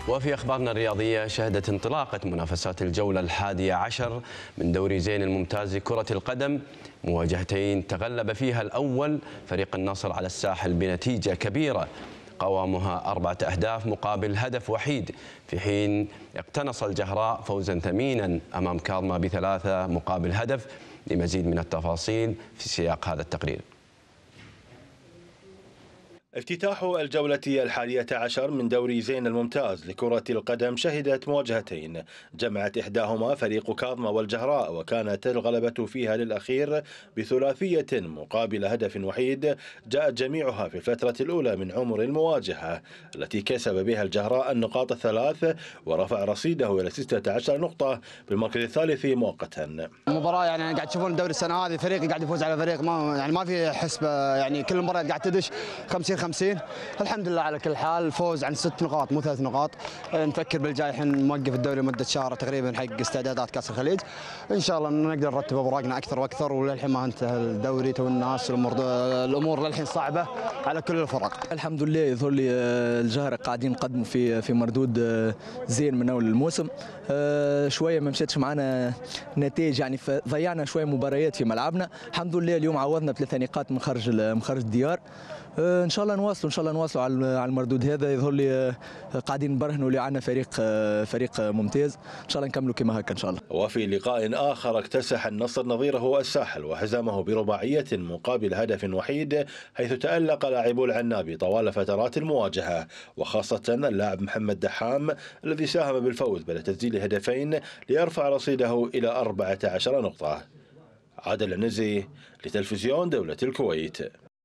وفي أخبارنا الرياضية، شهدت انطلاقة منافسات الجولة الحادية عشر من دوري زين الممتاز لكرة القدم مواجهتين تغلب فيها الأول فريق النصر على الساحل بنتيجة كبيرة قوامها أربعة أهداف مقابل هدف وحيد، في حين اقتنص الجهراء فوزا ثمينا أمام كاظمة بثلاثة مقابل هدف. لمزيد من التفاصيل في سياق هذا التقرير. افتتاح الجولة الحادية عشر من دوري زين الممتاز لكرة القدم شهدت مواجهتين جمعت إحداهما فريق كاظمة والجهراء، وكانت الغلبة فيها للأخير بثلاثية مقابل هدف وحيد جاءت جميعها في الفترة الأولى من عمر المواجهة التي كسب بها الجهراء النقاط الثلاث ورفع رصيده إلى ستة عشر نقطة بالمركز الثالث مؤقتا. المباراة يعني قاعد تشوفون الدوري السنة هذه فريق قاعد يفوز على فريق، ما يعني ما في حسبة، يعني كل المباريات قاعد تدش خمسين خمسين. الحمد لله على كل حال، فوز عن ست نقاط مو ثلاث نقاط. نفكر بالجاي، الحين موقف الدوري مده شهر تقريبا حق استعدادات كاس الخليج، ان شاء الله نقدر نرتب اوراقنا اكثر واكثر، وللحين ما انتهى الدوري تو الناس الامور الامور للحين صعبه على كل الفرق. الحمد لله يظهر لي الجهراء قاعدين نقدموا في في مردود زين من اول الموسم، شويه ما مشاتش معنا نتائج، يعني ضيعنا شويه مباريات في ملعبنا. الحمد لله اليوم عوضنا بثلاثه نقاط من خارج من خارج الديار. ان شاء الله نواصلوا ان شاء الله نواصلوا على المردود هذا. يظهر لي قاعدين نبرهنوا اللي عندنا فريق فريق ممتاز، ان شاء الله نكملوا كما هكا ان شاء الله. وفي لقاء اخر اكتسح النصر نظيره الساحل وهزمه برباعيه مقابل هدف وحيد، حيث تألق لاعبو العنابي طوال فترات المواجهه، وخاصه اللاعب محمد دحام الذي ساهم بالفوز بعد تسجيل هدفين ليرفع رصيده الى أربعة عشر نقطه. عادل العنزي لتلفزيون دولة الكويت.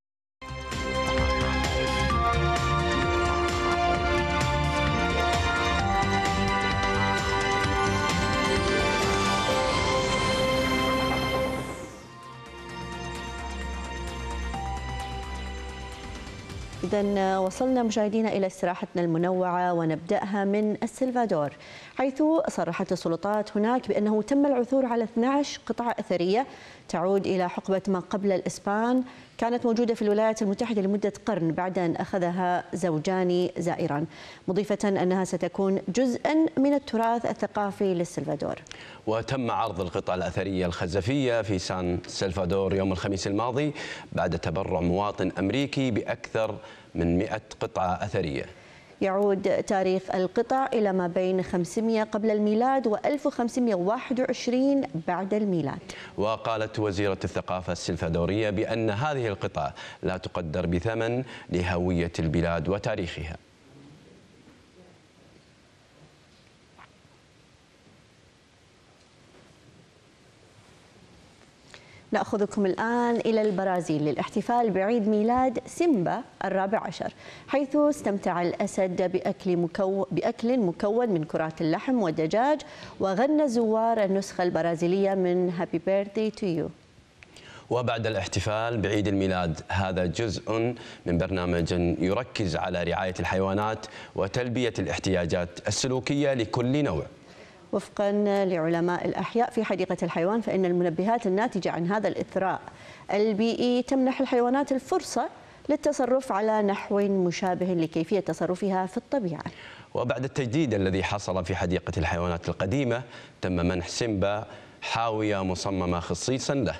إذا وصلنا مشاهدينا إلى استراحتنا المنوعة، ونبدأها من السلفادور، حيث صرحت السلطات هناك بأنه تم العثور على اثنتي عشرة قطعة أثرية تعود إلى حقبة ما قبل الإسبان، كانت موجودة في الولايات المتحدة لمدة قرن بعد أن أخذها زوجان زائران، مضيفة أنها ستكون جزءا من التراث الثقافي للسلفادور. وتم عرض القطع الأثرية الخزفية في سان سلفادور يوم الخميس الماضي بعد تبرع مواطن أمريكي بأكثر من مئة قطعة أثرية. يعود تاريخ القطع إلى ما بين خمسمئة قبل الميلاد و ألف وخمسمئة وواحد وعشرين بعد الميلاد. وقالت وزيرة الثقافة السلفادورية بأن هذه القطع لا تقدر بثمن لهوية البلاد وتاريخها. نأخذكم الآن إلى البرازيل للاحتفال بعيد ميلاد سيمبا الرابع عشر، حيث استمتع الأسد بأكل, مكو... بأكل مكون من كرات اللحم والدجاج، وغنى زوار النسخة البرازيلية من هابي بيرثدي تو يو. وبعد الاحتفال بعيد الميلاد، هذا جزء من برنامج يركز على رعاية الحيوانات وتلبية الاحتياجات السلوكية لكل نوع. وفقا لعلماء الأحياء في حديقة الحيوان، فإن المنبهات الناتجة عن هذا الإثراء البيئي تمنح الحيوانات الفرصة للتصرف على نحو مشابه لكيفية تصرفها في الطبيعة. وبعد التجديد الذي حصل في حديقة الحيوانات القديمة، تم منح سيمبا حاوية مصممة خصيصا له.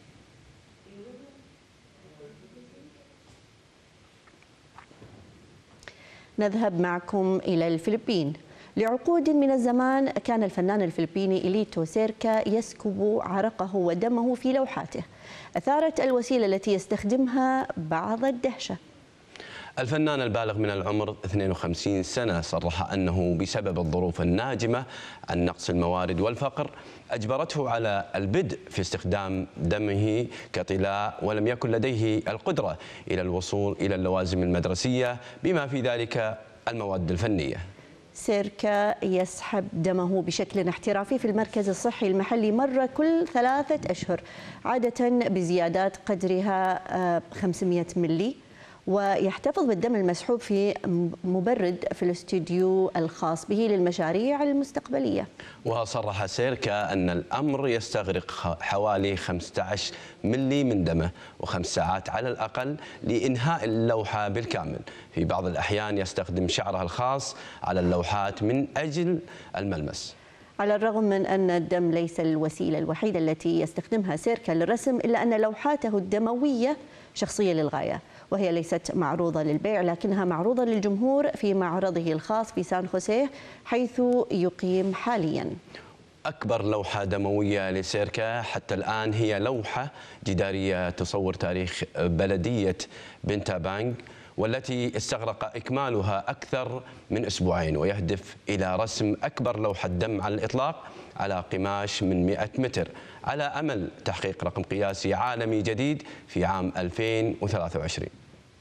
نذهب معكم إلى الفلبين. لعقود من الزمان كان الفنان الفلبيني إليتو سيركا يسكب عرقه ودمه في لوحاته، أثارت الوسيلة التي يستخدمها بعض الدهشة. الفنان البالغ من العمر اثنين وخمسين سنة صرح أنه بسبب الظروف الناجمة عن نقص الموارد والفقر أجبرته على البدء في استخدام دمه كطلاء، ولم يكن لديه القدرة إلى الوصول إلى اللوازم المدرسية بما في ذلك المواد الفنية. سيركا يسحب دمه بشكل احترافي في المركز الصحي المحلي مرة كل ثلاثة أشهر، عادة بزيادات قدرها خمسمئة ملي، ويحتفظ بالدم المسحوب في مبرد في الاستوديو الخاص به للمشاريع المستقبلية. وصرح سيركا أن الأمر يستغرق حوالي خمسة عشر ملي من دمه وخمس ساعات على الأقل لإنهاء اللوحة بالكامل. في بعض الأحيان يستخدم شعره الخاص على اللوحات من أجل الملمس. على الرغم من أن الدم ليس الوسيلة الوحيدة التي يستخدمها سيركا للرسم، إلا أن لوحاته الدموية شخصية للغاية، وهي ليست معروضة للبيع لكنها معروضة للجمهور في معرضه الخاص في سان خوسيه حيث يقيم حاليا. أكبر لوحة دموية لسيركا حتى الآن هي لوحة جدارية تصور تاريخ بلدية بنتابانغ، والتي استغرق إكمالها أكثر من أسبوعين، ويهدف إلى رسم أكبر لوحة دم على الإطلاق على قماش من مئة متر، على أمل تحقيق رقم قياسي عالمي جديد في عام ألفين وثلاثة وعشرين.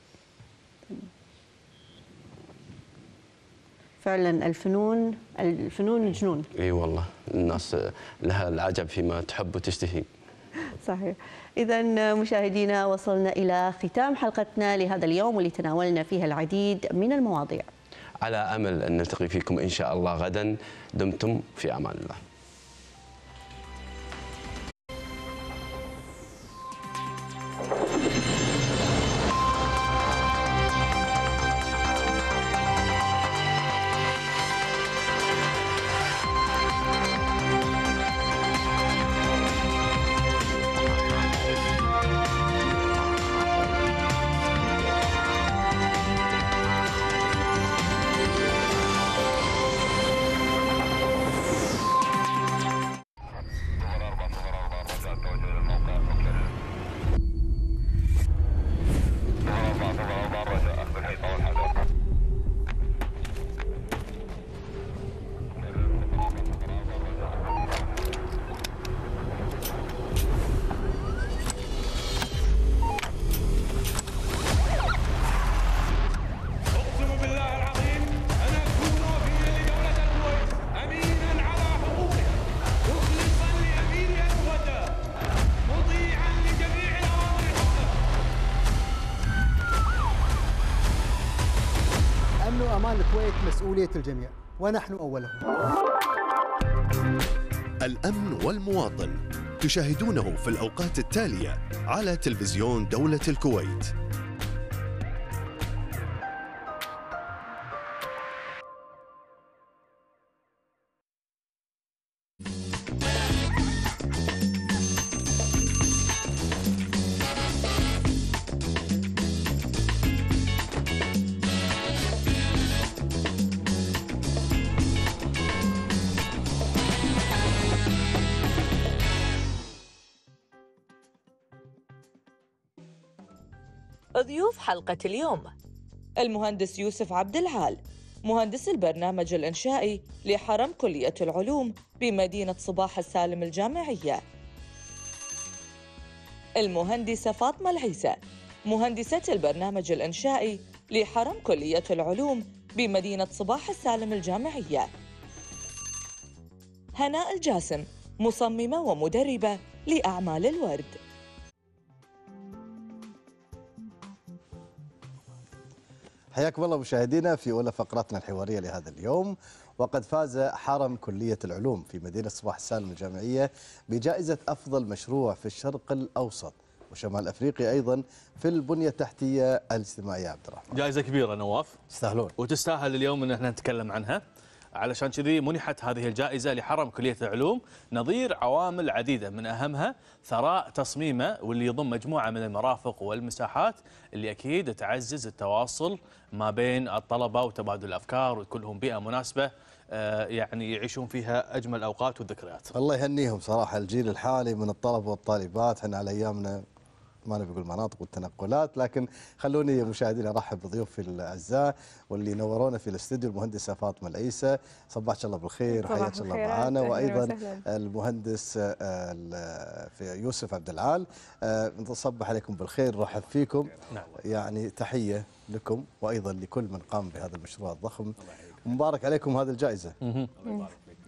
فعلا الفنون الفنون جنون. اي والله الناس لها العجب فيما تحب وتشتهي. صحيح. إذا مشاهدينا وصلنا إلى ختام حلقتنا لهذا اليوم واللي تناولنا فيها العديد من المواضيع. على أمل أن نلتقي فيكم إن شاء الله غدا. دمتم في أمان الله. الكويت مسؤولية الجميع ونحن أولهم. الأمن والمواطن تشاهدونه في الأوقات التالية على تلفزيون دولة الكويت. ضيوف حلقة اليوم: المهندس يوسف عبد العال، مهندس البرنامج الإنشائي لحرم كلية العلوم بمدينة صباح السالم الجامعية. المهندسة فاطمة العيسى، مهندسة البرنامج الإنشائي لحرم كلية العلوم بمدينة صباح السالم الجامعية. هناء الجاسم، مصممة ومدربة لأعمال الورد. حياكم الله مشاهدينا في أولى فقراتنا الحوارية لهذا اليوم. وقد فاز حرم كلية العلوم في مدينة صباح السالم الجامعية بجائزة أفضل مشروع في الشرق الأوسط وشمال أفريقيا أيضا في البنية التحتية الاجتماعية. عبد الرحمن، جائزة كبيرة نواف، تستاهلون وتستاهل اليوم أن احنا نتكلم عنها. علشان كذي منحت هذه الجائزة لحرم كلية العلوم نظير عوامل عديدة، من أهمها ثراء تصميمه واللي يضم مجموعة من المرافق والمساحات اللي أكيد تعزز التواصل ما بين الطلبة وتبادل الأفكار وكلهم بيئة مناسبة يعني يعيشون فيها أجمل أوقات والذكريات. الله يهنيهم صراحة الجيل الحالي من الطلبة والطالبات. احنا على أيامنا ما نبي نقول مناطق والتنقلات، لكن خلوني مشاهدينا ارحب بضيوفي الاعزاء واللي نورونا في الاستديو. المهندسه فاطمه العيسى، صباحك الله بالخير وحياك الله معنا، وايضا المهندس في يوسف عبد العال. نصبح عليكم بالخير، نرحب فيكم. نعم. يعني تحيه لكم وايضا لكل من قام بهذا المشروع الضخم، ومبارك عليكم هذه الجائزه.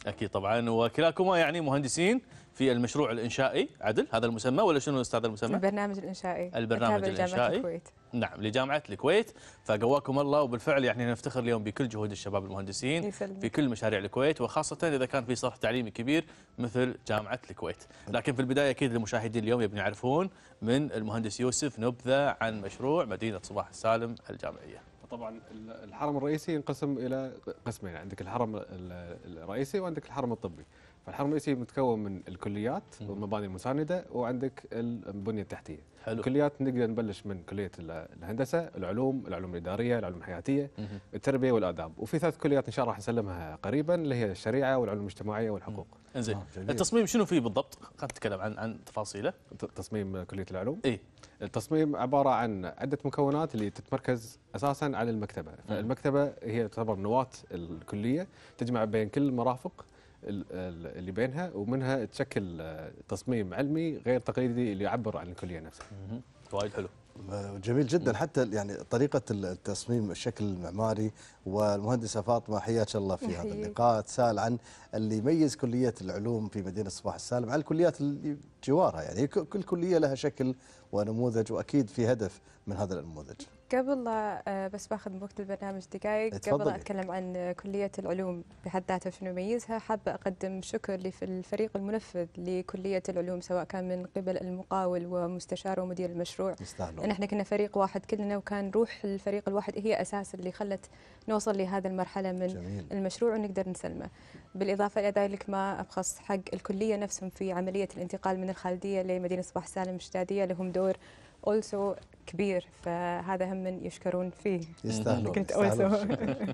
اكيد طبعا. وكلاكما يعني مهندسين في المشروع الانشائي عدل، هذا المسمى ولا شنو استاذ المسمى؟ البرنامج الانشائي. البرنامج الانشائي الكويت. نعم لجامعه الكويت، فقواكم الله. وبالفعل يعني نفتخر اليوم بكل جهود الشباب المهندسين يسلم. في كل مشاريع الكويت، وخاصه اذا كان في صرح تعليمي كبير مثل جامعه الكويت. لكن في البدايه اكيد المشاهدين اليوم يبون يعرفون من المهندس يوسف نبذه عن مشروع مدينه صباح السالم الجامعيه. طبعا الحرم الرئيسي ينقسم الى قسمين، عندك الحرم الرئيسي وعندك الحرم الطبي. فالحرم الرئيسي متكون من الكليات والمباني المسانده، وعندك البنيه التحتيه. حلو. الكليات نقدر نبلش من كليه الهندسه، العلوم، العلوم الاداريه، العلوم الحياتيه، التربيه والاداب، وفي ثلاث كليات ان شاء الله راح نسلمها قريبا اللي هي الشريعه والعلوم الاجتماعيه والحقوق. انزين التصميم شنو فيه بالضبط؟ خلينا نتكلم عن عن تفاصيله. تصميم كليه العلوم؟ اي التصميم عباره عن عده مكونات اللي تتمركز اساسا على المكتبه، فالمكتبه هي تعتبر نواه الكليه تجمع بين كل المرافق اللي بينها، ومنها تشكل تصميم علمي غير تقليدي اللي يعبر عن الكليه نفسها. وايد حلو. جميل جدا. حتى يعني طريقه التصميم، الشكل المعماري، والمهندسه فاطمه حياك الله في هذا اللقاء تسال عن اللي يميز كليه العلوم في مدينه صباح السالم عن الكليات اللي جوارها. يعني كل كليه لها شكل ونموذج، واكيد في هدف من هذا النموذج. قبل لا بس باخذ من وقت البرنامج دقائق، قبل لا اتكلم عن كليه العلوم بحد ذاتها شنو يميزها، حابه اقدم شكر للفريق المنفذ لكليه العلوم، سواء كان من قبل المقاول ومستشار ومدير المشروع. لان احنا كنا فريق واحد كلنا، وكان روح الفريق الواحد هي اساس اللي خلت نوصل لهذه المرحله من جميل. المشروع ونقدر نسلمه. بالاضافه الى ذلك ما ابخص حق الكليه نفسهم في عمليه الانتقال من الخالديه لمدينه صباح السالم الشداديه، لهم دور أولسو كبير، فهذا هم من يشكرون فيه. يستاهلون. كنت أولسو.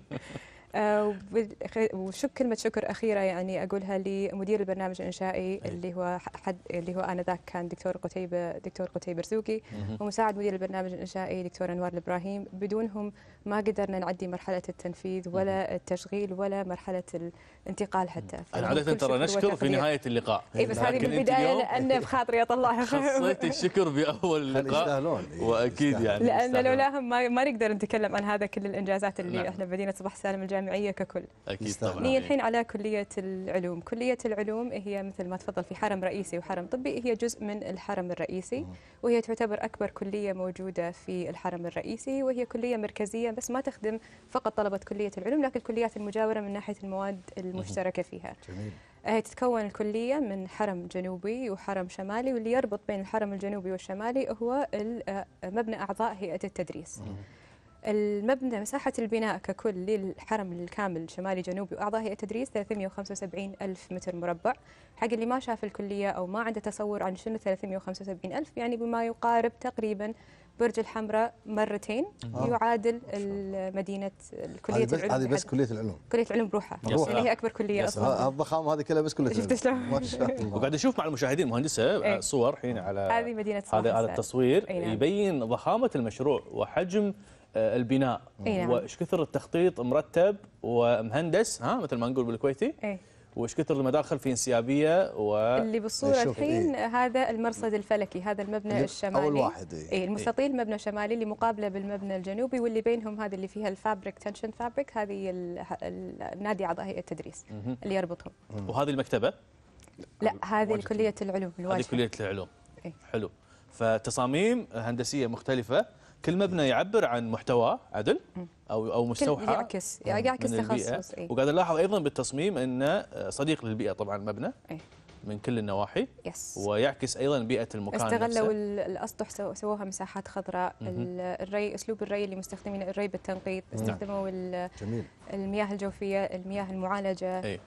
وشك كلمة شكر أخيرة يعني أقولها لمدير البرنامج الإنشائي اللي هو حد اللي هو آنذاك كان دكتور قتيبة دكتور قتيبة رزوقي، ومساعد مدير البرنامج الإنشائي دكتور أنوار الإبراهيم. بدونهم ما قدرنا نعدي مرحلة التنفيذ ولا التشغيل ولا مرحلة الانتقال حتى. أنا عادة ترى نشكر في نهاية اللقاء. إي بس هذه بالبداية لأن بخاطري أطلعها. خصيت الشكر بأول اللقاء. وأكيد يعني. لأن لولاهم ما ما نقدر نتكلم عن هذا كل الإنجازات اللي نعم. إحنا مدينة صباح السالم الجامعية ككل. أكيد طبعا. نيجي الحين على كلية العلوم. كلية العلوم هي مثل ما تفضل في حرم رئيسي وحرم طبي، هي جزء من الحرم الرئيسي، وهي تعتبر أكبر كلية موجودة في الحرم الرئيسي، وهي كلية مركزية بس ما تخدم فقط طلبة كلية العلوم، لكن الكليات المجاورة من ناحية المواد المشتركة فيها. جميل. هي تتكون الكلية من حرم جنوبي وحرم شمالي، واللي يربط بين الحرم الجنوبي والشمالي هو مبنى أعضاء هيئة التدريس. المبنى مساحة البناء ككل للحرم الكامل شمالي جنوبي وأعضاء هيئة التدريس ثلاثمئة وخمسة وسبعين ألف متر مربع. حق اللي ما شاف الكلية أو ما عنده تصور عن شنو ثلاثمئة وخمسة وسبعين ألف، يعني بما يقارب تقريبا برج الحمراء مرتين. آه. يعادل مدينة كلية العلوم. هذه بس كلية العلوم. كلية العلوم بروحها اللي هي أكبر كلية أصلا. الضخامة هذه كلها بس كلية العلوم. شفت شلون؟ ما شاء الله. وقاعد اشوف مع المشاهدين مهندسة ايه؟ صور الحين على هذه مدينة صباح هذا هذا التصوير ايه؟ يبين ضخامة المشروع وحجم البناء ايه؟ وايش كثر التخطيط مرتب ومهندس، ها مثل ما نقول بالكويتي. ايه؟ وايش كثر المداخل في انسيابيه و اللي بالصوره الحين إيه؟ هذا المرصد الفلكي، هذا المبنى الشمالي اول واحد. اي إيه المستطيل، مبنى شمالي اللي مقابله بالمبنى الجنوبي، واللي بينهم هذا اللي فيها الفابريك تنشن فابريك، هذه النادي اعضاء هيئه التدريس اللي يربطهم. وهذه المكتبه؟ لا هذه كليه العلوم الواجهه. هذه كليه العلوم. إيه؟ حلو. فتصاميم هندسيه مختلفه، كل مبنى يعبر عن محتواه عدل او او مستوحى يعكس يعكس تخصص. إيه؟ وقاعد نلاحظ ايضا بالتصميم انه صديق للبيئه طبعا المبنى. إيه؟ من كل النواحي. يس. ويعكس ايضا بيئه المكان. استغلوا الاسطح، سووها مساحات خضراء. الري، اسلوب الري اللي مستخدمين الري بالتنقيط، استخدموا المياه الجوفيه، المياه المعالجه. أي.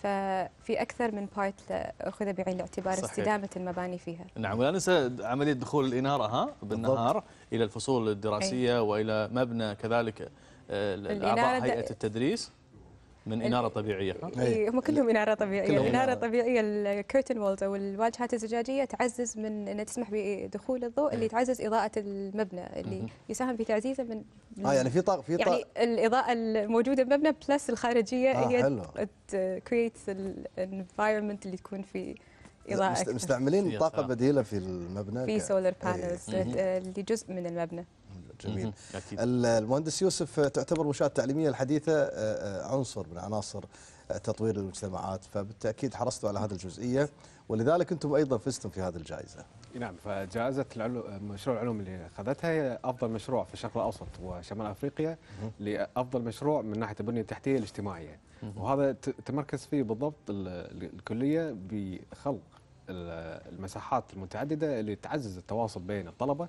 ففي اكثر من بارت اخذ بعين الاعتبار صحيح. استدامه المباني فيها. نعم. ولا ننسى عمليه دخول الاناره ها بالنهار بالضبط. الى الفصول الدراسيه. أي. والى مبنى كذلك الاعضاء هيئه التدريس من اناره طبيعيه. اي هم كلهم اناره طبيعيه. الاناره الطبيعيه الكيرتن وولز او الواجهات الزجاجيه تعزز من ان تسمح بدخول الضوء اللي تعزز اضاءه المبنى، اللي يساهم في تعزيزه من اه يعني في طاق في طاق يعني الاضاءه الموجوده بالمبنى بلس الخارجيه. آه هي كرييتس الانفايرمنت اللي تكون في اضاءه مستعملين طاقه بديله في المبنى في سولار بانلز اللي جزء من المبنى. جميل. المهندس يوسف، تعتبر المنشآت التعليمية الحديثة عنصر من عناصر تطوير المجتمعات، فبالتأكيد حرصتوا على هذه الجزئية ولذلك أنتم أيضا فزتم في هذه الجائزة. نعم، فجائزة العلوم مشروع العلوم اللي أخذتها هي أفضل مشروع في الشرق الأوسط وشمال أفريقيا لأفضل مشروع من ناحية البنية التحتية الاجتماعية، وهذا تمركز فيه بالضبط الكلية بخلق المساحات المتعددة اللي تعزز التواصل بين الطلبة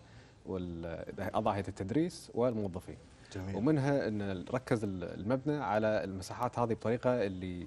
وأعضاء هيئة التدريس والموظفين. جميل. ومنها أن نركز المبنى على المساحات هذه بطريقة اللي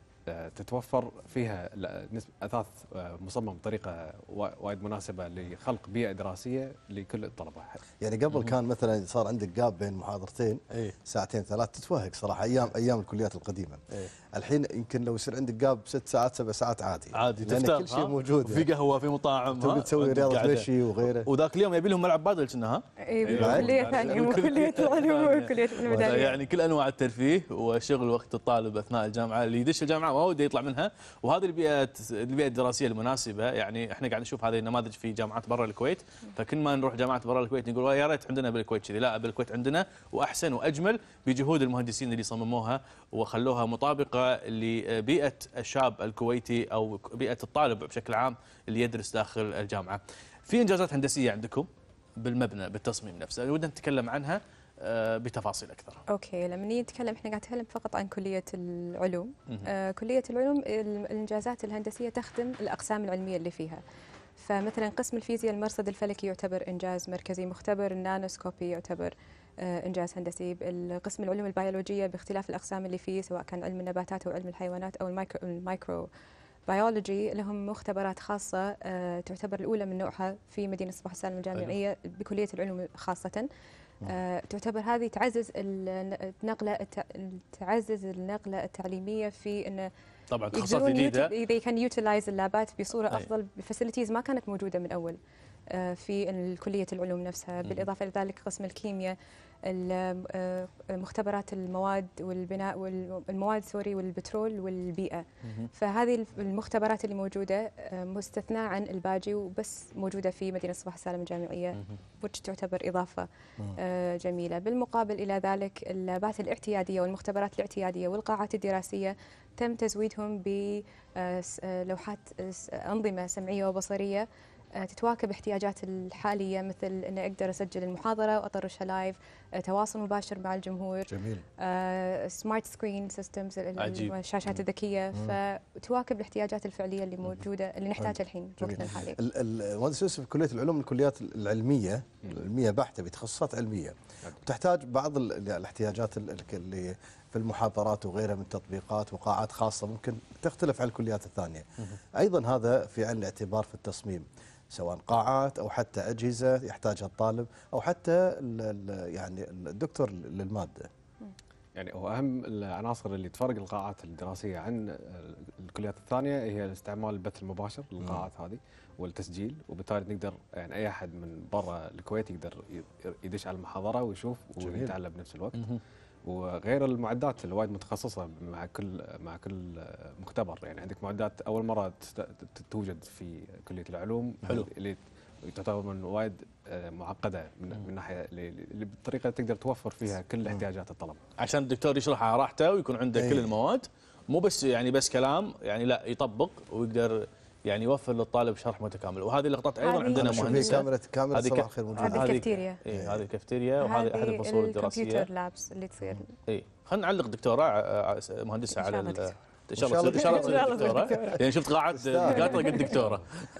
تتوفر فيها أثاث مصمم بطريقة وايد مناسبة لخلق بيئة دراسية لكل الطلبة. يعني قبل كان مثلا صار عندك جاب بين محاضرتين ايه؟ ساعتين ثلاث تتوهق صراحة أيام أيام الكليات القديمة. ايه؟ الحين يمكن لو يصير عندك جاب ست ساعات سبع ساعات عادي عادي لأن تفتح كل شيء موجود، في قهوة في مطاعم، تبي تسوي رياضة مشي وغيره. وذاك اليوم يبي لهم ملعب بادل كنا ها؟ اي كلية ثانية مو كلية العلوم وكلية المدنية. يعني كل أنواع الترفيه وشغل وقت الطالب أثناء الجامعة، اللي يدش الجامعة ما وده يطلع منها، وهذه البيئة البيئة الدراسية المناسبة. يعني احنا قاعد نشوف هذه النماذج في جامعات برا الكويت، فكل ما نروح جامعات برا الكويت نقول يا ريت عندنا بالكويت كذي، لا بالكويت عندنا واحسن واجمل بجهود المهندسين اللي صمموها وخلوها مطابقة لبيئة الشاب الكويتي او بيئة الطالب بشكل عام اللي يدرس داخل الجامعة. في انجازات هندسية عندكم بالمبنى بالتصميم نفسه، ودنا نتكلم عنها بتفاصيل اكثر. اوكي، لما نيجي نتكلم احنا قاعد نتكلم فقط عن كليه العلوم. آه كليه العلوم الانجازات الهندسيه تخدم الاقسام العلميه اللي فيها. فمثلا قسم الفيزياء المرصد الفلكي يعتبر انجاز مركزي، مختبر النانوسكوبي يعتبر آه انجاز هندسي، قسم العلوم البيولوجيه باختلاف الاقسام اللي فيه سواء كان علم النباتات او علم الحيوانات او المايكرو, المايكرو بيولوجي لهم مختبرات خاصه آه تعتبر الاولى من نوعها في مدينه صباح السالم الجامعيه بكليه العلوم خاصه. آه، تعتبر هذه تعزز النقله تعزز النقله التعليميه في انه طبعا تخصصات جديده اذا كان يوتيلايز اللابات بصوره أي. افضل بفاسيلتيز ما كانت موجوده من اول آه، في كليه العلوم نفسها. بالاضافه الى ذلك قسم الكيمياء، مختبرات المواد والبناء والمواد سوري والبترول والبيئه. فهذه المختبرات اللي موجوده مستثناه عن الباقي وبس موجوده في مدينه صباح السالم الجامعيه، which تعتبر اضافه جميله. بالمقابل الى ذلك اللابات الاعتياديه والمختبرات الاعتياديه والقاعات الدراسيه تم تزويدهم بلوحات انظمه سمعيه وبصريه تتواكب احتياجات الحاليه، مثل ان اقدر اسجل المحاضره واطرشها لايف، تواصل مباشر مع الجمهور. جميل. سمارت سكرين سيستمز، الشاشات الذكيه، فتواكب الاحتياجات الفعليه اللي موجوده اللي نحتاجها الحين في وقتنا الحالي. المهندس يوسف، كليه العلوم من الكليات العلميه العلميه بحته بتخصصات علميه وتحتاج بعض الاحتياجات اللي في المحاضرات وغيرها من تطبيقات وقاعات خاصه ممكن تختلف عن الكليات الثانيه. ايضا هذا في عين الاعتبار في التصميم، سواء قاعات او حتى اجهزه يحتاجها الطالب او حتى ال ال يعني الدكتور للماده. يعني هو اهم العناصر اللي تفرق القاعات الدراسيه عن الكليات الثانيه هي استعمال البث المباشر للقاعات هذه والتسجيل، وبالتالي نقدر يعني اي احد من برا الكويت يقدر يدش على المحاضره ويشوف ويتعلم بنفس الوقت. وغير المعدات الوايد متخصصه مع كل مع كل مختبر. يعني عندك معدات اول مره توجد في كليه العلوم حلو. اللي تعتبر من وايد معقده من, من ناحيه اللي بطريقه تقدر توفر فيها كل احتياجات الطلبه عشان الدكتور يشرح على راحته ويكون عنده أيه. كل المواد، مو بس يعني بس كلام، يعني لا يطبق ويقدر يعني يوفر للطالب شرح متكامل. وهذه اللقطات ايضا عندنا مهندسه. كاميرا كاميرا صباح الخير موجوده. هذه الكافتيريا. اي هذه الكافتيريا وهذه احد الفصول الدراسيه. الكمبيوتر لابس اللي تصير. اي خلينا نعلق دكتوره مهندسه على ان شاء الله ان شاء الله دكتوره، يعني شفت قاعات دكاتره قد دكتوره.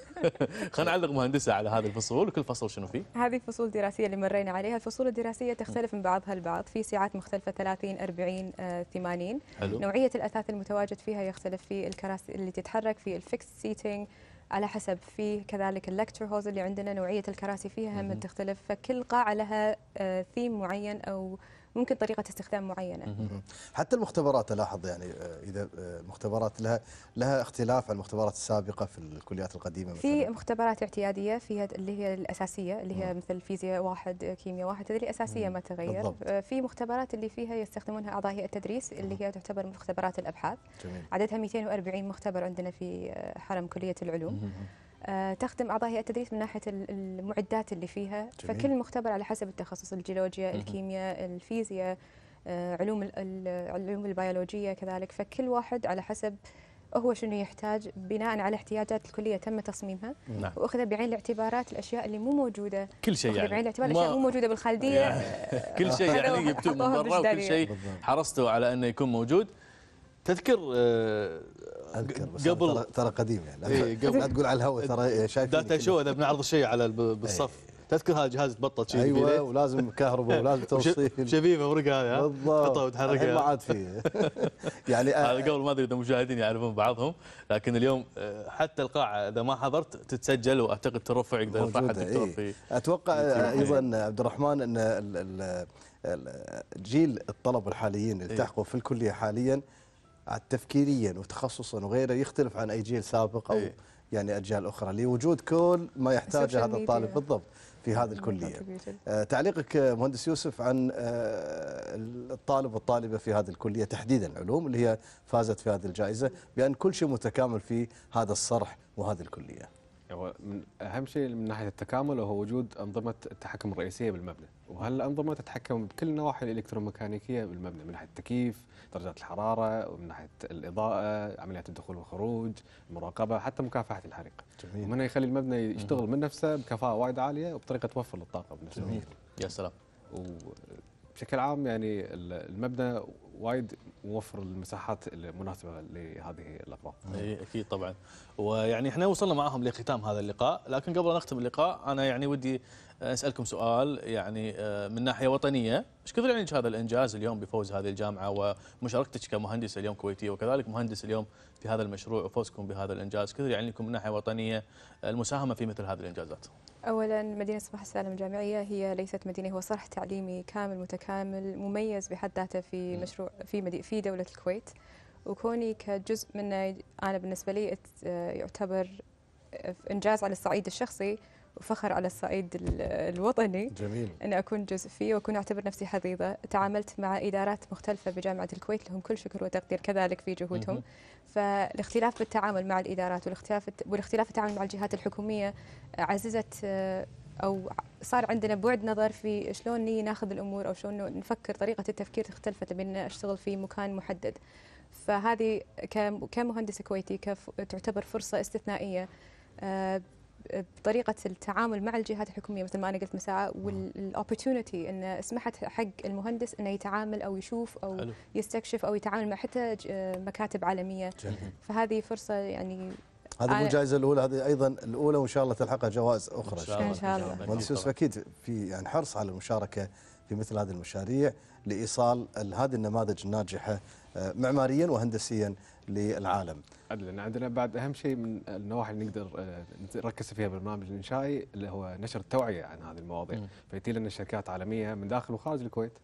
خلينا نعلق مهندسه على هذا الفصول، وكل فصل شنو فيه؟ هذه الفصول الدراسيه اللي مرينا عليها. الفصول الدراسيه تختلف من بعضها البعض، في ساعات مختلفه ثلاثين أربعين ثمانين. حلو. نوعيه الاثاث المتواجد فيها يختلف، في الكراسي اللي تتحرك، في الفيكس سيتنج على حسب، في كذلك اللكتشر هوز اللي عندنا نوعيه الكراسي فيها هم تختلف، فكل قاعه لها ثيم معين او ممكن طريقه استخدام معينه. حتى المختبرات الاحظ يعني اذا مختبرات لها لها اختلاف عن المختبرات السابقه في الكليات القديمه. في مثلا مختبرات اعتياديه فيها اللي هي الاساسيه اللي هي مثل فيزياء واحد كيمياء واحد، هذه الاساسيه ما تغير. بالضبط. في مختبرات اللي فيها يستخدمونها اعضاء هيئه التدريس اللي هي تعتبر مختبرات الابحاث. جميل. عددها مئتين وأربعين مختبر عندنا في حرم كليه العلوم. تخدم أعضاء هيئة التدريس من ناحية المعدات اللي فيها. جميل. فكل مختبر على حسب التخصص، الجيولوجيا، الكيمياء، الفيزياء، علوم العلوم البيولوجية كذلك، فكل واحد على حسب هو شنو يحتاج بناء على احتياجات الكلية تم تصميمها. نعم. وأخذ بعين الاعتبارات الأشياء اللي مو موجودة، كل شيء يعني بعين الاعتبار الأشياء مو موجودة بالخالدية. يعني كل شيء يعني جبتوه من برا وكل شيء حرصتوا على أنه يكون موجود. تذكر آه اذكر بس قبل ترى قديم يعني إيه قبل لا تقول على الهواء ترى شايفين داتا شو اذا بنعرض الشيء على بالصف. تذكر هذا الجهاز تبطل شيء ايوه ولازم كهرباء ولازم توصيل شفيفه ورقه هذا بالضبط تحطها وتحركها ما عاد فيه يعني هذا قبل ما ادري اذا المشاهدين يعرفون بعضهم، لكن اليوم حتى القاعه اجا ما حضرت تتسجل واعتقد ترفع يقدر يرفعها الدكتور في. اتوقع ايضا عبد الرحمن ان جيل الطلبه الحاليين اللي التحقوا في الكليه حاليا تفكيريا وتخصصا وغيره يختلف عن اي جيل سابق او إيه؟ يعني اجيال اخرى لوجود كل ما يحتاجه هذا الطالب بالضبط في هذه الكليه. آه تعليقك مهندس يوسف عن آه الطالب والطالبه في هذه الكليه تحديدا العلوم اللي هي فازت في هذه الجائزه بان كل شيء متكامل في هذا الصرح وهذه الكليه. هو من اهم شيء من ناحيه التكامل هو وجود انظمه التحكم الرئيسيه بالمبنى، وهالانظمه تتحكم بكل النواحي الالكتروميكانيكيه بالمبنى من ناحيه التكييف، درجات الحراره، ومن ناحيه الاضاءه، عمليات الدخول والخروج، المراقبه، حتى مكافحه الحريق. جميل. ومن يخلي المبنى يشتغل من نفسه بكفاءه وايد عاليه وبطريقه توفر للطاقه بنفسه. جميل. يا سلام. وبشكل عام يعني المبنى وايد موفر المساحات المناسبه لهذه الاغراض. اي اكيد طبعا. ويعني احنا وصلنا معهم لختام هذا اللقاء، لكن قبل ان نختم اللقاء انا يعني ودي اسالكم سؤال يعني من ناحيه وطنيه، ايش كثر يعني هذا الانجاز اليوم بفوز هذه الجامعه ومشاركتك كمهندسه اليوم كويتيه وكذلك مهندس اليوم في هذا المشروع وفوزكم بهذا الانجاز، كثر يعني لكم من ناحيه وطنيه المساهمه في مثل هذه الانجازات؟ اولا مدينه صباح السالم الجامعيه هي ليست مدينه، هو صرح تعليمي كامل متكامل مميز بحد ذاته في مشروع في في دوله الكويت، وكوني كجزء منه انا بالنسبه لي يعتبر انجاز على الصعيد الشخصي وفخر على الصعيد الوطني. جميل. أن أكون جزء فيه وأكون أعتبر نفسي حظيظة. تعاملت مع إدارات مختلفة بجامعة الكويت لهم كل شكر وتقدير كذلك في جهودهم. فالاختلاف بالتعامل مع الإدارات والاختلاف والاختلاف التعامل مع الجهات الحكومية عززت أو صار عندنا بعد نظر في شلون ناخذ الأمور أو شلون نفكر، طريقة التفكير اختلفت بين أشتغل في مكان محدد. فهذه كمهندسة كويتي تعتبر فرصة استثنائية بطريقه التعامل مع الجهات الحكوميه مثل ما انا قلت مساعه، والاوبورتونيتي ان اسمحت حق المهندس انه يتعامل او يشوف او حلو. يستكشف او يتعامل مع حتى مكاتب عالميه. جميل. فهذه فرصه يعني هذه مو الجائزه الاولى، هذه ايضا الاولى وان شاء الله تلحقها جوائز اخرى ان شاء الله. ان شاء الله. مهندس يوسف اكيد في يعني حرص على المشاركه في مثل هذه المشاريع لايصال هذه النماذج الناجحه معماريا وهندسيا للعالم. عدل عندنا بعد اهم شيء من النواحي اللي نقدر نركز فيها بالبرنامج الانشائي اللي هو نشر التوعيه عن هذه المواضيع، فيتي لنا شركات عالميه من داخل وخارج الكويت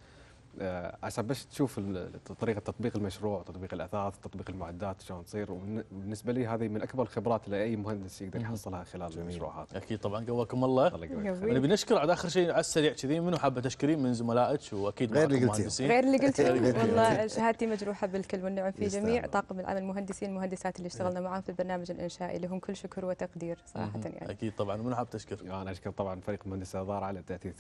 عشان بس تشوف طريقه تطبيق المشروع، تطبيق الاثاث، تطبيق المعدات شلون تصير، وبالنسبه لي هذه من اكبر الخبرات اللي اي مهندس يقدر يحصلها خلال المشروع هذا. اكيد طبعا. قواكم الله. الله بنشكر على اخر شيء على السريع كذي، منو حابه تشكرين من زملائك واكيد غير اللي قلتيه غير اللي قلتيه والله شهادتي مجروحه بالكل والنعم في جميع طاقم العمل، المهندسين المهندسات اللي اشتغلنا معاهم في البرنامج الانشائي لهم كل شكر وتقدير صراحه. يعني اكيد طبعا. منو حاب تشكر؟ انا اشكر طبعا فريق مهندسه اداره على التاثيث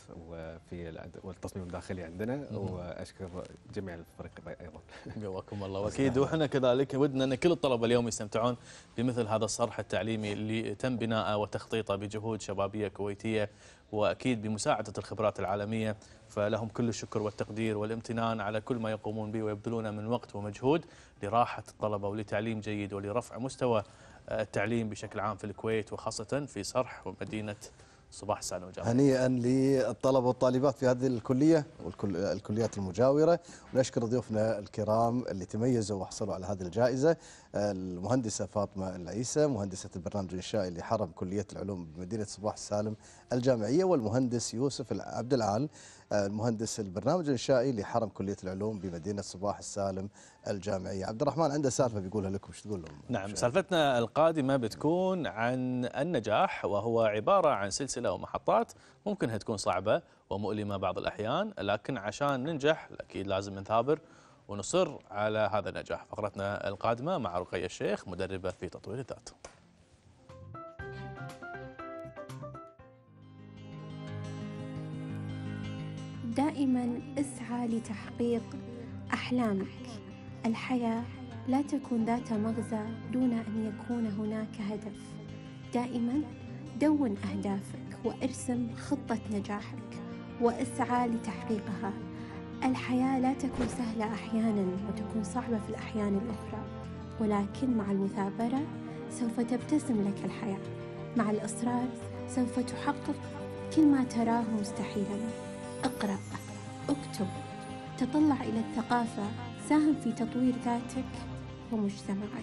وفي والتصميم الداخلي عندنا، واشكر جميع الفريق ايضا. قواكم الله. واكيد وحنا كذلك ودنا ان كل الطلبه اليوم يستمتعون بمثل هذا الصرح التعليمي اللي تم بناءه وتخطيطه بجهود شبابيه كويتيه، واكيد بمساعده الخبرات العالميه، فلهم كل الشكر والتقدير والامتنان على كل ما يقومون به ويبذلونه من وقت ومجهود لراحه الطلبه ولتعليم جيد ولرفع مستوى التعليم بشكل عام في الكويت وخاصه في صرح ومدينه صباح السالم الجامعية. هنيئا للطلبه والطالبات في هذه الكليه والكليات المجاوره، ونشكر ضيوفنا الكرام اللي تميزوا وحصلوا على هذه الجائزه، المهندسه فاطمه العيسى مهندسه البرنامج الانشائي لحرم كليه العلوم بمدينه صباح السالم الجامعيه، والمهندس يوسف عبد العال المهندس البرنامج الانشائي لحرم كليه العلوم بمدينه صباح السالم الجامعيه. عبد الرحمن عنده سالفه بيقولها لكم، ايش تقول لهم؟ نعم، سالفتنا القادمه بتكون عن النجاح، وهو عباره عن سلسله ومحطات ممكن انها تكون صعبه ومؤلمه بعض الاحيان، لكن عشان ننجح اكيد لازم نثابر ونصر على هذا النجاح. فقرتنا القادمه مع رقية الشيخ مدربه في تطوير الذات. دائما اسعى لتحقيق أحلامك. الحياة لا تكون ذات مغزى دون أن يكون هناك هدف. دائما دون أهدافك وارسم خطة نجاحك واسعى لتحقيقها. الحياة لا تكون سهلة أحيانا وتكون صعبة في الأحيان الأخرى، ولكن مع المثابرة سوف تبتسم لك الحياة. مع الإصرار سوف تحقق كل ما تراه مستحيلا. اقرأ، اكتب، تطلع إلى الثقافة، ساهم في تطوير ذاتك ومجتمعك.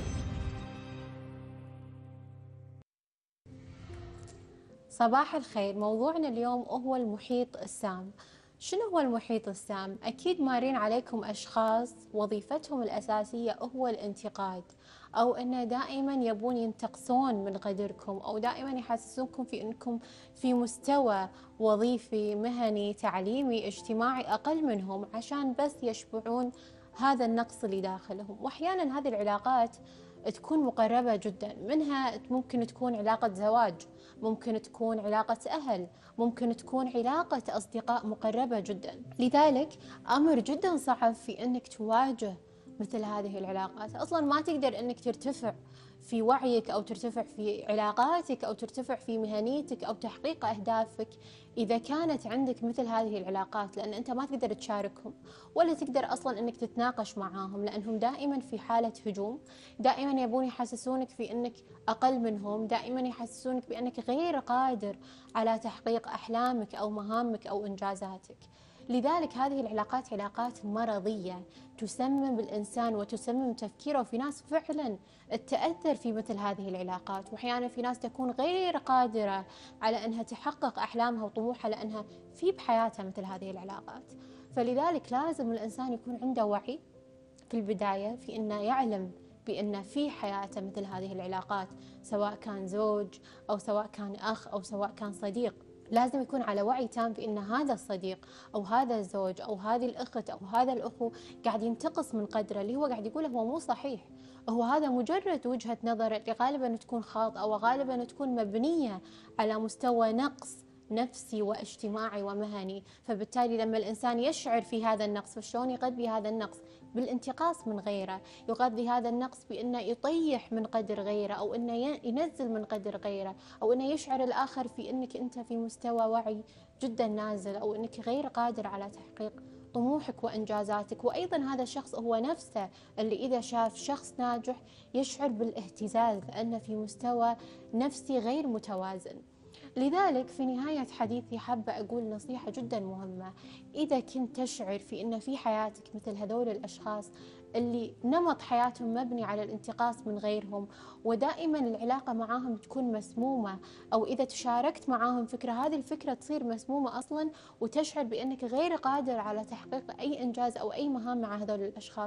صباح الخير. موضوعنا اليوم هو المحيط السام. شنو هو المحيط السام؟ أكيد مارين عليكم أشخاص وظيفتهم الأساسية هو الانتقاد، أو أنه دائما يبون ينتقصون من قدركم، أو دائما يحسسونكم في أنكم في مستوى وظيفي مهني تعليمي اجتماعي أقل منهم، عشان بس يشبعون هذا النقص اللي داخلهم. وأحيانا هذه العلاقات تكون مقربة جدا، منها ممكن تكون علاقة زواج، ممكن تكون علاقة أهل، ممكن تكون علاقة أصدقاء مقربة جدا. لذلك أمر جدا صعب في أنك تواجه مثل هذه العلاقات. أصلا ما تقدر أنك ترتفع في وعيك أو ترتفع في علاقاتك أو ترتفع في مهنيتك أو تحقيق أهدافك إذا كانت عندك مثل هذه العلاقات، لأن أنت ما تقدر تشاركهم ولا تقدر أصلا أنك تتناقش معاهم، لأنهم دائما في حالة هجوم، دائما يبون يحسسونك في أنك أقل منهم، دائما يحسسونك بأنك غير قادر على تحقيق أحلامك أو مهامك أو إنجازاتك. لذلك هذه العلاقات علاقات مرضية تسمم بالإنسان وتسمم تفكيره، وفي ناس فعلا تتأثر في مثل هذه العلاقات، وأحيانا في ناس تكون غير قادرة على أنها تحقق أحلامها وطموحها لأنها في بحياتها مثل هذه العلاقات. فلذلك لازم الإنسان يكون عنده وعي في البداية في أنه يعلم بأن في حياته مثل هذه العلاقات، سواء كان زوج أو سواء كان أخ أو سواء كان صديق. لازم يكون على وعي تام بأن هذا الصديق أو هذا الزوج أو هذه الأخت أو هذا الأخو قاعد ينتقص من قدره، اللي هو قاعد يقوله هو مو صحيح، هو هذا مجرد وجهة نظر اللي غالبا تكون خاطئة وغالبا تكون مبنية على مستوى نقص نفسي واجتماعي ومهني. فبالتالي لما الإنسان يشعر في هذا النقص، فشلون يغذي هذا النقص؟ بالانتقاص من غيره. يغذي هذا النقص بأنه يطيح من قدر غيره، أو أنه ينزل من قدر غيره، أو أنه يشعر الآخر في أنك أنت في مستوى وعي جدا نازل، أو أنك غير قادر على تحقيق طموحك وإنجازاتك. وأيضا هذا الشخص هو نفسه اللي إذا شاف شخص ناجح يشعر بالاهتزاز، لأنه في مستوى نفسي غير متوازن. لذلك في نهاية حديثي حابة أقول نصيحة جدا مهمة. إذا كنت تشعر في أن في حياتك مثل هذول الأشخاص اللي نمط حياتهم مبني على الانتقاص من غيرهم، ودائما العلاقة معاهم تكون مسمومة، أو إذا تشاركت معاهم فكرة هذه الفكرة تصير مسمومة أصلا، وتشعر بأنك غير قادر على تحقيق أي إنجاز أو أي مهام مع هذول الأشخاص،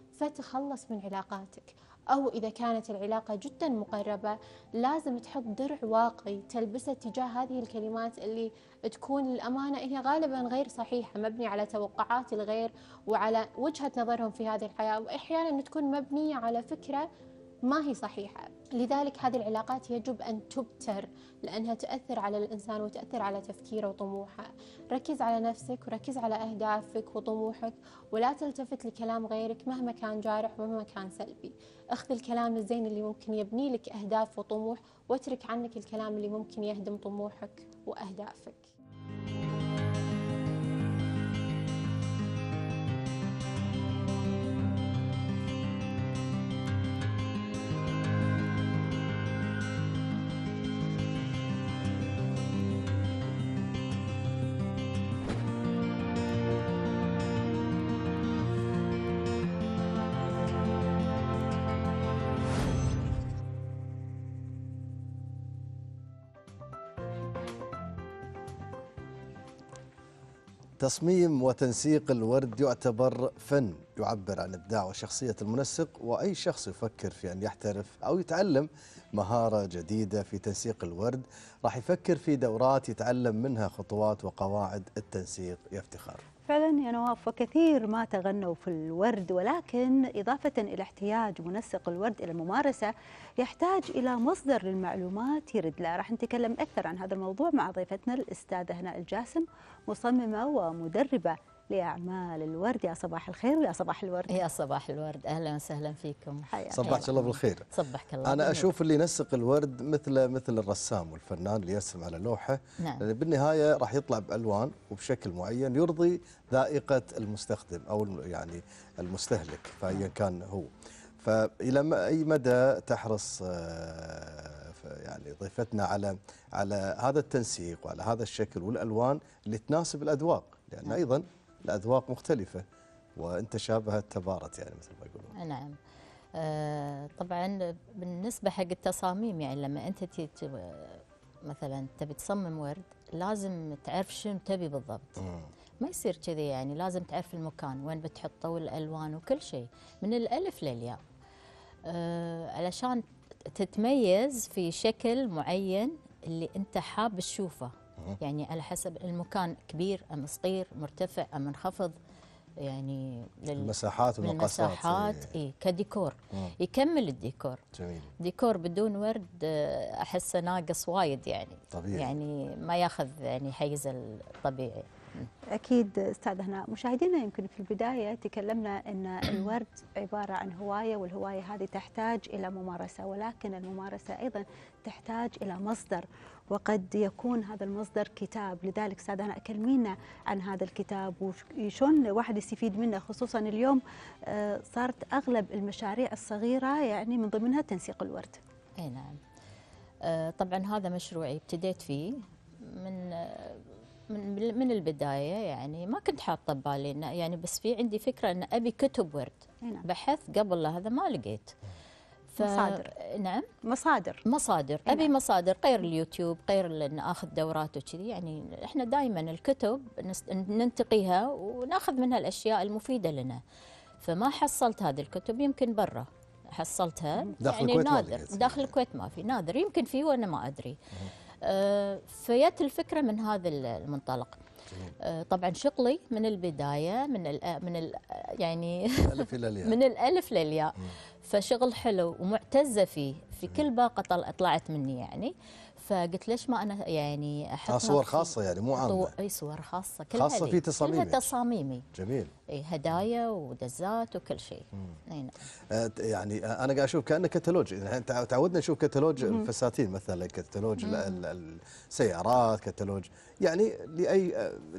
فتخلص من علاقاتك. أو إذا كانت العلاقة جدا مقربة لازم تحط درع واقعي تلبسه تجاه هذه الكلمات اللي تكون للأمانة هي غالبا غير صحيحة، مبنية على توقعات الغير وعلى وجهة نظرهم في هذه الحياة، وأحيانا تكون مبنية على فكرة ما هي صحيحة. لذلك هذه العلاقات يجب أن تبتر، لأنها تأثر على الإنسان وتأثر على تفكيره وطموحه. ركز على نفسك وركز على أهدافك وطموحك، ولا تلتفت لكلام غيرك مهما كان جارح ومهما كان سلبي. اخذ الكلام الزين اللي ممكن يبني لك أهداف وطموح، واترك عنك الكلام اللي ممكن يهدم طموحك وأهدافك. تصميم وتنسيق الورد يعتبر فن يعبر عن إبداع وشخصية المنسق، وأي شخص يفكر في أن يحترف أو يتعلم مهارة جديدة في تنسيق الورد راح يفكر في دورات يتعلم منها خطوات وقواعد التنسيق يفتخر. فعلا يا نواف، وكثير ما تغنوا في الورد، ولكن إضافة إلى احتياج منسق الورد إلى الممارسة يحتاج إلى مصدر للمعلومات يرد له. راح نتكلم أكثر عن هذا الموضوع مع ضيفتنا الأستاذة هناء الجاسم، مصممة ومدربة لأعمال الورد. يا صباح الخير ويا صباح الورد. يا صباح الورد، أهلا وسهلا فيكم. صبحك الله بالخير. صبحك الله. أنا أشوف اللي ينسق الورد مثل مثل الرسام والفنان اللي يرسم على لوحة. نعم. لأن بالنهاية راح يطلع بألوان وبشكل معين يرضي ذائقة المستخدم أو يعني المستهلك فأيا كان هو. فإلى أي مدى تحرص يعني ضيفتنا على على هذا التنسيق وعلى هذا الشكل والألوان اللي تناسب الأذواق، لأن نعم. أيضا الأذواق مختلفة وأنت تشابهت تبارت يعني مثل ما يقولون. نعم. آه طبعا بالنسبة حق التصاميم، يعني لما أنت مثلا تبي تصمم ورد لازم تعرف شنو تبي بالضبط. مم. ما يصير كذي، يعني لازم تعرف المكان وين بتحطه والألوان وكل شيء من الألف للياء. آه علشان تتميز في شكل معين اللي أنت حاب تشوفه. يعني على حسب المكان، كبير أم صغير، مرتفع أم منخفض، يعني المساحات والمقاسات. المساحات إيه كديكور. مم. يكمل الديكور. جميل. ديكور بدون ورد أحسه ناقص وايد، يعني طبيعي. يعني ما ياخذ يعني حيز الطبيعي. أكيد أستاذة هناء. مشاهدينا يمكن في البداية تكلمنا أن الورد عبارة عن هواية، والهواية هذه تحتاج إلى ممارسة، ولكن الممارسة أيضا تحتاج إلى مصدر، وقد يكون هذا المصدر كتاب. لذلك أستاذة هناء كلمينا عن هذا الكتاب وشون الواحد يستفيد منه، خصوصا اليوم صارت أغلب المشاريع الصغيرة يعني من ضمنها تنسيق الورد. أي نعم. طبعا هذا مشروعي ابتديت فيه من من من البدايه، يعني ما كنت حاطه ببالي انه يعني، بس في عندي فكره ان ابي كتب ورد. نعم. بحثت قبل هذا ما لقيت. ف... مصادر. نعم مصادر مصادر نعم. ابي مصادر غير اليوتيوب، غير ان اخذ دورات وكذي. يعني احنا دائما الكتب ننتقيها وناخذ منها الاشياء المفيده لنا، فما حصلت هذه الكتب. يمكن برا حصلتها داخل يعني نادر، داخل الكويت ما في، نادر، يمكن في وانا ما ادري. آه فيت الفكره من هذا المنطلق. آه طبعا شغلي من البدايه من ال من ال يعني الألف إلى الياء. من الالف للياء. فشغل حلو ومعتزه فيه، في كل باقه طلعت مني يعني. فقلت ليش ما انا يعني احط صور خاصه يعني مو عامه. اي صور خاصه كلها خاصه في تصاميمي. كلها تصاميمي. جميل. اي هدايا ودزات وكل شيء. نعم. آه يعني انا قاعد اشوف كانه كتالوج، يعني تعودنا نشوف كتالوج الفساتين مثلا، كتالوج السيارات، كتالوج يعني لاي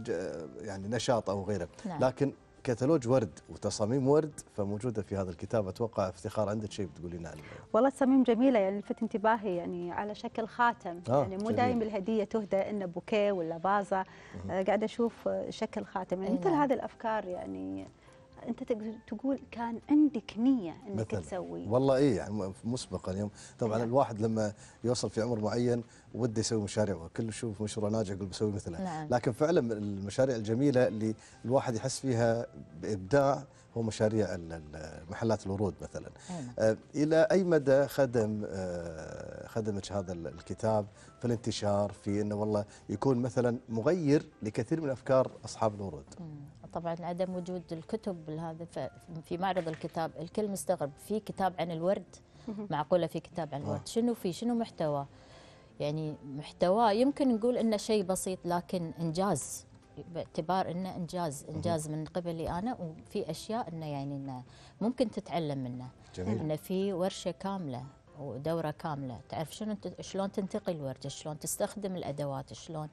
يعني نشاط او غيره. نعم. لكن كتالوج ورد وتصاميم ورد فموجوده في هذا الكتاب. اتوقع افتخار عندك شيء بتقولين عنه. والله تصاميم جميله، يعني لفت انتباهي يعني على شكل خاتم. آه يعني مو دائما الهديه تهدى انه بوكيه ولا فازه. آه قاعده اشوف شكل خاتم، يعني مثل هذه الافكار يعني انت تقول كان عندك نيه انك تسوي. والله ايه يعني مسبقا اليوم طبعا. نعم. الواحد لما يوصل في عمر معين وده يسوي مشاريع، وكل يشوف مشروع ناجح يقول بسوي مثله. نعم. لكن فعلا المشاريع الجميله اللي الواحد يحس فيها بابداع هو مشاريع محلات الورود مثلا. نعم. آه الى اي مدى خدم آه خدمك هذا الكتاب في الانتشار، في انه والله يكون مثلا مغير لكثير من افكار اصحاب الورود؟ مم. طبعا عدم وجود الكتب هذا في معرض الكتاب، الكل مستغرب في كتاب عن الورد. معقوله في كتاب عن الورد؟ شنو في شنو محتوى؟ يعني محتوى يمكن نقول انه شيء بسيط، لكن انجاز، باعتبار انه انجاز انجاز من قبلي انا، وفي اشياء انه يعني انه ممكن تتعلم منه. جميل. انه في ورشه كامله ودوره كامله تعرف شنو شلون تنتقي الورد، شلون تستخدم الادوات، شلون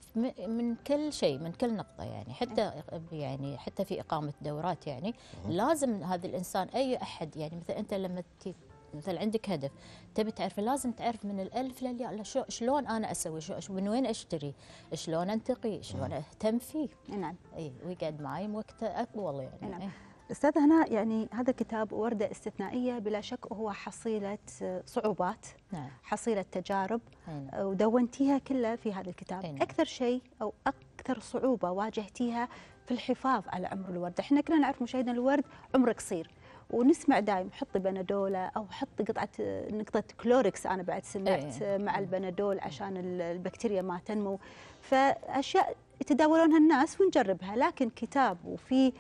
من كل شيء، من كل نقطة يعني. حتى يعني حتى في إقامة دورات يعني لازم هذا الإنسان أي أحد يعني مثلا أنت لما مثلا عندك هدف تبي تعرف، لازم تعرف من الألف للياء شلون أنا أسوي، من وين أشتري، شلون أنتقي، شلون أهتم فيه. نعم. إي ويقعد معي وقت أطول يعني. نعم. أستاذة هناء، يعني هذا الكتاب وردة استثنائية بلا شك، وهو حصيلة صعوبات. نعم. حصيلة تجارب. نعم. ودونتيها كلها في هذا الكتاب. نعم. أكثر شيء أو أكثر صعوبة واجهتيها في الحفاظ على عمر الورد. احنا كلنا نعرف مشاهدينا الورد عمره قصير، ونسمع دايم حطي بنادوله او حطي قطعه نقطه كلوركس، انا بعد سمعت. أيه. مع البنادول عشان البكتيريا ما تنمو. فاشياء يتداولونها الناس ونجربها، لكن كتاب وفي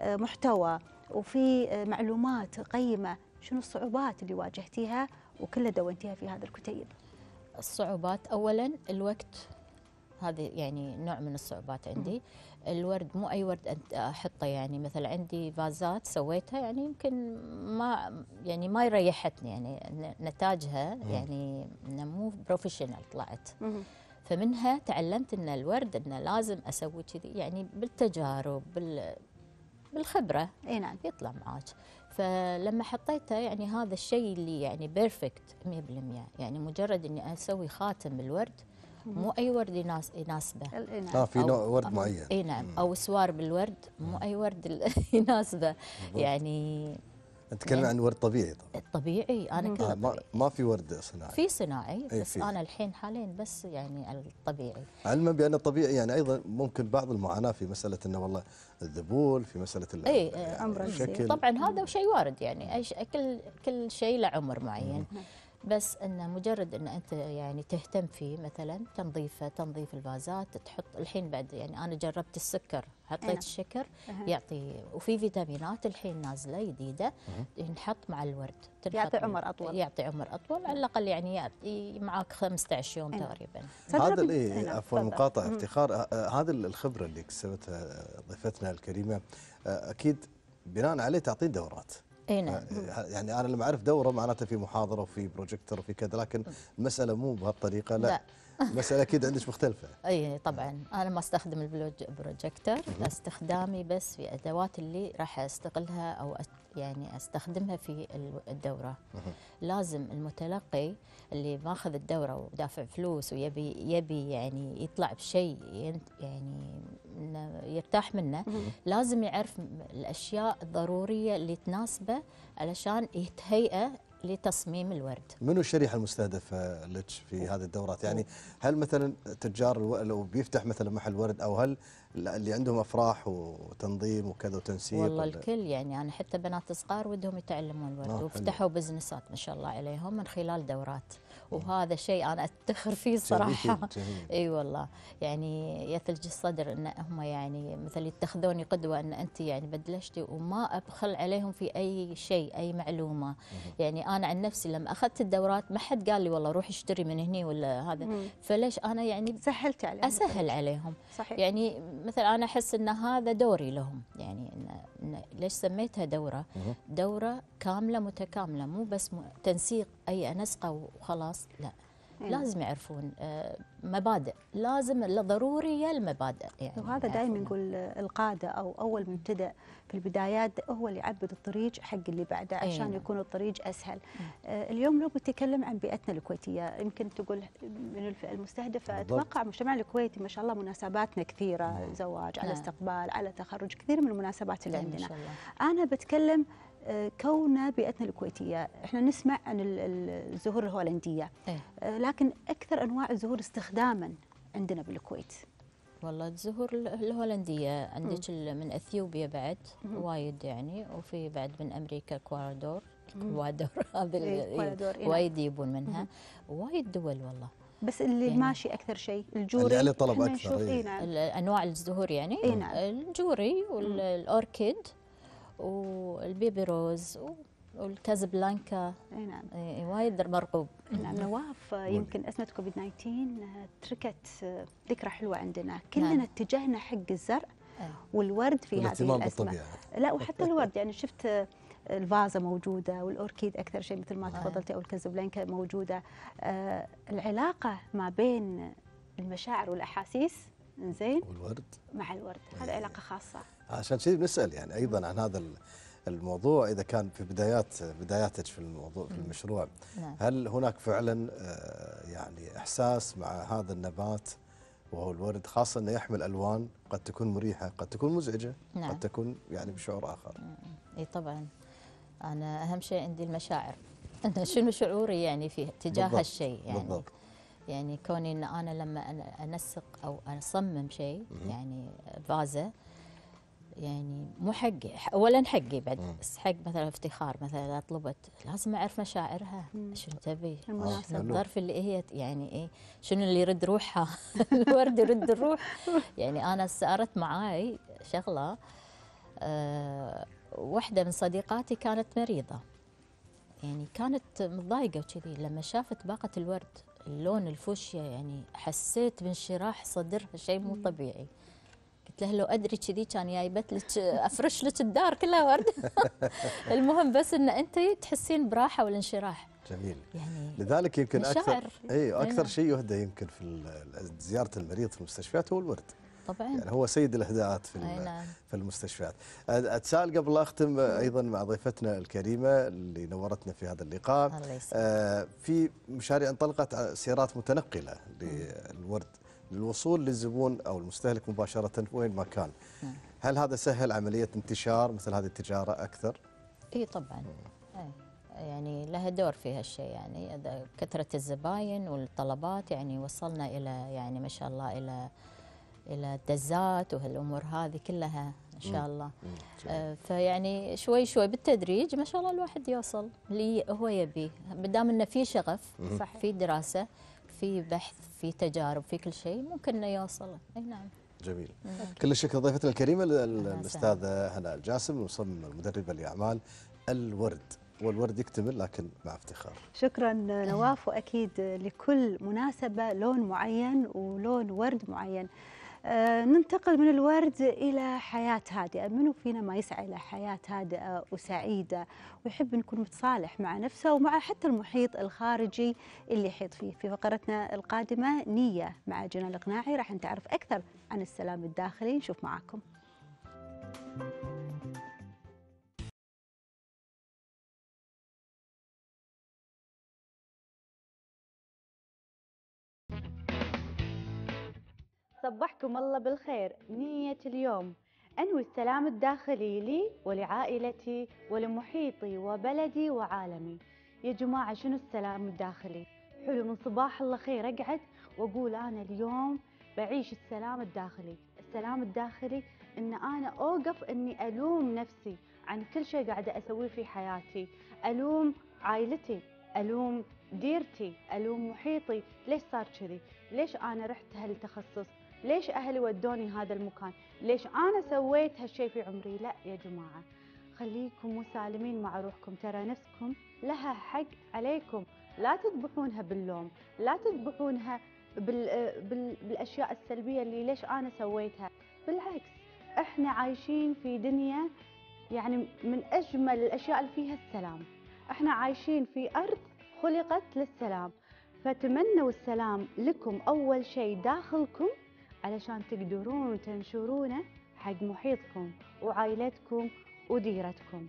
محتوى وفي معلومات قيمة، شنو الصعوبات اللي واجهتيها وكلها دونتيها في هذا الكتيب؟ الصعوبات أولا الوقت، هذه يعني نوع من الصعوبات عندي. الورد مو أي ورد أنت أحطه، يعني مثلا عندي فازات سويتها يعني يمكن ما يعني ما يريحتني، يعني نتاجها يعني مو بروفيشنال طلعت. فمنها تعلمت ان الورد انه لازم اسوي كذي، يعني بالتجارب بال بالخبره اي نعم يطلع معاك. فلما حطيته يعني هذا الشيء اللي يعني بيرفكت مية بالمية، يعني مجرد اني اسوي خاتم بالورد، مو اي ورد يناس يناسبه. اه في نوع ورد معين. اي نعم، او سوار بالورد، مو اي ورد يناسبه. يعني نتكلم يعني عن ورد طبيعي طبعا. طبيعي انا كله آه ما, ما في ورد صناعي. في صناعي بس فيه. انا الحين حاليا بس يعني الطبيعي. علما بان الطبيعي يعني ايضا ممكن بعض المعاناه في مساله انه والله الذبول، في مساله اي يعني الشكل. طبعا هذا شيء وارد، يعني اي كل كل شيء له عمر معين. بس انه مجرد ان انت يعني تهتم فيه، مثلا تنظيفه، تنظيف الفازات، تحط الحين بعد يعني انا جربت السكر، حطيت الشكر يعطي، وفي فيتامينات الحين نازله جديده ينحط مع الورد، يعطي عمر اطول، يعطي عمر اطول على الاقل، يعني يعطي معك خمسة عشر يوم تقريبا. هذا الايه عفوا مقاطعه افتخار، هذه الخبره اللي اكتسبتها ضيفتنا الكريمه اكيد بناء عليه تعطين دورات. اي نعم. يعني انا لما اعرف دوره معناته في محاضره وفي بروجيكتور وفي كذا، لكن المساله مو بهالطريقه، لا, لا. المساله اكيد عندك مختلفه. اي طبعا انا ما استخدم البروجيكتور، استخدامي بس في ادوات اللي راح استغلها او يعني استخدمها في الدوره. لازم المتلقي اللي ماخذ الدوره ودافع فلوس ويبي يبي يعني يطلع بشيء يعني يرتاح منه، لازم يعرف الاشياء الضروريه اللي تناسبه علشان يتهيئ لتصميم الورد. منو الشريحه المستهدفه لك في هذه الدورات؟ يعني هل مثلا تجار لو بيفتح مثلا محل ورد، او هل اللي عندهم افراح وتنظيم وكذا وتنسيق؟ والله الكل، يعني انا حتى بنات صغار ودهم يتعلمون الورد آه وفتحوا بزنسات ما شاء الله عليهم من خلال دورات، وهذا شيء انا افتخر فيه صراحه. اي والله، يعني يثلج الصدر ان هم يعني مثل يتخذوني قدوه، ان انت يعني بدلشتي وما ابخل عليهم في اي شيء، اي معلومه. يعني انا عن نفسي لما اخذت الدورات ما حد قال لي والله روح اشتري من هني ولا هذا، فليش انا يعني سهلت عليهم، اسهل عليهم. صحيح. يعني مثلا انا احس ان هذا دوري لهم، يعني إن إن ليش سميتها دوره؟ دوره كامله متكامله، مو بس تنسيق اي نسقه وخلاص، لا. لازم يعرفون مبادئ، لازم ضروريه المبادئ يعني. وهذا دائما نقول القاده او اول مبتدئ في البدايات هو اللي يعبد الطريق حق اللي بعده عشان أيه. يكون الطريق اسهل. آه اليوم لو بتكلم عن بيئتنا الكويتيه، يمكن تقول من الفئه المستهدفه، اتوقع مجتمع الكويتي ما شاء الله مناسباتنا كثيره، مم. زواج، على استقبال، على تخرج، كثير من المناسبات اللي عندنا. انا بتكلم كون بيئتنا الكويتية، احنا نسمع عن الزهور الهولندية، إيه؟ لكن أكثر أنواع الزهور استخداما عندنا بالكويت. والله الزهور الهولندية عندك من أثيوبيا بعد وايد يعني، وفي بعد من أمريكا كوادور، كوادور هذا إيه وايد يجيبون منها، وايد دول والله. بس اللي يعني ماشي أكثر شيء الجوري، اللي عليه طلب أكثر. إيه نعم. أنواع الزهور يعني، إيه نعم. الجوري والأوركيد والبيبي روز والكازابلانكا. اي نعم. اي وايد مرغوب. نعم. نواف، يمكن ازمه كوفيد تسعة عشر تركت ذكرى حلوه عندنا، كلنا نعم. اتجهنا حق الزرع والورد في هذه الازمه. لا وحتى الورد، يعني شفت الفازه موجوده والاوركيد اكثر شيء مثل ما تفضلتي، او الكازابلانكا موجوده. آه العلاقه ما بين المشاعر والاحاسيس زين والورد مع الورد، هذا علاقه خاصه. عشان كذي بنسال يعني ايضا عن هذا الموضوع، اذا كان في بدايات بداياتك في الموضوع في المشروع، نعم. هل هناك فعلا يعني احساس مع هذا النبات وهو الورد، خاصه انه يحمل الوان قد تكون مريحه، قد تكون مزعجه، نعم. قد تكون يعني بشعور اخر. اي طبعا، انا اهم شيء عندي المشاعر انه شنو شعوري يعني فيه تجاه هالشيء يعني. بالضبط. يعني كوني ان انا لما انسق او اصمم شيء يعني فازه، يعني مو حقي، اولا حقي بعد بس حق مثلا افتخار، مثلا اذا طلبت لازم اعرف مشاعرها، شنو تبي، شنو الظرف اللي هي يعني ايه، شنو اللي يرد روحها الورد يرد الروح. يعني انا صارت معاي شغله، أه واحده من صديقاتي كانت مريضه، يعني كانت متضايقه وكذي، لما شافت باقه الورد اللون الفوشيا يعني حسيت بانشراح صدرها شيء مو طبيعي. قلت له لو ادري كذي كان جايبت لك افرش لك الدار كلها ورد. المهم بس ان انت تحسين براحه والانشراح. جميل. يعني لذلك يمكن مشاعر. اكثر اي اكثر شيء يهدى يمكن في زياره المريض في المستشفيات هو الورد. طبعا. يعني هو سيد الاهداءات في نعم. في المستشفيات. اتساءل قبل لا اختم ايضا مع ضيفتنا الكريمه اللي نورتنا في هذا اللقاء. آه في مشاريع انطلقت سيارات متنقله للورد للوصول للزبون او المستهلك مباشره وين ما كان. هل هذا سهل عمليه انتشار مثل هذه التجاره اكثر؟ اي طبعا. أي. يعني لها دور في هالشيء، يعني كثره الزباين والطلبات يعني وصلنا الى يعني ما شاء الله الى الى الدزات وهالامور هذه كلها ان شاء الله. آه فيعني شوي شوي بالتدريج ما شاء الله الواحد يوصل اللي هو يبيه، بدام انه في شغف، صح، في دراسه، في بحث، في تجارب، في كل شيء ممكن انه يوصل. اي نعم. جميل. مم. كل الشكر ضيفتنا الكريمه الاستاذه هناء الجاسم، المصممه المدربه لاعمال الورد، والورد يكتمل لكن مع افتخار. شكرا نواف، واكيد لكل مناسبه لون معين ولون ورد معين. آه ننتقل من الورد إلى حياة هادئة. منو فينا ما يسعى إلى حياة هادئة وسعيدة ويحب نكون متصالح مع نفسه ومع حتى المحيط الخارجي اللي يحيط فيه. في فقرتنا القادمة نية مع جنال القناعي راح نتعرف أكثر عن السلام الداخلي. نشوف معاكم. صبحكم الله بالخير. نية اليوم أنوي السلام الداخلي لي ولعائلتي ولمحيطي وبلدي وعالمي. يا جماعة شنو السلام الداخلي؟ حلو من صباح الله خير أقعد وأقول أنا اليوم بعيش السلام الداخلي. السلام الداخلي إن أنا أوقف إني ألوم نفسي عن كل شيء قاعدة أسويه في حياتي، ألوم عائلتي، ألوم ديرتي، ألوم محيطي، ليش صار كذي؟ ليش أنا رحت هالتخصص؟ ليش أهلي ودوني هذا المكان؟ ليش أنا سويت هالشيء في عمري؟ لا يا جماعة، خليكم مسالمين مع روحكم، ترى نفسكم لها حق عليكم، لا تذبحونها باللوم، لا تذبحونها بال... بال... بالأشياء السلبية اللي ليش أنا سويتها. بالعكس، إحنا عايشين في دنيا يعني من أجمل الأشياء اللي فيها السلام. إحنا عايشين في أرض خلقت للسلام، فتمنوا السلام لكم أول شيء داخلكم علشان تقدرون تنشرونه حق محيطكم وعائلتكم وديرتكم.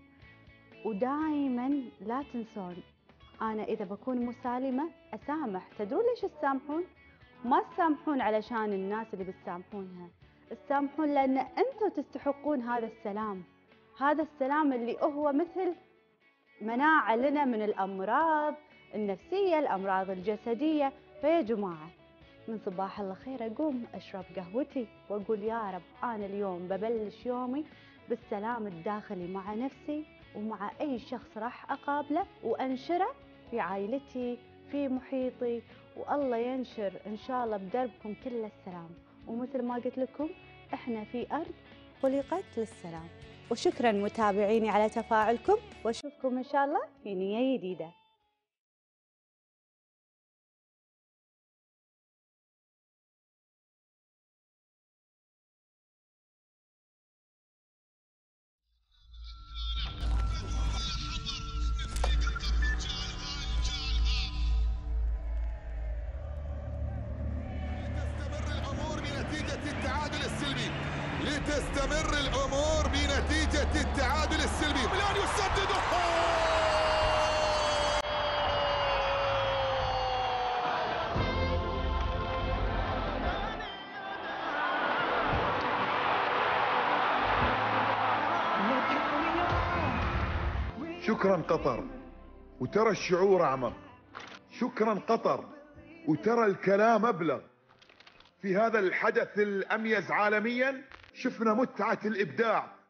ودائما لا تنسون، أنا إذا بكون مسالمة أسامح. تدرون ليش تسامحون؟ ما تسامحون علشان الناس اللي بتسامحونها، تسامحون لأن أنتم تستحقون هذا السلام. هذا السلام اللي هو مثل مناعة لنا من الأمراض النفسية، الأمراض الجسدية. فيا جماعة من صباح الله خير أقوم أشرب قهوتي وأقول يا رب أنا اليوم ببلش يومي بالسلام الداخلي مع نفسي ومع أي شخص راح أقابله، وأنشره في عائلتي في محيطي، والله ينشر إن شاء الله بدربكم كل السلام. ومثل ما قلت لكم إحنا في أرض خلقت للسلام. وشكرا متابعيني على تفاعلكم، وأشوفكم إن شاء الله في نية جديدة. لتستمر الأمور بنتيجة التعادل السلبي. الآن يسدد شكرا قطر، وترى الشعور أعمق. شكرا قطر، وترى الكلام أبلغ. في هذا الحدث الأميز عالميا شفنا متعة الإبداع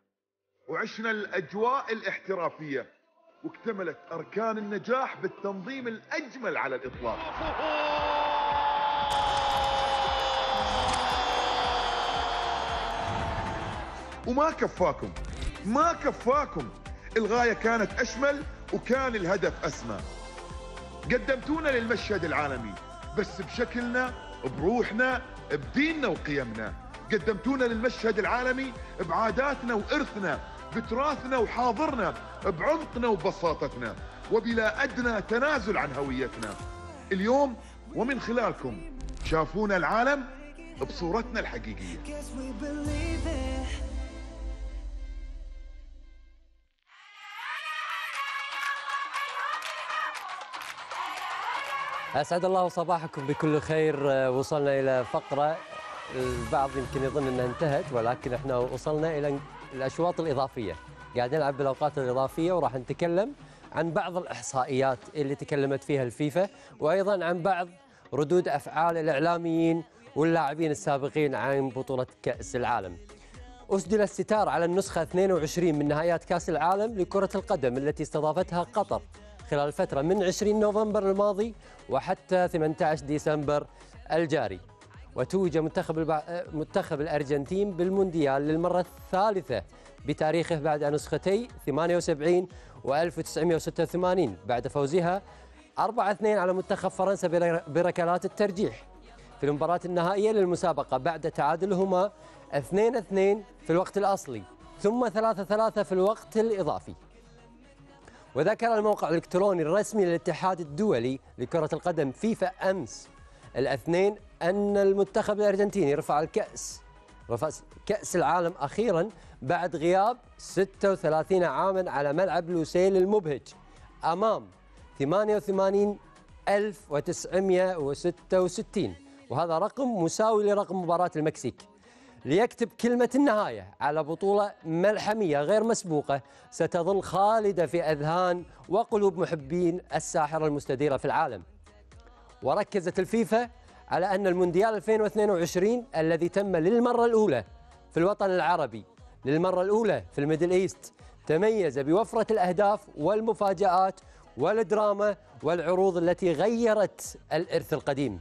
وعشنا الأجواء الاحترافية، واكتملت أركان النجاح بالتنظيم الأجمل على الإطلاق. وما كفاكم ما كفاكم الغاية كانت أشمل وكان الهدف أسمى. قدمتونا للمشهد العالمي بس بشكلنا، بروحنا، بديننا وقيمنا. قدمتونا للمشهد العالمي بعاداتنا وإرثنا، بتراثنا وحاضرنا، بعمقنا وبساطتنا، وبلا أدنى تنازل عن هويتنا. اليوم ومن خلالكم شافونا العالم بصورتنا الحقيقية. أسعد الله صباحكم بكل خير. وصلنا إلى فقرة البعض يمكن يظن أنها انتهت، ولكن احنا وصلنا إلى الأشواط الإضافية. قاعد نلعب بالأوقات الإضافية، وراح نتكلم عن بعض الإحصائيات اللي تكلمت فيها الفيفا، وأيضا عن بعض ردود أفعال الإعلاميين واللاعبين السابقين عن بطولة كأس العالم. أسدل الستار على النسخة اثنين وعشرين من نهائيات كأس العالم لكرة القدم التي استضافتها قطر خلال الفترة من عشرين نوفمبر الماضي وحتى ثمانية عشر ديسمبر الجاري. وتوج منتخب البع... منتخب الأرجنتين بالمونديال للمرة الثالثة بتاريخه بعد نسختي ثمانية وسبعين و ألف وتسعمئة وستة وثمانين بعد فوزها أربعة اثنين على منتخب فرنسا بركلات الترجيح في المباراة النهائية للمسابقة، بعد تعادلهما اثنين اثنين في الوقت الأصلي ثم ثلاثة ثلاثة في الوقت الإضافي. وذكر الموقع الإلكتروني الرسمي للاتحاد الدولي لكرة القدم فيفا أمس الاثنين أن المنتخب الأرجنتيني رفع الكأس رفع كأس العالم أخيرا بعد غياب ستة وثلاثين عاما على ملعب لوسيل المبهج أمام ثمانية وثمانين ألف وتسعمئة وستة وستين، وهذا رقم مساوي لرقم مباراة المكسيك، ليكتب كلمة النهاية على بطولة ملحمية غير مسبوقة ستظل خالدة في أذهان وقلوب محبين الساحرة المستديرة في العالم. وركزت الفيفا على أن المونديال ألفين واثنين وعشرين الذي تم للمرة الأولى في الوطن العربي، للمرة الأولى في الميدل إيست، تميز بوفرة الأهداف والمفاجآت والدراما والعروض التي غيرت الإرث القديم.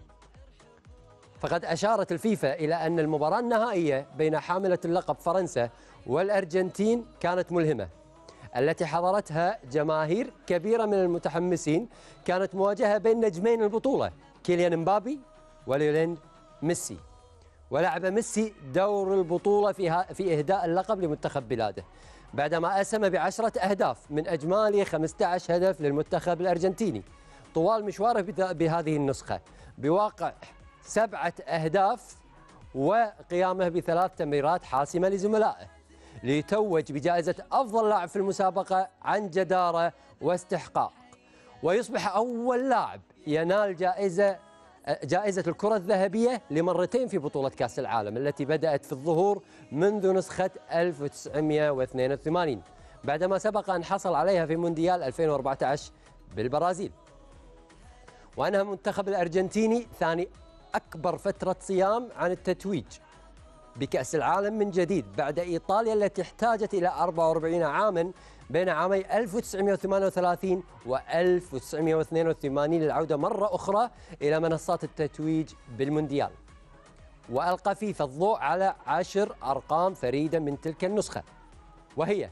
فقد أشارت الفيفا إلى أن المباراة النهائية بين حاملة اللقب فرنسا والأرجنتين كانت ملهمة، التي حضرتها جماهير كبيرة من المتحمسين. كانت مواجهة بين نجمين البطولة كيليان مبابي وليونيل ميسي، ولعب ميسي دور البطولة في في إهداء اللقب لمنتخب بلاده بعدما أسهم بعشرة أهداف من أجمالي خمسة عشر هدف للمنتخب الأرجنتيني طوال مشواره بهذه النسخة، بواقع سبعة أهداف وقيامه بثلاث تمريرات حاسمة لزملائه، ليتوج بجائزة أفضل لاعب في المسابقة عن جدارة واستحقاق، ويصبح أول لاعب ينال جائزة جائزة الكرة الذهبية لمرتين في بطولة كأس العالم التي بدأت في الظهور منذ نسخة ألف وتسعمئة واثنين وثمانين، بعدما سبق أن حصل عليها في مونديال ألفين وأربعة عشر بالبرازيل. وأنهى المنتخب الأرجنتيني ثاني أكبر فترة صيام عن التتويج بكأس العالم من جديد بعد إيطاليا التي احتاجت إلى أربعة وأربعين عاما بين عامي ألف وتسعمئة وثمانية وثلاثين و ألف وتسعمئة واثنين وثمانين للعودة مرة أخرى إلى منصات التتويج بالمونديال. وألقى فيفا الضوء على عشر أرقام فريدة من تلك النسخة، وهي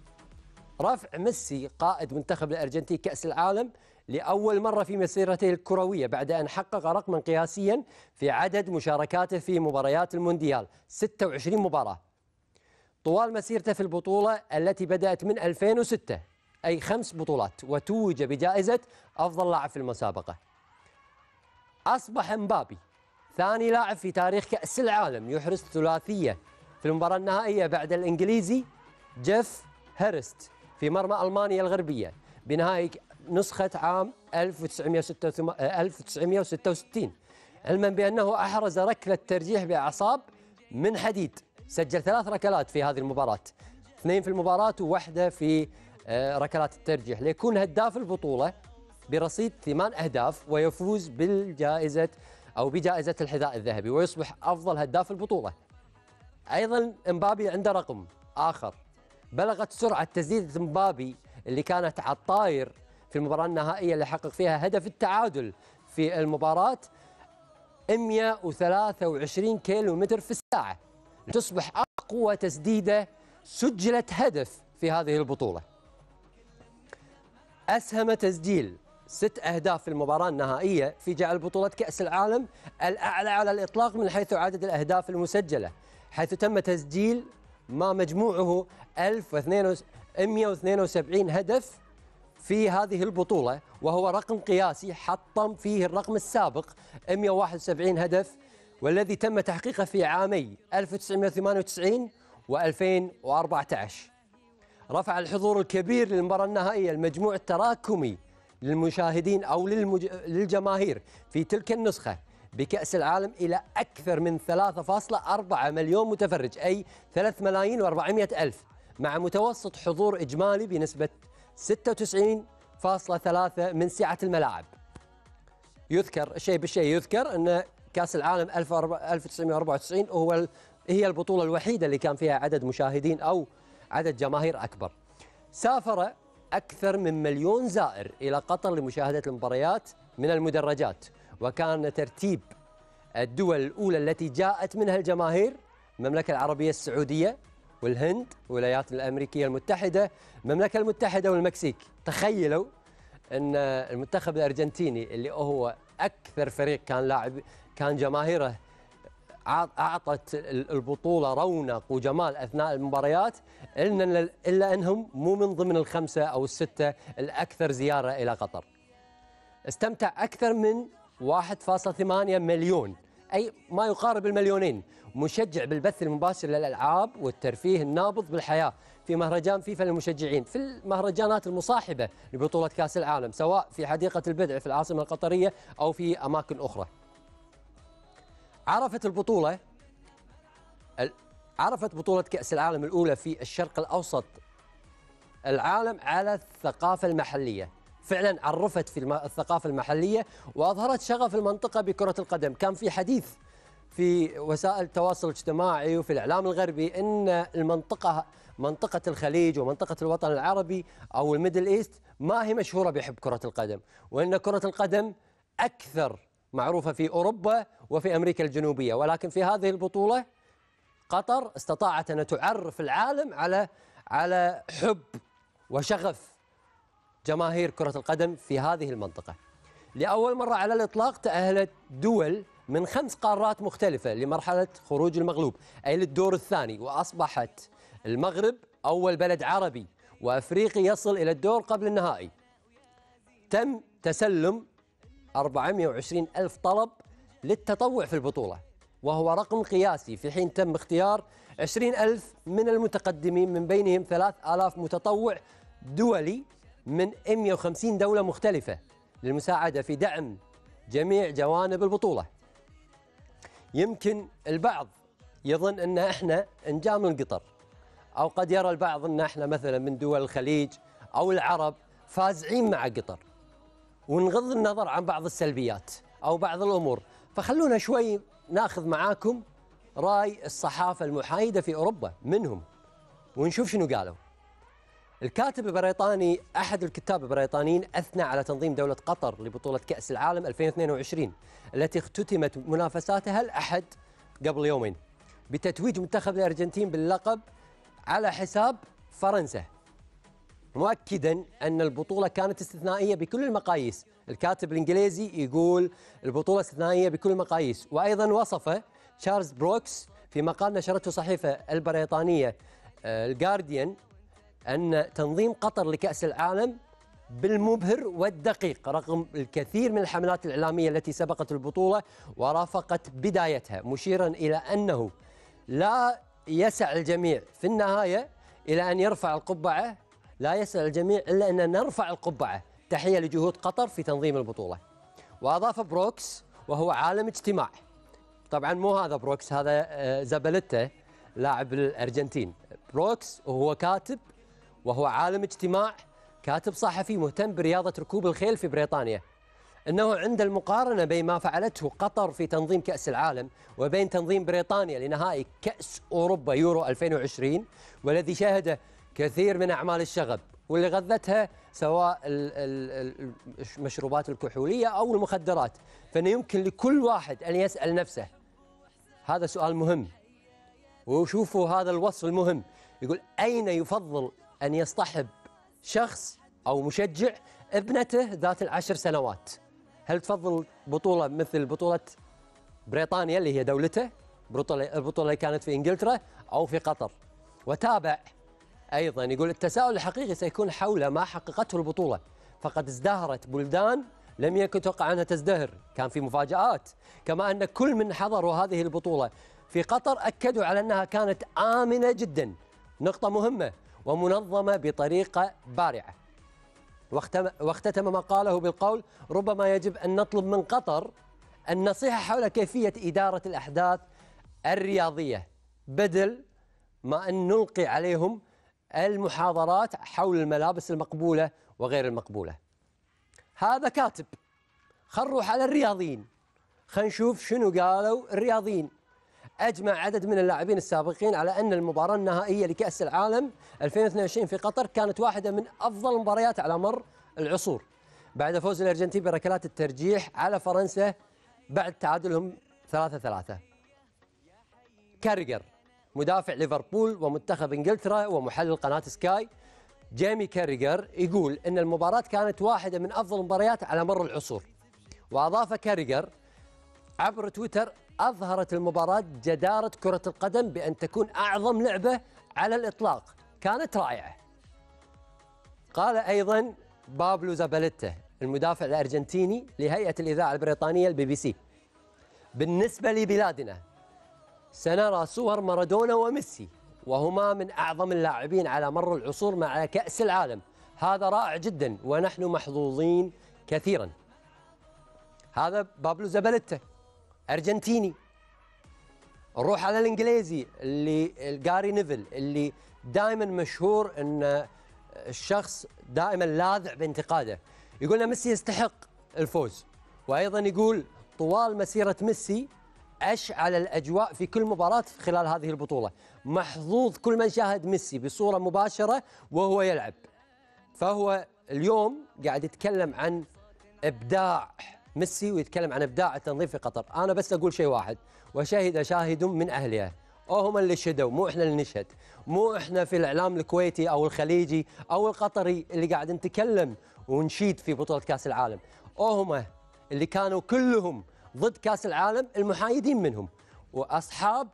رفع ميسي قائد منتخب الأرجنتين كأس العالم لأول مرة في مسيرته الكروية بعد أن حقق رقما قياسيا في عدد مشاركاته في مباريات المونديال ستة وعشرين مباراة طوال مسيرته في البطولة التي بدأت من ألفين وستة، أي خمس بطولات، وتوج بجائزة أفضل لاعب في المسابقة. أصبح مبابي ثاني لاعب في تاريخ كأس العالم يحرز ثلاثية في المباراة النهائية بعد الإنجليزي جيف هيرست في مرمى ألمانيا الغربية بنهائي نسخة عام ألف وتسعمئة وستة وستين، علما بأنه أحرز ركلة ترجيح بأعصاب من حديد. سجل ثلاث ركلات في هذه المباراة، اثنين في المباراة وواحدة في ركلات الترجيح، ليكون هداف البطولة برصيد ثمان أهداف ويفوز بالجائزة أو بجائزة الحذاء الذهبي ويصبح أفضل هداف البطولة. أيضا مبابي عنده رقم آخر بلغت سرعة تسديدة مبابي اللي كانت على الطاير في المباراة النهائية اللي حقق فيها هدف التعادل في المباراة مئة وثلاثة وعشرين كيلو متر في الساعة، تصبح أقوى تسديدة سجلت هدف في هذه البطولة. أسهم تسجيل ست أهداف في المباراة النهائية في جعل بطولة كأس العالم الأعلى على الإطلاق من حيث عدد الأهداف المسجلة، حيث تم تسجيل ما مجموعه ألف ومئة واثنين وسبعين هدف في هذه البطولة، وهو رقم قياسي حطم فيه الرقم السابق مئة وواحد وسبعين هدف، والذي تم تحقيقه في عامي ألف وتسعمئة وثمانية وتسعين وألفين وأربعة عشر. رفع الحضور الكبير للمباراة النهائية المجموع التراكمي للمشاهدين أو للمج... للجماهير في تلك النسخة بكأس العالم إلى أكثر من ثلاثة فاصلة أربعة مليون متفرج، أي ثلاثة ملايين وأربعمئة ألف، مع متوسط حضور إجمالي بنسبة ستة وتسعين فاصلة ثلاثة من سعة الملاعب. يذكر شيء بالشيء يذكر أن كأس العالم ألف وتسعمئة وأربعة وتسعين هو هي البطولة الوحيدة اللي كان فيها عدد مشاهدين أو عدد جماهير أكبر. سافر أكثر من مليون زائر إلى قطر لمشاهدة المباريات من المدرجات، وكان ترتيب الدول الأولى التي جاءت منها الجماهير المملكة العربية السعودية والهند والولايات الأمريكية المتحدة، المملكة المتحدة والمكسيك. تخيلوا أن المنتخب الأرجنتيني اللي هو أكثر فريق كان لاعب كان جماهيره أعطت البطولة رونق وجمال أثناء المباريات، إلا أنهم مو من ضمن الخمسة أو الستة الأكثر زيارة إلى قطر. استمتع أكثر من واحد فاصلة ثمانية مليون، أي ما يقارب المليونين، مشجع بالبث المباشر للألعاب والترفيه النابض بالحياة في مهرجان فيفا للمشجعين في المهرجانات المصاحبة لبطولة كأس العالم، سواء في حديقة البدع في العاصمة القطرية أو في أماكن أخرى. عرفت البطولة عرفت بطولة كأس العالم الأولى في الشرق الأوسط العالم على الثقافة المحلية، فعلا عرفت في الثقافة المحلية وأظهرت شغف المنطقة بكرة القدم. كان في حديث في وسائل التواصل الاجتماعي وفي الإعلام الغربي أن المنطقة منطقة الخليج ومنطقة الوطن العربي أو الميدل إيست ما هي مشهورة بحب كرة القدم، وأن كرة القدم أكثر معروفة في أوروبا وفي أمريكا الجنوبية، ولكن في هذه البطولة قطر استطاعت أن تعرف العالم على على حب وشغف جماهير كرة القدم في هذه المنطقة. لأول مرة على الإطلاق تأهلت دول من خمس قارات مختلفة لمرحلة خروج المغلوب، أي للدور الثاني، وأصبحت المغرب أول بلد عربي وأفريقي يصل إلى الدور قبل النهائي. تم تسلم أربعمئة وعشرين ألف طلب للتطوع في البطولة، وهو رقم قياسي، في حين تم اختيار عشرين ألف من المتقدمين، من بينهم ثلاثة آلاف متطوع دولي من مئة وخمسين دولة مختلفة للمساعدة في دعم جميع جوانب البطولة. يمكن البعض يظن أن احنا نجا من قطر، أو قد يرى البعض أن احنا مثلا من دول الخليج أو العرب فازعين مع قطر، ونغض النظر عن بعض السلبيات أو بعض الأمور. فخلونا شوي ناخذ معاكم رأي الصحافة المحايدة في أوروبا منهم ونشوف شنو قالوا. الكاتب البريطاني أحد الكتاب البريطانيين أثنى على تنظيم دولة قطر لبطولة كأس العالم ألفين واثنين وعشرين التي اختتمت منافساتها الأحد قبل يومين بتتويج منتخب الأرجنتين باللقب على حساب فرنسا، مؤكدا أن البطولة كانت استثنائية بكل المقاييس. الكاتب الإنجليزي يقول البطولة استثنائية بكل المقاييس، وأيضا وصف تشارلز بروكس في مقال نشرته صحيفة البريطانية الجارديان أن تنظيم قطر لكأس العالم بالمبهر والدقيق رغم الكثير من الحملات الإعلامية التي سبقت البطولة ورافقت بدايتها، مشيرا إلى أنه لا يسع الجميع في النهاية إلى أن يرفع القبعة، لا يسع الجميع إلا أن نرفع القبعة، تحية لجهود قطر في تنظيم البطولة. وأضاف بروكس وهو عالم اجتماع، طبعا مو هذا بروكس، هذا زاباليتا لاعب الأرجنتين. بروكس وهو كاتب وهو عالم اجتماع، كاتب صحفي مهتم برياضة ركوب الخيل في بريطانيا، أنه عند المقارنة بين ما فعلته قطر في تنظيم كأس العالم وبين تنظيم بريطانيا لنهائي كأس أوروبا يورو ألفين وعشرين والذي شهد كثير من أعمال الشغب واللي غذتها سواء المشروبات الكحولية أو المخدرات. فإنه يمكن لكل واحد أن يسأل نفسه هذا سؤال مهم، وشوفوا هذا الوصف المهم، يقول أين يفضل أن يصطحب شخص أو مشجع ابنته ذات العشر سنوات؟ هل تفضل بطولة مثل بطولة بريطانيا اللي هي دولته، البطولة اللي كانت في إنجلترا، أو في قطر؟ وتابع أيضا يقول التساؤل الحقيقي سيكون حول ما حققته البطولة، فقد ازدهرت بلدان لم يكن يتوقع أنها تزدهر، كان في مفاجآت، كما أن كل من حضروا هذه البطولة في قطر أكدوا على أنها كانت آمنة جدا، نقطة مهمة، ومنظمة بطريقة بارعة. واختتم مقاله بالقول ربما يجب أن نطلب من قطر النصيحة حول كيفية إدارة الأحداث الرياضية بدل ما أن نلقي عليهم المحاضرات حول الملابس المقبولة وغير المقبولة. هذا كاتب. خل نروح على الرياضيين، خل نشوف شنو قالوا الرياضيين. أجمع عدد من اللاعبين السابقين على أن المباراة النهائية لكأس العالم ألفين واثنين وعشرين في قطر كانت واحدة من أفضل المباريات على مر العصور، بعد فوز الأرجنتين بركلات الترجيح على فرنسا بعد تعادلهم ثلاثة ثلاثة. كاريجر مدافع ليفربول ومنتخب إنجلترا ومحلل قناة سكاي، جيمي كاريجر، يقول أن المباراة كانت واحدة من أفضل المباريات على مر العصور. وأضاف كاريجر عبر تويتر أظهرت المباراة جدارة كرة القدم بأن تكون أعظم لعبة على الإطلاق، كانت رائعة. قال أيضا بابلو زاباليتا المدافع الأرجنتيني لهيئة الإذاعة البريطانية البي بي سي، بالنسبة لبلادنا سنرى صور مارادونا وميسي وهما من أعظم اللاعبين على مر العصور مع كأس العالم، هذا رائع جدا ونحن محظوظين كثيرا. هذا بابلو زاباليتا أرجنتيني. نروح على الإنجليزي اللي جاري نيفل اللي دائما مشهور أن الشخص دائما لاذع بانتقاده، يقول أن ميسي يستحق الفوز، وأيضا يقول طوال مسيرة ميسي أشعل الأجواء في كل مباراة خلال هذه البطولة، محظوظ كل من شاهد ميسي بصورة مباشرة وهو يلعب. فهو اليوم قاعد يتكلم عن إبداع ميسي ويتكلم عن إبداع التنظيم في قطر. أنا بس أقول شيء واحد، وشهد شاهد من أهلها، هم اللي شهدوا، مو إحنا اللي نشهد، مو إحنا في الإعلام الكويتي أو الخليجي أو القطري اللي قاعد نتكلم ونشيد في بطولة كأس العالم، هم اللي كانوا كلهم ضد كأس العالم، المحايدين منهم وأصحاب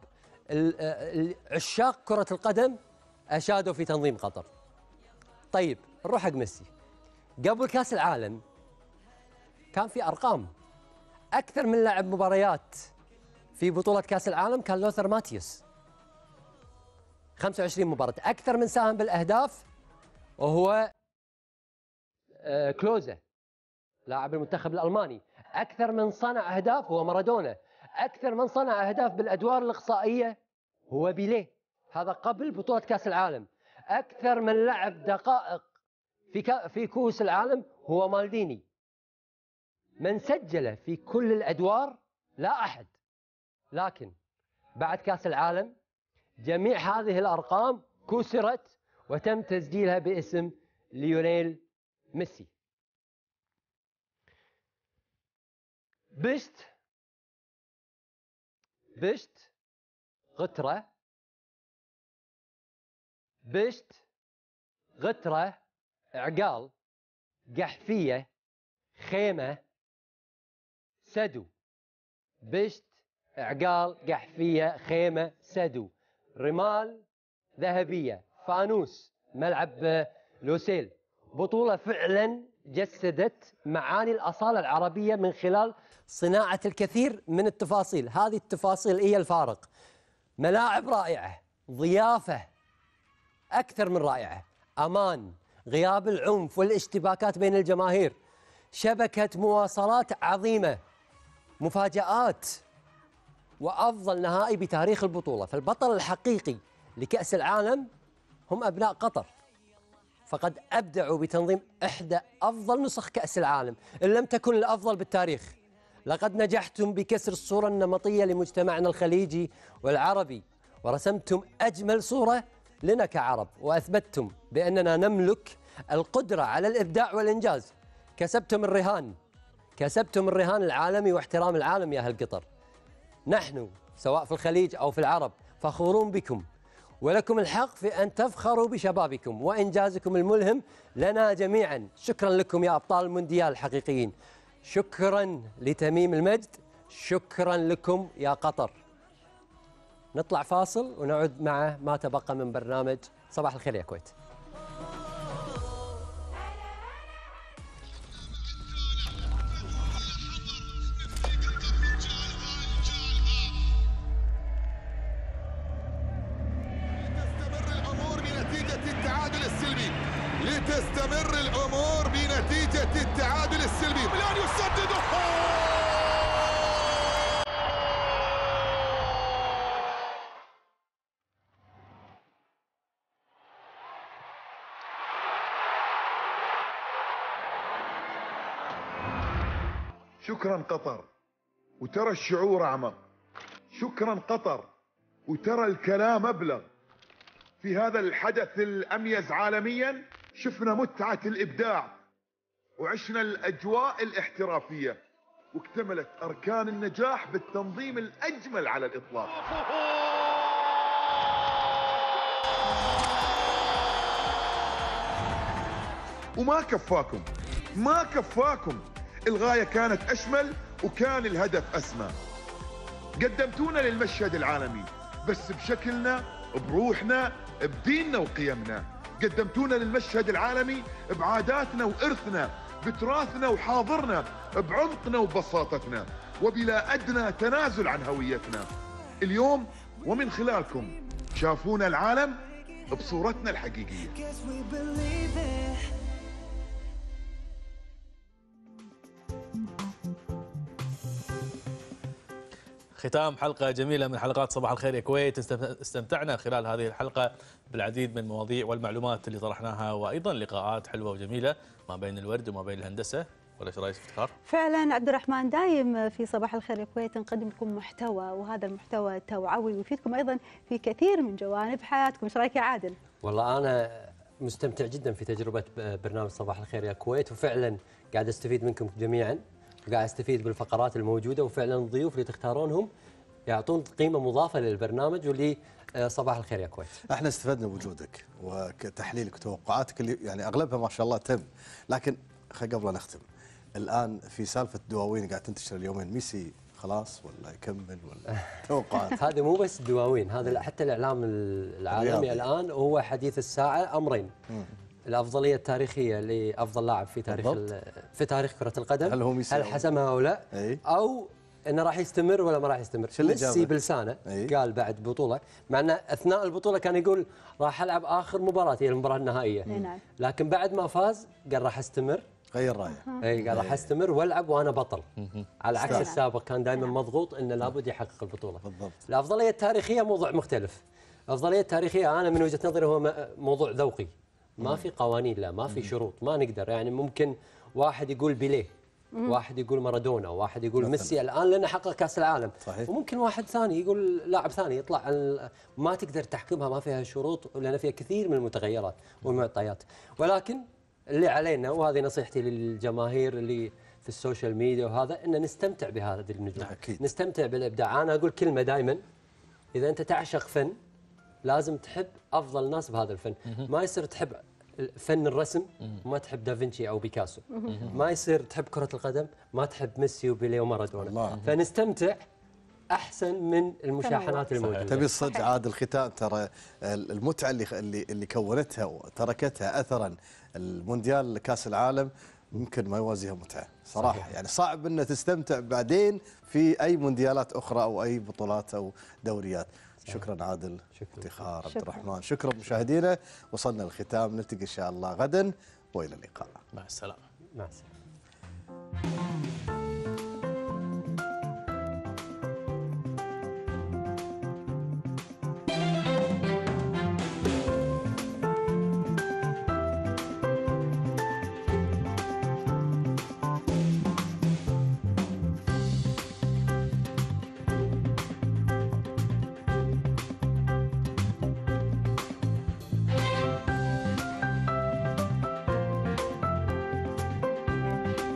عشاق كرة القدم أشادوا في تنظيم قطر. طيب نروح حق ميسي. قبل كأس العالم كان في أرقام، أكثر من لاعب مباريات في بطولة كأس العالم كان لوثر ماتيوس خمسة وعشرين مباراة، أكثر من ساهم بالأهداف وهو كلوزا لاعب المنتخب الألماني، أكثر من صنع أهداف هو مارادونا، أكثر من صنع أهداف بالأدوار الإقصائية هو بيليه، هذا قبل بطولة كأس العالم. أكثر من لعب دقائق في في كؤوس العالم هو مالديني. من سجل في كل الأدوار لا أحد، لكن بعد كأس العالم جميع هذه الأرقام كسرت وتم تسجيلها باسم ليونيل ميسي. بشت بشت غترة بشت غترة عقال قحفية خيمة سدو. بشت عقال قحفية خيمة سدو، رمال ذهبية، فانوس، ملعب لوسيل. بطولة فعلا جسدت معاني الأصالة العربية من خلال صناعة الكثير من التفاصيل. هذه التفاصيل هي الفارق. ملاعب رائعة، ضيافة أكثر من رائعة، أمان، غياب العنف والاشتباكات بين الجماهير، شبكة مواصلات عظيمة، مفاجآت، وأفضل نهائي بتاريخ البطولة. فالبطل الحقيقي لكأس العالم هم أبناء قطر، فقد أبدعوا بتنظيم إحدى أفضل نسخ كأس العالم إن لم تكن الأفضل بالتاريخ. لقد نجحتم بكسر الصورة النمطية لمجتمعنا الخليجي والعربي، ورسمتم أجمل صورة لنا كعرب، وأثبتتم بأننا نملك القدرة على الإبداع والإنجاز. كسبتم الرهان، كسبتم الرهان العالمي واحترام العالم يا أهل قطر. نحن سواء في الخليج أو في العرب فخورون بكم، ولكم الحق في أن تفخروا بشبابكم وإنجازكم الملهم لنا جميعا. شكرا لكم يا أبطال المونديال الحقيقيين، شكرا لتميم المجد، شكرا لكم يا قطر. نطلع فاصل ونعود مع ما تبقى من برنامج صباح الخير يا كويت. لتستمر الأمور بنتيجة التعادل السلبي. الآن يسدد. شكرا قطر، وترى الشعور أعمق. شكرا قطر، وترى الكلام أبلغ. في هذا الحدث الأميز عالميا شفنا متعة الإبداع وعشنا الأجواء الاحترافية، واكتملت أركان النجاح بالتنظيم الأجمل على الإطلاق. وما كفاكم، ما كفاكم، الغاية كانت أشمل وكان الهدف أسمى. قدمتونا للمشهد العالمي بس بشكلنا، بروحنا، بديننا وقيمنا. قدمتونا للمشهد العالمي بعاداتنا وإرثنا، بتراثنا وحاضرنا، بعمقنا وبساطتنا، وبلا أدنى تنازل عن هويتنا. اليوم ومن خلالكم شافونا العالم بصورتنا الحقيقية. ختام حلقة جميلة من حلقات صباح الخير يا كويت. استمتعنا خلال هذه الحلقة بالعديد من المواضيع والمعلومات اللي طرحناها، وأيضا لقاءات حلوة وجميلة ما بين الورد وما بين الهندسة. ولا ايش رايك افتخار؟ فعلا عبد الرحمن، دايم في صباح الخير يا كويت نقدم لكم محتوى، وهذا المحتوى توعوي ويفيدكم ايضا في كثير من جوانب حياتكم. ايش رايك يا عادل؟ والله انا مستمتع جدا في تجربة برنامج صباح الخير يا كويت، وفعلا قاعد استفيد منكم جميعا، وقاعد استفيد بالفقرات الموجودة، وفعلا الضيوف اللي تختارونهم يعطون قيمة مضافة للبرنامج ولي صباح الخير يا كويت. احنا استفدنا بوجودك وتحليلك وتوقعاتك اللي يعني اغلبها ما شاء الله تم، لكن قبل لا نختم، الان في سالفه دواوين قاعد تنتشر اليومين، ميسي خلاص ولا يكمل ولا توقعات؟ هذا مو بس دواوين، هذا حتى الاعلام العالمي الان هو حديث الساعه امرين. مم. الافضليه التاريخيه لافضل لاعب في تاريخ في تاريخ كره القدم، هل هو ميسي هل حسمها او لا؟ أي. او انه راح يستمر ولا ما راح يستمر. ميسي بلسانه قال بعد بطوله، مع انه اثناء البطوله كان يقول راح العب اخر مباراه هي المباراه النهائيه، نعم. لكن بعد ما فاز قال راح استمر، غير رايه. اي قال راح استمر والعب وانا بطل. على عكس السابق كان دائما مضغوط انه لابد يحقق البطوله. بالضبط. الافضليه التاريخيه موضوع مختلف. الافضليه التاريخيه انا من وجهه نظري هو موضوع ذوقي، ما في قوانين، لا ما في شروط، ما نقدر يعني ممكن واحد يقول بيليه، واحد يقول مارادونا، واحد يقول مثلاً ميسي الان لانه حقق كاس العالم، صحيح. وممكن واحد ثاني يقول لاعب ثاني يطلع، ما تقدر تحكمها، ما فيها شروط لان فيها كثير من المتغيرات والمعطيات. ولكن اللي علينا، وهذه نصيحتي للجماهير اللي في السوشيال ميديا وهذا، ان نستمتع بهذه النجوم، نستمتع بالابداع. انا اقول كلمه دائما، اذا انت تعشق فن لازم تحب افضل ناس بهذا الفن. ما يصير تحب فن الرسم وما تحب دافنشي او بيكاسو، ما يصير تحب كرة القدم ما تحب ميسي وبيليه ومارادونا، فنستمتع احسن من المشاحنات الموجوده. تبي الصدق عاد الختام، ترى المتعه اللي اللي اللي كونتها وتركتها اثرا المونديال كاس العالم يمكن ما يوازيها متعه صراحه. صحيح. يعني صعب ان تستمتع بعدين في اي مونديالات اخرى او اي بطولات او دوريات. شكرا عادل، افتخار عبد الرحمن، شكرا مشاهدينا. وصلنا للختام، نلتقي ان شاء الله غدا والى اللقاء. مع السلامه. مع السلامه.